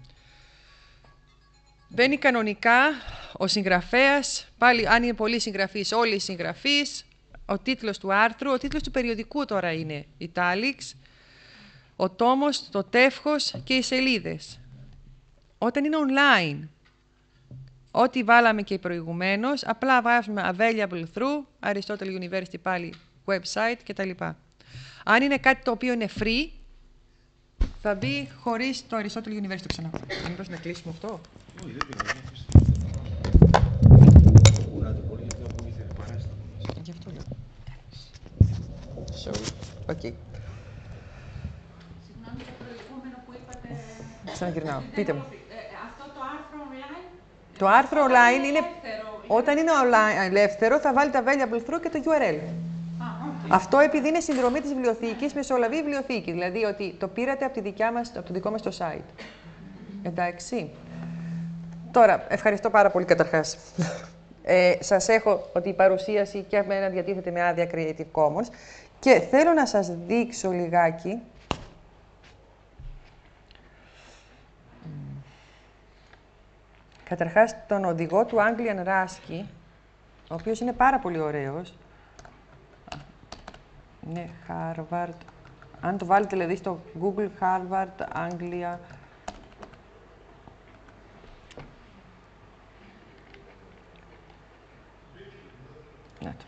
μπαίνει κανονικά ο συγγραφέας, πάλι αν είναι πολλοί συγγραφείς, όλοι οι συγγραφείς, ο τίτλος του άρθρου, ο τίτλος του περιοδικού τώρα είναι Italics, ο τόμος, το τεύχος και οι σελίδες. Όταν είναι online, ό,τι βάλαμε και προηγουμένως, απλά βάζουμε available through, Aristotle University πάλι website κτλ. Αν είναι κάτι το οποίο είναι free, θα μπει χωρίς το Aristotle University, το ξανά. Μήπως να κλείσουμε αυτό? Όχι, δεν πειράζει. Γι' αυτό λέω. Okay. Συγγνώμη, το προηγούμενο που είπατε... Ξαναγυρνάω. Πείτε μου. Αυτό το άρθρο online... Το άρθρο online είναι... ελεύθερο. Όταν είναι online, ελεύθερο, θα βάλετε available through και το URL. Αυτό επειδή είναι συνδρομή της βιβλιοθήκης, μεσολαβεί η βιβλιοθήκη. Δηλαδή ότι το πήρατε από, από το δικό μας το site. Εντάξει. Τώρα, ευχαριστώ πάρα πολύ καταρχάς. Σας έχω ότι η παρουσίαση και εμένα διατίθεται με άδεια Creative Commons και θέλω να σας δείξω λιγάκι καταρχάς τον οδηγό του Anglian Rasky, ο οποίος είναι πάρα πολύ ωραίος. Είναι Harvard. Αν το βάλετε δηλαδή στο Google Harvard, Anglia. Να το.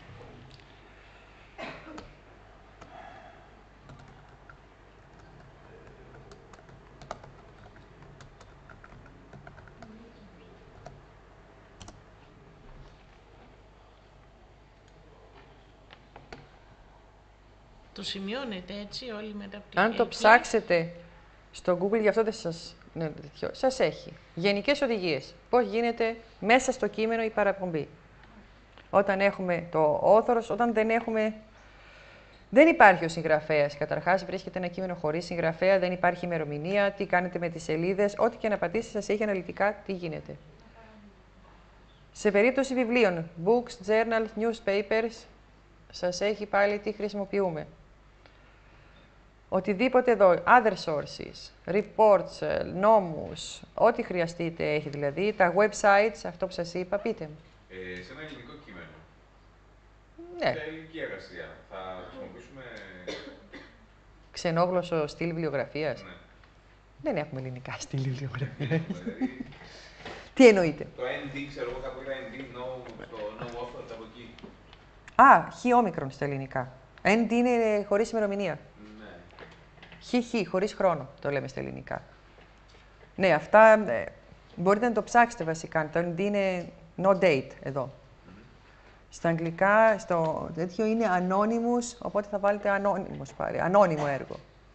Το σημειώνετε έτσι όλοι μετά από την Αν το ψάξετε στο Google, γι' αυτό δεν σας... Ναι, τέτοιο, σας έχει. Γενικές οδηγίες. Πώς γίνεται μέσα στο κείμενο η παραπομπή. Όταν έχουμε το όθωρος, όταν δεν έχουμε Δεν υπάρχει ο συγγραφέας. Καταρχάς, βρίσκεται ένα κείμενο χωρίς συγγραφέα, δεν υπάρχει ημερομηνία, τι κάνετε με τις σελίδες, ό,τι και να πατήσετε σας έχει αναλυτικά τι γίνεται. Σε περίπτωση βιβλίων, books, journals, newspapers, σας έχει πάλι τι χρησιμοποιούμε. Οτιδήποτε εδώ, other sources, reports, νόμους, ό,τι χρειαστείτε έχει δηλαδή, τα websites, αυτό που σας είπα, πείτε μου. Σε ένα ελληνικό κείμενο. Ναι. Σε ελληνική εργασία. Θα χρησιμοποιήσουμε... Ξενόγλωσσο στυλ βιβλιογραφίας. Ναι. Δεν έχουμε ελληνικά στυλ βιβλιογραφίας. Δηλαδή, Τι εννοείτε. το ND, ξέρω εγώ, κάπου είδα ND, no author, από εκεί. Α, χ-όμικρον στα ελληνικά. ND είναι χωρίς ημερομηνία. Ναι. Χ, χωρίς χρόνο, το λέμε στα ελληνικά. Ναι, αυτά μπορείτε να το ψάξετε βασικά. Το ND είναι no date εδώ. Στα αγγλικά, στο τέτοιο είναι anonymous, οπότε θα βάλετε anonymous πάλι, ανώνυμο έργο.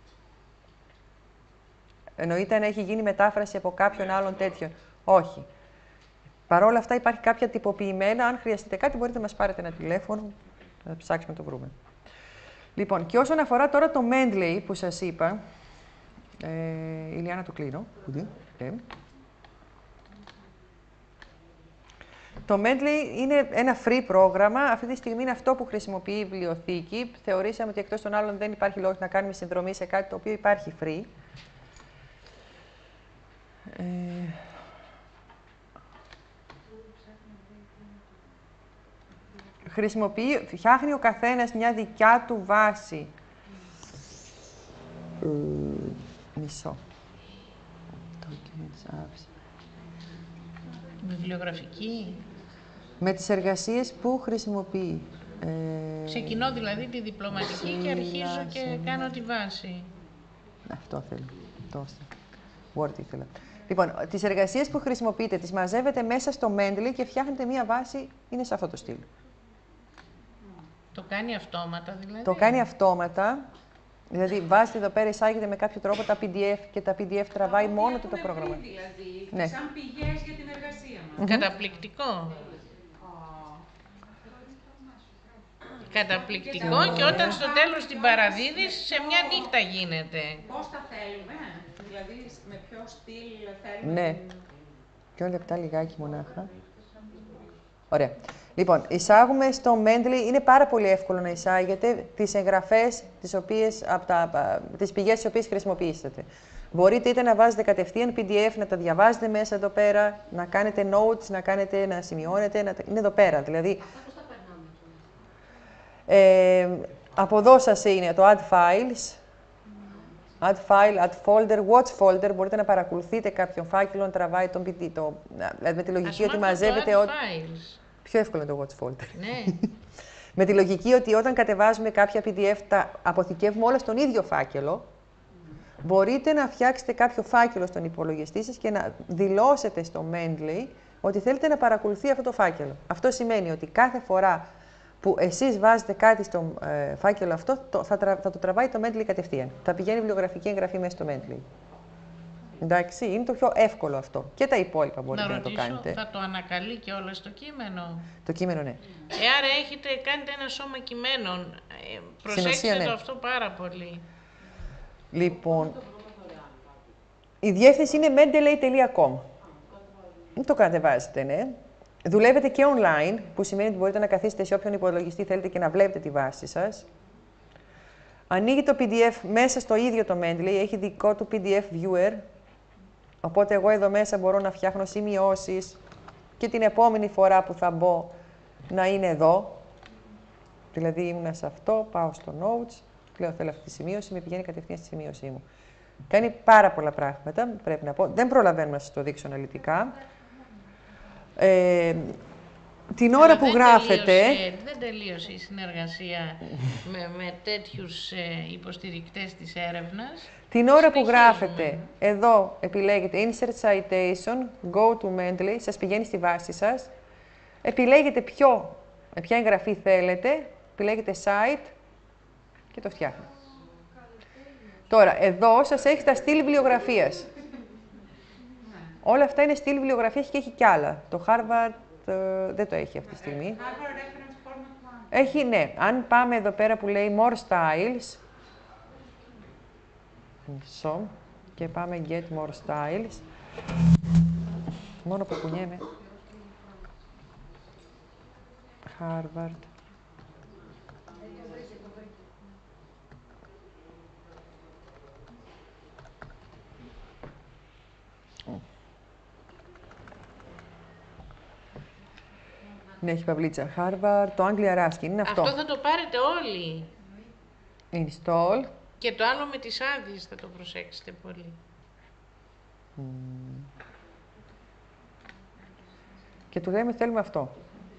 Εννοείται αν έχει γίνει μετάφραση από κάποιον άλλον τέτοιο. Όχι. Παρ' όλα αυτά υπάρχει κάποια τυποποιημένα. Αν χρειαστείτε κάτι, μπορείτε να μας πάρετε ένα τηλέφωνο. Θα ψάξουμε να το βρούμε. Λοιπόν, και όσον αφορά τώρα το Mendeley που σας είπα, Ηλιάνα το κλείνω. Το Mendeley είναι ένα free πρόγραμμα. Αυτή τη στιγμή είναι αυτό που χρησιμοποιεί η βιβλιοθήκη. Θεωρήσαμε ότι εκτός των άλλων δεν υπάρχει λόγος να κάνουμε συνδρομή σε κάτι το οποίο υπάρχει free. Φτιάχνει ο καθένας μια δικιά του βάση. Μισό. Βιβλιογραφική. Με τις εργασίες που χρησιμοποιεί. Ξεκινώ δηλαδή τη διπλωματική και αρχίζω και κάνω τη βάση. Αυτό θέλω. Δώστε. Word ήθελα. Λοιπόν, τις εργασίες που χρησιμοποιείτε, τις μαζεύετε μέσα στο Mendeley και φτιάχνετε μία βάση, είναι σε αυτό το στυλ. Το κάνει αυτόματα δηλαδή. Το κάνει αυτόματα. Δηλαδή, βάζετε εδώ πέρα, εισάγετε με κάποιο τρόπο τα PDF και τα PDF τραβάει μόνο του το πρόγραμμα. Δηλαδή, ναι. Σαν πηγές για την εργασία μας. Καταπληκτικό. Καταπληκτικό και όταν στο τέλος την παραδίδεις, σε μια νύχτα γίνεται. Πώς τα θέλουμε, δηλαδή με ποιο στυλ θέλουμε. Ναι. 2 λεπτά λιγάκι μονάχα. Ωραία. Λοιπόν, εισάγουμε στο Mendeley, είναι πάρα πολύ εύκολο να εισάγετε τις εγγραφές τις πηγές τις οποίες χρησιμοποιήσετε. Μπορείτε είτε να βάζετε κατευθείαν PDF, να τα διαβάζετε μέσα εδώ πέρα, να κάνετε notes, να σημειώνετε, είναι εδώ πέρα. Δηλαδή, από εδώ σας είναι το Add Files, Add File, Add Folder, Watch Folder. Μπορείτε να παρακολουθείτε κάποιον φάκελο, να τραβάει τον PD, δηλαδή με τη λογική ότι μαζεύετε... Πιο εύκολο είναι το Watch Folder. Ναι. Με τη λογική ότι όταν κατεβάζουμε κάποια PDF, τα αποθηκεύουμε όλα στον ίδιο φάκελο. Μπορείτε να φτιάξετε κάποιο φάκελο στον υπολογιστή σας και να δηλώσετε στο Mendeley ότι θέλετε να παρακολουθεί αυτό το φάκελο. Αυτό σημαίνει ότι κάθε φορά που εσείς βάζετε κάτι στο φάκελο αυτό, θα το τραβάει το Mendeley κατευθείαν. Θα πηγαίνει η βιβλιογραφική εγγραφή μέσα στο Mendeley. Εντάξει, είναι το πιο εύκολο αυτό. Και τα υπόλοιπα μπορείτε να το κάνετε. Θα το ανακαλεί και όλα στο κείμενο. Το κείμενο, ναι. Άρα κάνετε ένα σώμα κειμένων. Προσέξτε το αυτό πάρα πολύ. Λοιπόν, η διεύθυνση είναι mendeley.com. Μην το κατεβάζετε, ναι. Δουλεύετε και online, που σημαίνει ότι μπορείτε να καθίσετε σε όποιον υπολογιστή θέλετε και να βλέπετε τη βάση σας. Ανοίγει το PDF μέσα στο ίδιο το Mendeley, έχει δικό του PDF viewer. Οπότε εγώ εδώ μέσα μπορώ να φτιάχνω σημειώσεις και την επόμενη φορά που θα μπω να είναι εδώ. Δηλαδή ήμουν σε αυτό, πάω στο Notes, λέω θέλω αυτή τη σημείωση, με πηγαίνει κατευθείαν στη σημείωσή μου. Κάνει πάρα πολλά πράγματα, πρέπει να πω. Δεν προλαβαίνω να σας το δείξω αναλυτικά. Την ώρα που γράφετε... Δεν τελείωσε η συνεργασία με τέτοιους υποστηρικτές της έρευνας. Την ώρα που γράφετε, εδώ επιλέγετε Insert Citation, Go to Mendeley, σας πηγαίνει στη βάση σας. Επιλέγετε ποια εγγραφή θέλετε, επιλέγετε Site και το φτιάχνετε. Τώρα, εδώ σας έχει τα στυλ βιβλιογραφίας. Όλα αυτά είναι στυλ βιβλιογραφίας και έχει κι άλλα. Το Harvard δεν το έχει αυτή τη στιγμή. Έχει, ναι. Αν πάμε εδώ πέρα που λέει More Styles, και πάμε Get More Styles, μόνο που κουνιέμαι. Harvard. Ναι, έχει παυλίτσα. Harvard, το Anglia Ruskin, είναι αυτό. Αυτό θα το πάρετε όλοι. Install. Και το άλλο με τις άδειες θα το προσέξετε πολύ. Και του λέμε θέλουμε αυτό.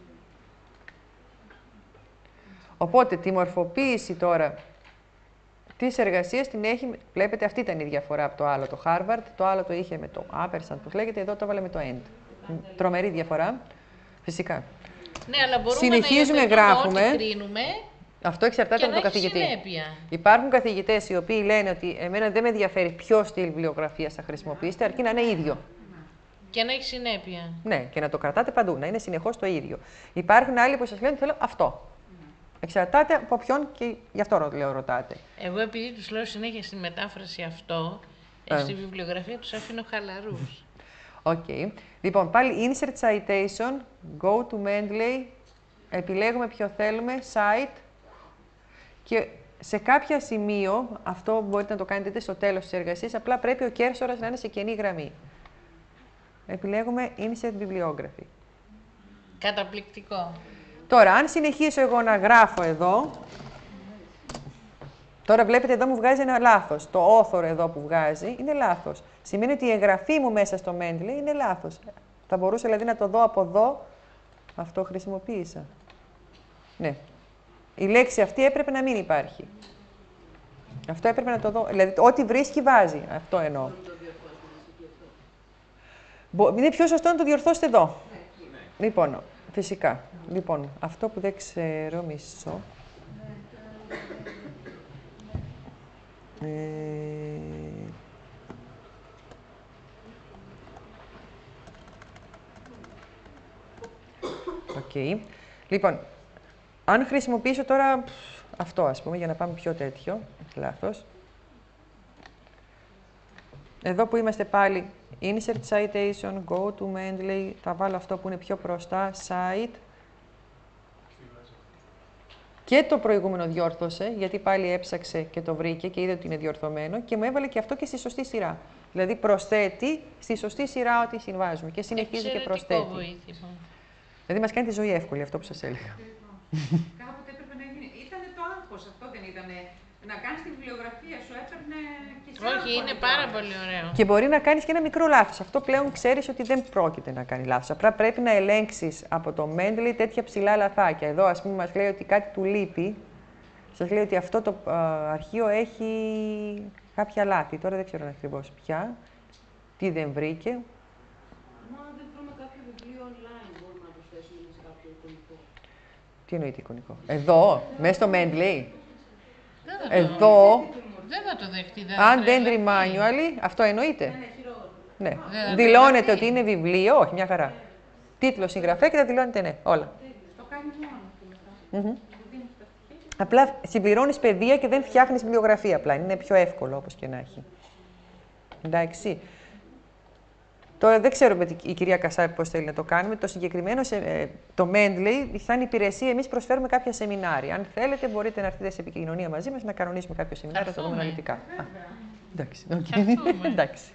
Οπότε τη μορφοποίηση τώρα της εργασίας την έχει, βλέπετε αυτή ήταν η διαφορά από το άλλο, το Harvard, το άλλο το είχε με το Ampersand, πώς λέγεται, εδώ το έβαλε με το End. Τρομερή διαφορά, φυσικά. Ναι, αλλά μπορούμε συνεχίζουμε, να γράφουμε. ό,τι κρίνουμε. Αυτό εξαρτάται από τον καθηγητή. Συνέπεια. Υπάρχουν καθηγητές οι οποίοι λένε ότι εμένα δεν με ενδιαφέρει ποιο στυλ βιβλιογραφίας θα χρησιμοποιήσετε, αρκεί να είναι ίδιο. Και να έχει συνέπεια. Ναι, και να το κρατάτε παντού, να είναι συνεχώς το ίδιο. Υπάρχουν άλλοι που σας λένε θέλω αυτό. Εξαρτάται από ποιον και γι' αυτό λέω ρωτάτε. Εγώ επειδή τους λέω συνέχεια στη μετάφραση αυτό, στη βιβλιογραφία τους αφήνω χαλαρούς. Οκ. Λοιπόν, πάλι insert citation, go to Mendeley, επιλέγουμε ποιο θέλουμε, cite και σε κάποια σημείο, αυτό μπορείτε να το κάνετε είτε στο τέλος της εργασίας, απλά πρέπει ο κέρσορας να είναι σε κενή γραμμή. Επιλέγουμε insert bibliography. Καταπληκτικό. Τώρα, αν συνεχίσω εγώ να γράφω εδώ, τώρα βλέπετε εδώ μου βγάζει ένα λάθος. Το author εδώ που βγάζει είναι λάθος. Σημαίνει ότι η εγγραφή μου μέσα στο Mendeley είναι λάθος. Θα μπορούσα δηλαδή να το δω από εδώ. Αυτό χρησιμοποίησα. Ναι. Η λέξη αυτή έπρεπε να μην υπάρχει. Αυτό έπρεπε να το δω. Δηλαδή, ό,τι βρίσκει βάζει. Αυτό εννοώ. Είναι πιο σωστό να το διορθώσετε εδώ. Λοιπόν, φυσικά. Λοιπόν, αυτό που δεν ξέρω, μισό. Οκ. Λοιπόν, αν χρησιμοποιήσω τώρα αυτό, ας πούμε, για να πάμε πιο τέτοιο, λάθος. Εδώ που είμαστε πάλι, insert citation, go to Mendeley, θα βάλω αυτό που είναι πιο μπροστά, cite. Και το προηγούμενο διόρθωσε, γιατί πάλι έψαξε και το βρήκε και είδε ότι είναι διορθωμένο και μου έβαλε και αυτό και στη σωστή σειρά. Δηλαδή προσθέτει στη σωστή σειρά ό,τι συμβάζουμε και συνεχίζει και προσθέτει. Βοήθημα. Δηλαδή μας κάνει τη ζωή εύκολη, αυτό που σας έλεγα. Κάποτε έπρεπε να γίνει. Ήτανε το άγχος, αυτό δεν ήτανε. Να κάνεις τη βιβλιογραφία σου έπαιρνε και σε Όχι, είναι πάρα πολύ ωραίο. Και μπορεί να κάνεις και ένα μικρό λάθος. Αυτό πλέον ξέρεις ότι δεν πρόκειται να κάνει λάθος. Απλά πρέπει να ελέγξεις από το Mendeley τέτοια ψηλά λαθάκια. Εδώ, ας πούμε, μας λέει ότι κάτι του λείπει. Σας λέει ότι αυτό το αρχείο έχει κάποια λάθη. Τώρα δεν ξέρω ακριβώς ποια. Τι δεν βρήκε. Μα αν δεν βρούμε κάποιο βιβλίο online, μπορούμε να προσθέσουμε σε κάποιο εικονικό. Τι εννοείται εικονικό. Εδώ, μέσα στο Mendeley. Εδώ. Δεν θα το δεχτεί. Αν δεν entry manually, αυτό εννοείται. Ναι. Δηλώνεται ότι είναι βιβλίο, όχι, μια χαρά. Τίτλο, συγγραφέα και τα δηλώνεται ναι, όλα. Το κάνει μόνο. Απλά συμπληρώνεις παιδεία και δεν φτιάχνεις βιβλιογραφία απλά. Είναι πιο εύκολο όπως και να έχει. Εντάξει. Τώρα δεν ξέρουμε η κυρία Κασάπη πώς θέλει να το κάνουμε. Το συγκεκριμένο, το Mendeley, σαν υπηρεσία, εμείς προσφέρουμε κάποια σεμινάρια. Αν θέλετε, μπορείτε να έρθετε σε επικοινωνία μαζί μας να κανονίσουμε κάποιο σεμινάριο, θα το δούμε αναλυτικά. Εντάξει. Εντάξει.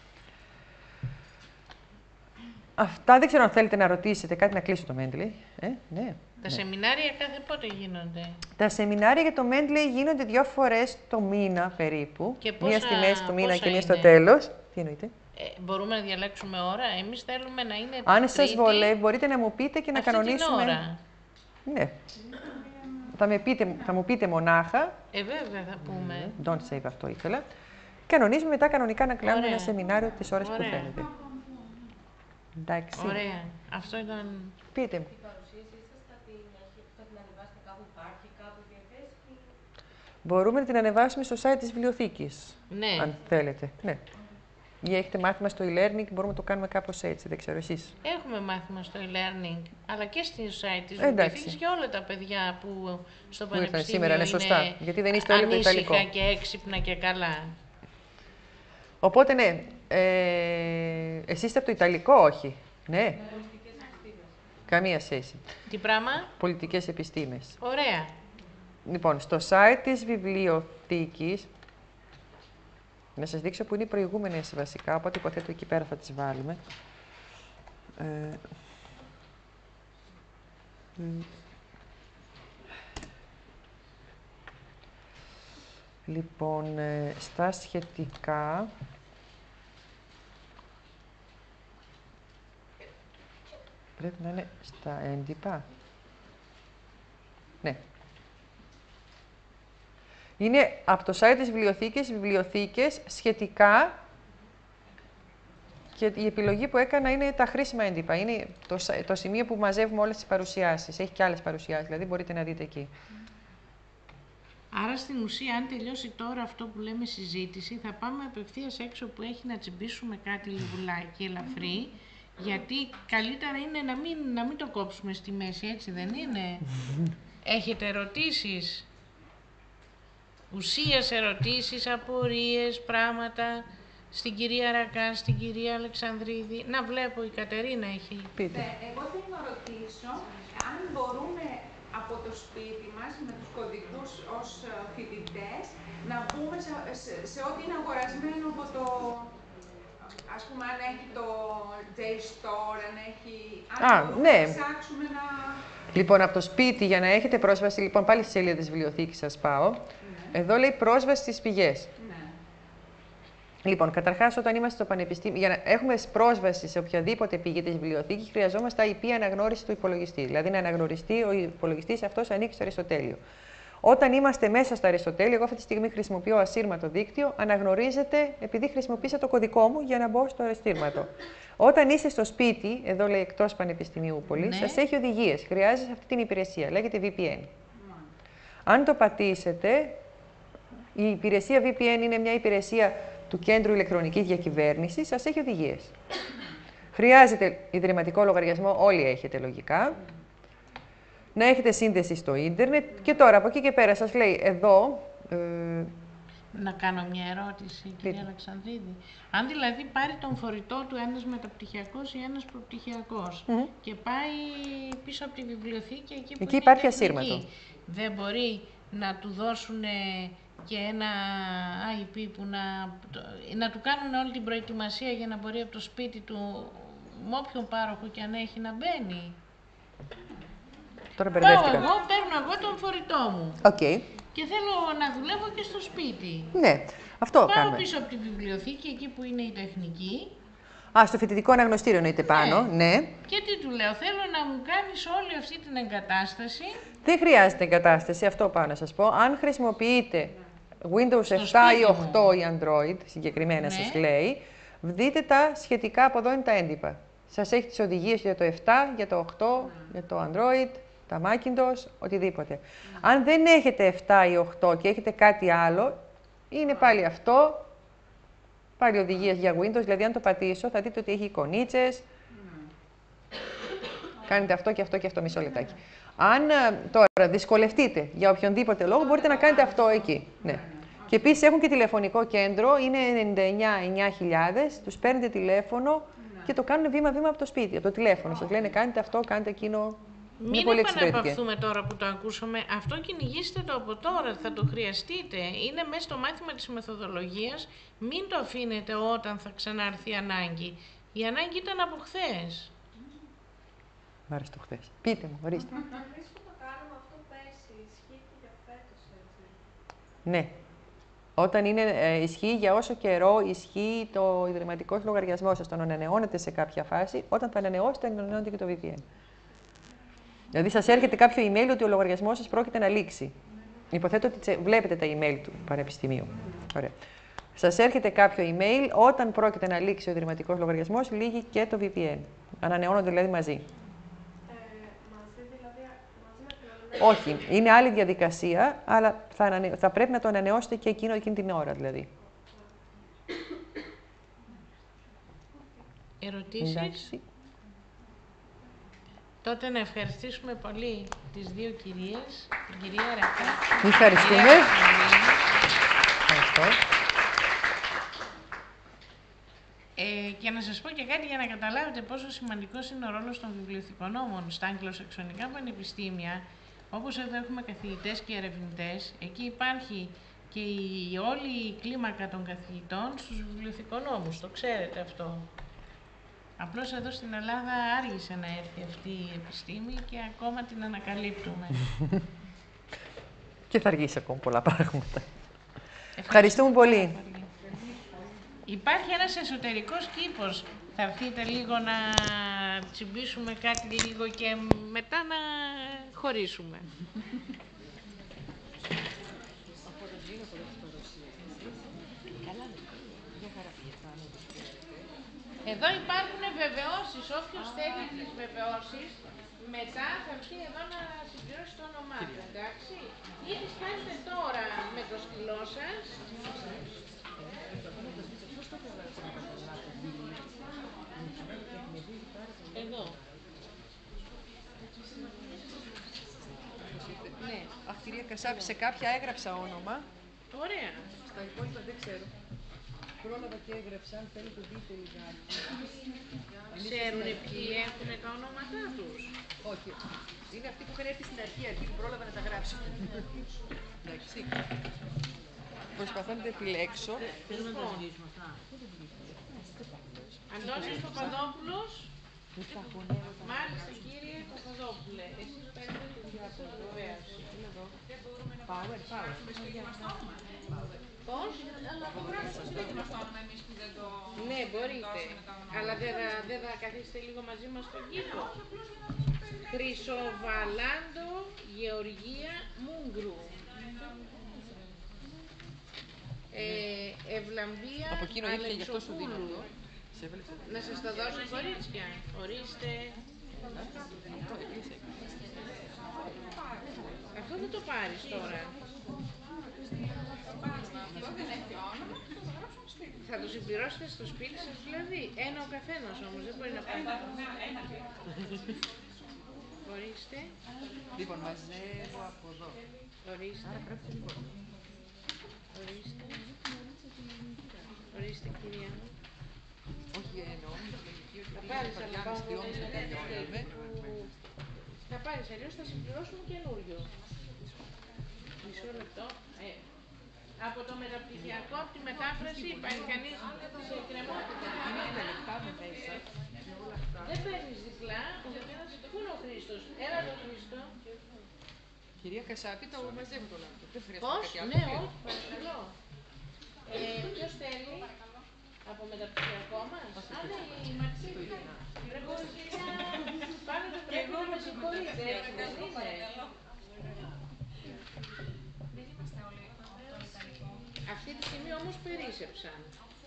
Αυτά δεν ξέρω αν θέλετε να ρωτήσετε κάτι, να κλείσω το Mendeley. Ναι. Τα σεμινάρια κάθε πότε γίνονται? Τα σεμινάρια για το Mendeley γίνονται 2 φορές το μήνα περίπου. Και μία στη μέση του μήνα και μία στο είναι? τέλος. Τι εννοείται? Μπορούμε να διαλέξουμε ώρα. Εμείς θέλουμε να είναι Αν σας βολεύει, μπορείτε να μου πείτε και να αυτή κανονίσουμε. Την ώρα. Ναι. Θα μου πείτε μονάχα. Βέβαια θα πούμε. Don't save, αυτό ήθελα. Κανονίζουμε μετά κανονικά να κάνουμε ένα σεμινάριο τις ώρες που θέλετε. Εντάξει. Ωραία. Αυτό ήταν. Πείτε μου. Η παρουσίασή σας θα την ανεβάσετε κάπου, υπάρχει κάπου διαθέσιμη? Μπορούμε να την ανεβάσουμε στο site της βιβλιοθήκης. Ναι. Αν θέλετε. Ναι. Ή έχετε μάθημα στο e-learning, μπορούμε να το κάνουμε κάπως έτσι, δεν ξέρω εσείς. Έχουμε μάθημα στο e-learning, αλλά και στο site της βιβλιοθήκης για όλα τα παιδιά που στο πανεπιστήμιο σήμερα, είναι σωστά, γιατί δεν είστε όλοι από το Ιταλικό. Ανήσυχα και έξυπνα και καλά. Οπότε ναι, εσείς είστε από το Ιταλικό, όχι. Ναι. Καμία σχέση. Τι πράγμα? Πολιτικές επιστήμες. Ωραία. Λοιπόν, στο site της βιβλιοθήκης, να σας δείξω που είναι οι προηγούμενες βασικά, οπότε υποθέτω εκεί πέρα θα τις βάλουμε. Λοιπόν, στα σχετικά... Πρέπει να είναι στα έντυπα. Ναι. Είναι από το site της βιβλιοθήκες σχετικά και η επιλογή που έκανα είναι τα χρήσιμα έντυπα. Είναι το σημείο που μαζεύουμε όλες τις παρουσιάσεις. Έχει και άλλες παρουσιάσεις, δηλαδή μπορείτε να δείτε εκεί. Άρα στην ουσία, αν τελειώσει τώρα αυτό που λέμε συζήτηση, θα πάμε απευθείας έξω που έχει να τσιμπήσουμε κάτι λιγουλάκι ελαφρύ, γιατί καλύτερα είναι να μην το κόψουμε στη μέση, έτσι δεν είναι? Έχετε ερωτήσεις? Ουσίας ερωτήσεις, απορίες, πράγματα στην κυρία Ρακά, στην κυρία Αλεξανδρίδη. Να βλέπω, η Κατερίνα έχει. Πείτε. Εγώ θέλω να ρωτήσω αν μπορούμε από το σπίτι μας, με τους κωδικούς ως φοιτητές, να μπούμε σε ό,τι είναι αγορασμένο από το... Ας πούμε, αν έχει το JSTOR, αν έχει... Αν μπορούμε να ψάξουμε να... Λοιπόν, από το σπίτι, για να έχετε πρόσβαση, λοιπόν, πάλι στη σελίδα της βιβλιοθήκης σας πάω. Εδώ λέει πρόσβαση στις πηγές. Λοιπόν, καταρχάς, όταν είμαστε στο πανεπιστήμιο, για να έχουμε πρόσβαση σε οποιαδήποτε πηγή της βιβλιοθήκης, χρειαζόμαστε IP αναγνώριση του υπολογιστή. Δηλαδή, να αναγνωριστεί ο υπολογιστής αυτός ανήκει στο Αριστοτέλειο. Όταν είμαστε μέσα στο Αριστοτέλειο, εγώ αυτή τη στιγμή χρησιμοποιώ ασύρματο δίκτυο, αναγνωρίζεται επειδή χρησιμοποίησα το κωδικό μου για να μπω στο ασύρματο. Όταν είστε στο σπίτι, εδώ λέει εκτός πανεπιστημίου πολύ, σας έχει οδηγίες. Χρειάζεται αυτή την υπηρεσία. Λέγεται VPN. Αν το πατήσετε, η υπηρεσία VPN είναι μια υπηρεσία του Κέντρου Ηλεκτρονικής Διακυβέρνησης, σας έχει οδηγίες. Χρειάζεται ιδρυματικό λογαριασμό, όλοι έχετε λογικά. Να έχετε σύνδεση στο ίντερνετ και τώρα από εκεί και πέρα σας λέει εδώ... Να κάνω μια ερώτηση, κυρία Αλεξανδρίδη. Αν δηλαδή πάρει τον φορητό του ένας μεταπτυχιακός ή ένας προπτυχιακός και πάει πίσω από τη βιβλιοθήκη εκεί που είναι υπάρχει ασύρματο. Δεν μπορεί να του δώσουν και ένα IP που να του κάνουν όλη την προετοιμασία για να μπορεί από το σπίτι του, με όποιον πάροχο και αν έχει, να μπαίνει? Τώρα πάω εγώ, παίρνω εγώ τον φορητό μου. Και θέλω να δουλεύω και στο σπίτι. Ναι, αυτό κάνουμε. Πάω πίσω από τη βιβλιοθήκη, εκεί που είναι η τεχνική. Στο φοιτητικό αναγνωστήριο εννοείται πάνω, ναι. Και τι του λέω, θέλω να μου κάνεις όλη αυτή την εγκατάσταση. Δεν χρειάζεται εγκατάσταση, αυτό πάω να σας πω. Αν χρησιμοποιείτε Windows 7 ή 8 ή Android, συγκεκριμένα σας λέει, δείτε τα σχετικά, από εδώ είναι τα έντυπα. Σας έχει τις οδηγίες για το 7, για το 8, για το Android, τα Macintosh, οτιδήποτε. Αν δεν έχετε 7 ή 8 και έχετε κάτι άλλο, είναι πάλι αυτό, πάλι οδηγίες για Windows, δηλαδή αν το πατήσω θα δείτε ότι έχει εικονίτσες. Κάνετε αυτό και αυτό και αυτό, μισό λεπτάκι. Αν τώρα δυσκολευτείτε για οποιονδήποτε λόγο, μπορείτε να κάνετε αυτό εκεί. Ναι. Και επίσης έχουν και τηλεφωνικό κέντρο, είναι 99.000, τους παίρνετε τηλέφωνο και το κάνουν βήμα-βήμα από το σπίτι, από το τηλέφωνο. Σας λένε κάνετε αυτό, κάντε εκείνο. Μην επαναπαυθούμε τώρα που το ακούσαμε. Αυτό κυνηγήστε το από τώρα, θα το χρειαστείτε. Είναι μέσα στο μάθημα της μεθοδολογίας. Μην το αφήνετε όταν θα ξανάρθει η ανάγκη. Η ανάγκη ήταν από χθες. Μ' άρεσε το χθες. Πείτε μου, ορίστε. Εμείς που το κάνουμε αυτό πέρσι, ισχύει και για φέτος, έτσι? Ναι. Όταν ισχύει για όσο καιρό ισχύει το ιδρυματικός λογαριασμός σας, τον ανανεώνετε σε κάποια φάση, όταν θα ανανεώσετε, ανανεώνετε και το VPN. Δηλαδή, σας έρχεται κάποιο email ότι ο λογαριασμός σας πρόκειται να λήξει. Υποθέτω ότι βλέπετε τα email του Πανεπιστημίου. Ωραία. Σας έρχεται κάποιο email, όταν πρόκειται να λήξει ο ιδρυματικός λογαριασμός, λύγει και το VPN. Ανανεώνονται δηλαδή μαζί. Όχι, είναι άλλη διαδικασία, αλλά θα πρέπει να το ανανεώσετε και εκείνη την ώρα δηλαδή. Ερωτήσεις? Εντάξει. Τότε να ευχαριστήσουμε πολύ τις δύο κυρίες, την κυρία Ρακά. Ευχαριστούμε. Ευχαριστώ. Και να σας πω και κάτι για να καταλάβετε πόσο σημαντικός είναι ο ρόλος των βιβλιοθηκονόμων στα αγγλοσαξονικά πανεπιστήμια. Όπως εδώ έχουμε καθηγητές και ερευνητές, εκεί υπάρχει και όλη η κλίμακα των καθηγητών στους βιβλιοθηκονόμους. Το ξέρετε αυτό. Απλώς εδώ στην Ελλάδα άργησε να έρθει αυτή η επιστήμη και ακόμα την ανακαλύπτουμε. Και θα αργήσει ακόμα πολλά πράγματα. Ευχαριστούμε πολύ. Υπάρχει ένας εσωτερικός κήπος. Θα έρθετε λίγο να τσιμπήσουμε κάτι λίγο και μετά να χωρίσουμε. Εδώ υπάρχουν βεβαιώσεις. Όποιος θέλει τις βεβαιώσεις, μετά θα έρθει εδώ να συμπληρώσει το όνομά του, εντάξει. Ή τις κάνετε τώρα με το στυλό σας. Εδώ. Ναι. Αχ, κυρία Κασάπη, σε κάποια έγραψα όνομα. Ωραία. Στα υπόλοιπα δεν ξέρω. Πρόλαβα και έγραψα, αν θέλετε δείτε λιγάκι. Ξέρουν ποιοι έχουν τα ονόματά τους. Όχι. Είναι αυτοί που είχαν έρθει στην αρχή που πρόλαβα να τα γράψω. Εντάξει. Προσπαθώ να τα επιλέξω. Αντώνης Παπαδόπουλος. Μάλιστα, κύριε Παπαδόπουλε. Εσείς παίρνετε την διαβεβαίωση. Power. Πώς? Ναι, μπορείτε. Αλλά δεν θα καθίσετε λίγο μαζί μας στον κήπο. Χρυσοβαλάντο Γεωργία Μούγκρου. Ευλαμπία Αλεξοπούλου. Να σας τα δώσω, κορίτσια. Ορίστε. Αυτό δεν το πάρεις τώρα. Θα το συμπληρώσετε στο σπίτι σας δηλαδή. Ένα ο καθένας όμως, δεν μπορεί να πάρει. Ορίστε. Λοιπόν, μαζεύω από εδώ. Ορίστε. Ορίστε. Ορίστε, κυρία μου. Όχι, εννοώ. Θα πάρεις, αλλά θα πάρεις, αλλιώς θα συμπληρώσουμε καινούριο. Μισό λεπτό. Από το μεταπτυχιακό, από τη μετάφραση, υπάρχει κανείς σε εκκρεμότητα. Δεν παίρνεις διπλά. Πού είναι ο Χρήστος? Έλα τον Χρήστο. Κυρία Κασάπη, το μαζεύω το λάθο. Πώς? Ναι, όχι, παρακαλώ. Ποιος θέλει από μεταπτυχιακό μας? Α, ναι, η Μαξίτη. Ρε Κορσίλια, πάνε το πρέπει να με συγχωρείτε, έτσι δεν είναι? Αυτή τη στιγμή όμως περίσσεψαν.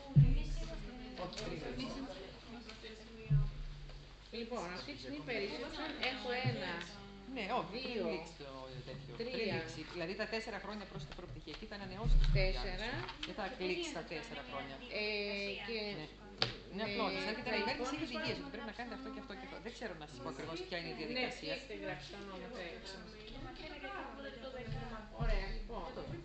Λοιπόν, αυτή τη στιγμή περίσσεψαν, έχω ένα, ναι, όχι, δύο, τρία. Δηλαδή τα 4 χρόνια προς την προπτυχιακή θα ανανεώσει. 4. Και θα κλείξει τα 4 χρόνια. Και είναι απλό. Έρχεται να κυβέρνηση έχει οδηγίες ότι πρέπει να κάνετε αυτό και αυτό και αυτό. Δεν ξέρω να σας πω ακριβώς ποια είναι η διαδικασία. Ναι, έχετε γράψει τα ονόματα έξω. Ωραία, λοιπόν.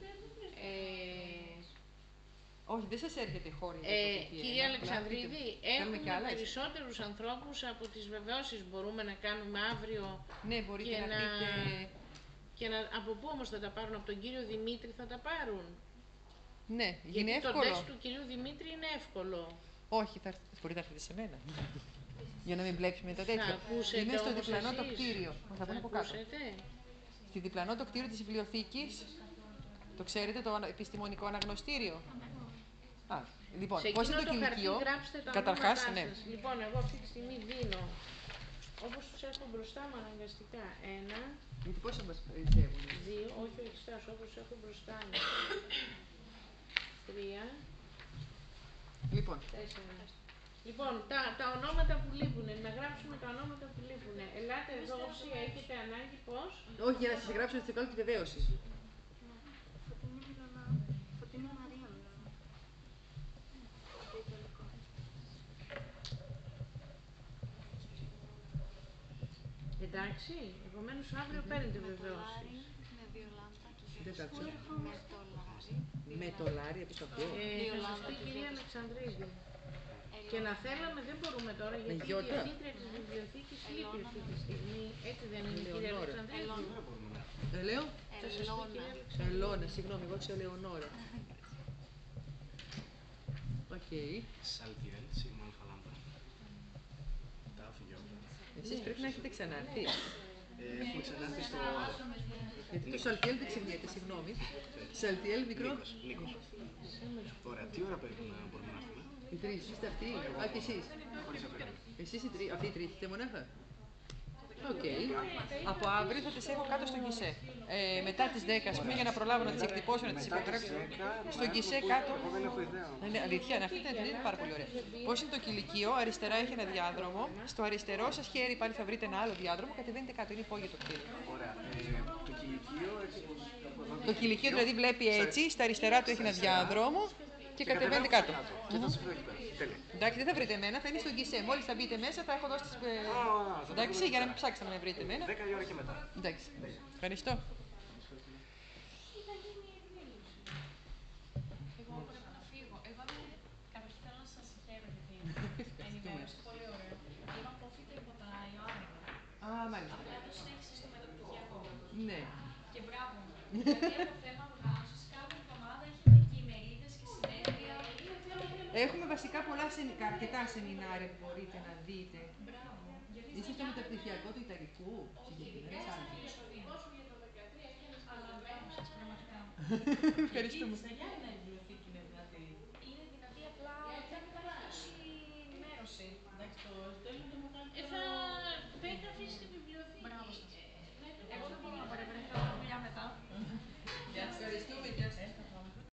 Όχι, δεν σας έρχεται χώρη. Κύριε Αλεξανδρίδη, έχουμε περισσότερους ανθρώπους από τις βεβαιώσεις. Μπορούμε να κάνουμε αύριο. Ναι, μπορείτε και να πείτε. Και από πού όμως θα τα πάρουν? Από τον κύριο Δημήτρη θα τα πάρουν? Ναι, είναι εύκολο. Γιατί το τεστ του κυρίου Δημήτρη είναι εύκολο. Όχι, μπορείτε να έρθετε σε μένα. Για να μην μπλέξουμε τα τέτοια. Είναι στο διπλανό το κτίριο. Θα πούμε από κάτω. Στη διπλανό το κτίριο της βιβλιοθήκης. Το ξέρετε, το επιστημονικό αναγνωστήριο. Α, λοιπόν, πώς είναι το κηλικείο? Καταρχάς, ναι. Λοιπόν, εγώ αυτή τη στιγμή δίνω, όπως τους έχω μπροστά μου αναγκαστικά, 1. Γιατί πόσο μας περισσεύουν? 2, όχι, στάσου, όπως τους έχω μπροστά μου. 3. Λοιπόν. 4. Λοιπόν, τα ονόματα που λείπουν, να γράψουμε τα ονόματα που λείπουν. Ελάτε εδώ, όσοι έχετε ανάγκη, πώς? Όχι, για να σας γράψω στη κάλυψη τη βεβαίωση. Εντάξει, επομένως αύριο παίρνετε βεβαιώσεις. Δεν τα ξέρω. Με το λάρι, όπως το ακούω. Θα σας πει η κυρία Αλεξανδρίδη. Και να θέλαμε δεν μπορούμε τώρα, γιατί η διευθύντρια της βιβλιοθήκης λείπει αυτή τη στιγμή. Έτσι δεν είναι η κυρία Αλεξανδρίδη? Λέω. Θα σας πει η κυρία Αλεξανδρίδη. Ελώνα, συγγνώμη, εγώ ξέρω Ελεονόρα. Οκ. Σαλτιέλ, Σίγμαν Φαλάμπρα. Εσείς πρέπει να έχετε ξανάρθει. Έχουμε ξανάρθει στο άλλο. Γιατί το Σαλτιέλ δεν ξεχνιέται, συγγνώμη. Σαλτιέλ μικρό. Νίκος. Ωραία, τι ώρα πρέπει να μπορούμε να έχουμε? Οι τρεις, είστε αυτοί. Α, και εσείς. Εσείς αυτοί οι τρεις, είστε μονάχα. Οκ. Από αύριο θα τις έχω κάτω στο γκισέ. Μετά τις 10, ας πούμε, για να προλάβω να τις εκτυπώσω, να τις υπογράψω. Στο γκισέ κάτω. Δεν έχω ιδέα. Είναι αλήθεια, αυτή είναι πάρα πολύ ωραία. Πώς είναι το κηλικείο, αριστερά έχει ένα διάδρομο. Στο αριστερό σας χέρι πάλι θα βρείτε ένα άλλο διάδρομο, κατεβαίνετε κάτω, είναι υπόγειο το κτίριο. Ωραία. Το κηλικείο, έτσι. Το κηλικείο δηλαδή βλέπει έτσι, στα αριστερά του έχει ένα διάδρομο και κατεβαίνετε κάτω. Και θα σας βρω εκεί πέρα. Τέλεια. Εντάξει, δεν θα βρείτε εμένα, θα είναι στο γκισέ. Μόλις θα μπείτε μέσα, θα έχω δώσει τις. Εντάξει, για να μην ψάξετε να με βρείτε εμένα. 10 η ώρα και μετά. Εντάξει. Ευχαριστώ. Εγώ πρέπει να φύγω. Καταρχήν θέλω να σας συγχαίρω για την ενημέρωση. Πολύ ωραία. Είμαι απόφοιτα υπό τα Ιωάννη. Α, μάλιστα. Απλά το συνέχισα στο μεταπτυχιακό. Ναι. Και μπράβο μου. Δηλαδή από θέμα οργάνωσης, κάθε εβδομάδα έχετε και ημερίδες και συνέδρια. Έχουμε βασικά αρκετά σεμινάρια που μπορείτε να δείτε. Μπράβο. Είσαι στο μεταπτυχιακό του Ιταλικού. Ευχαριστούμε. Είναι δυνατή, απλά δεν υπάρχει ενημέρωση.